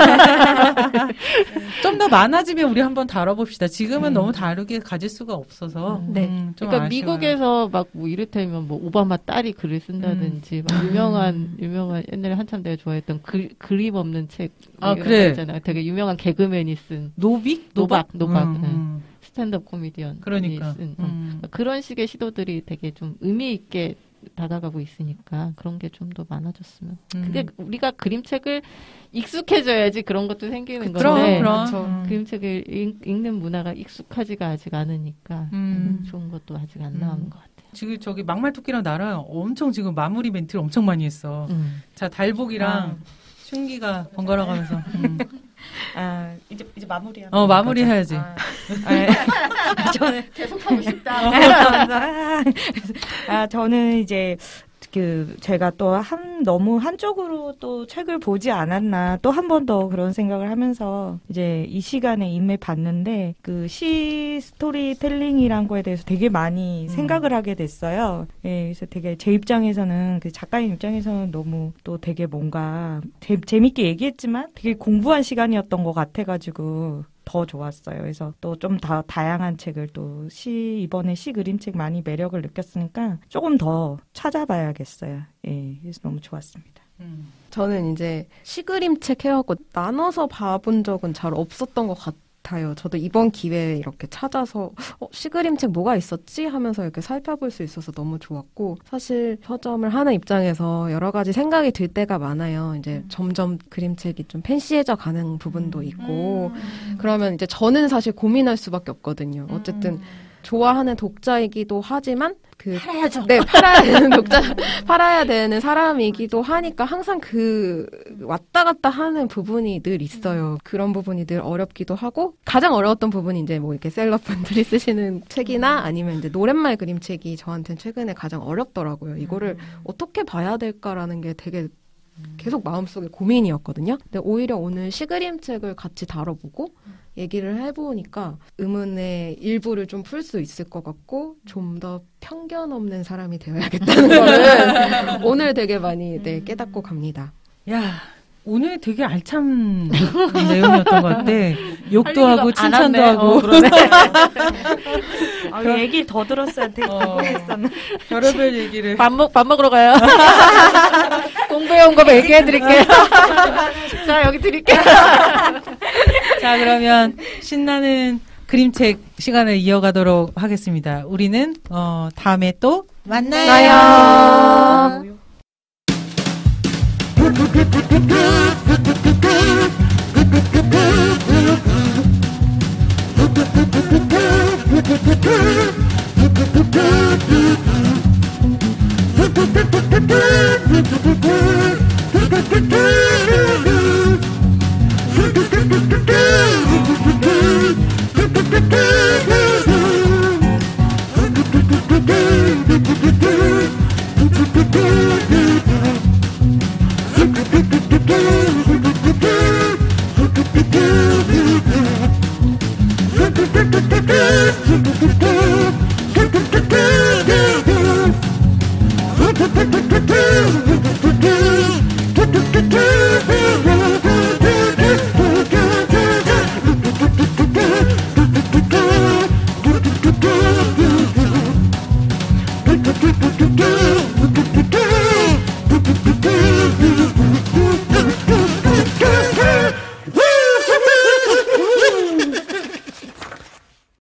좀 더 많아지면 우리 한번 다뤄봅시다. 지금은 음. 너무 다르게 가질 수가 없어서. 네. 음, 좀 그러니까 아쉬워요. 미국에서 막 뭐 이를테면 뭐 오바마 딸이 글을 쓴다든지 막 유명한 유명한 옛날에 한참 내가 좋아했던 그, 그림 없는 책 아, 이런 그래. 거 있잖아요. 되게 유명한 개그맨이 쓴 노빅? 노박 노박 음, 네. 음. 스탠드업 코미디언 그러니까. 쓴, 어. 음. 그런 식의 시도들이 되게 좀 의미 있게 다가가고 있으니까 그런 게 좀 더 많아졌으면. 음. 근데 우리가 그림책을 익숙해져야지 그런 것도 생기는 그럼, 건데 그럼. 그렇죠. 음. 그림책을 읽, 읽는 문화가 익숙하지가 아직 않으니까 음. 좋은 것도 아직 안 음. 나오는 것 같아요. 지금 저기 막말토끼랑 나랑 엄청 지금 마무리 멘트를 엄청 많이 했어. 음. 자, 달복이랑 춘기가 번갈아 가면서. 음. 아, 이제 이제 마무리하는 어, 거죠? 마무리 해야지. 아, 아, 저는 계속 하고 싶다. 아, 저는 이제 그 제가 또 한 너무 한쪽으로 또 책을 보지 않았나 또 한 번 더 그런 생각을 하면서 이제 이 시간에 임해 봤는데 그 시 스토리텔링이란 거에 대해서 되게 많이 음. 생각을 하게 됐어요. 예, 그래서 되게 제 입장에서는 그 작가님 입장에서는 너무 또 되게 뭔가 재, 재밌게 얘기했지만 되게 공부한 시간이었던 것 같아가지고 더 좋았어요. 그래서 또 좀 더 다양한 책을 또 시, 이번에 시 그림책 많이 매력을 느꼈으니까 조금 더 찾아봐야겠어요. 예, 그래서 너무 좋았습니다. 음. 저는 이제 시그림책 해갖고 나눠서 봐본 적은 잘 없었던 것 같아요. 저도 이번 기회에 이렇게 찾아서 어, 시그림책 뭐가 있었지? 하면서 이렇게 살펴볼 수 있어서 너무 좋았고 사실 서점을 하는 입장에서 여러 가지 생각이 들 때가 많아요. 이제 점점 그림책이 좀 팬시해져 가는 부분도 있고 그러면 이제 저는 사실 고민할 수밖에 없거든요. 어쨌든 좋아하는 독자이기도 하지만 그 팔아야죠. 네, 팔아야 되는 독자, 팔아야 되는 사람이기도 하니까 항상 그 왔다 갔다 하는 부분이 늘 있어요. 그런 부분이 늘 어렵기도 하고 가장 어려웠던 부분이 이제 뭐 이렇게 셀럽분들이 쓰시는 책이나 아니면 이제 노랫말 그림책이 저한테는 최근에 가장 어렵더라고요. 이거를 어떻게 봐야 될까라는 게 되게 계속 마음속에 고민이었거든요. 근데 오히려 오늘 시그림책을 같이 다뤄보고 얘기를 해보니까 의문의 일부를 좀 풀 수 있을 것 같고 좀 더 편견 없는 사람이 되어야겠다는 거를 오늘 되게 많이 네, 깨닫고 갑니다. 야, 오늘 되게 알찬 내용이었던 것 같아. 욕도 하고 칭찬도 하고. 어, 그러네. 아, 얘기 더 들었어야 되게 어. 궁금했었는데. 별의별 얘기를. 밥, 먹, 밥 먹으러 가요. 공부해온 거 얘기해드릴게요. 자, 여기 드릴게요. 자, 그러면 신나는 그림책 시간을 이어가도록 하겠습니다. 우리는 어, 다음에 또 만나요. 만나요.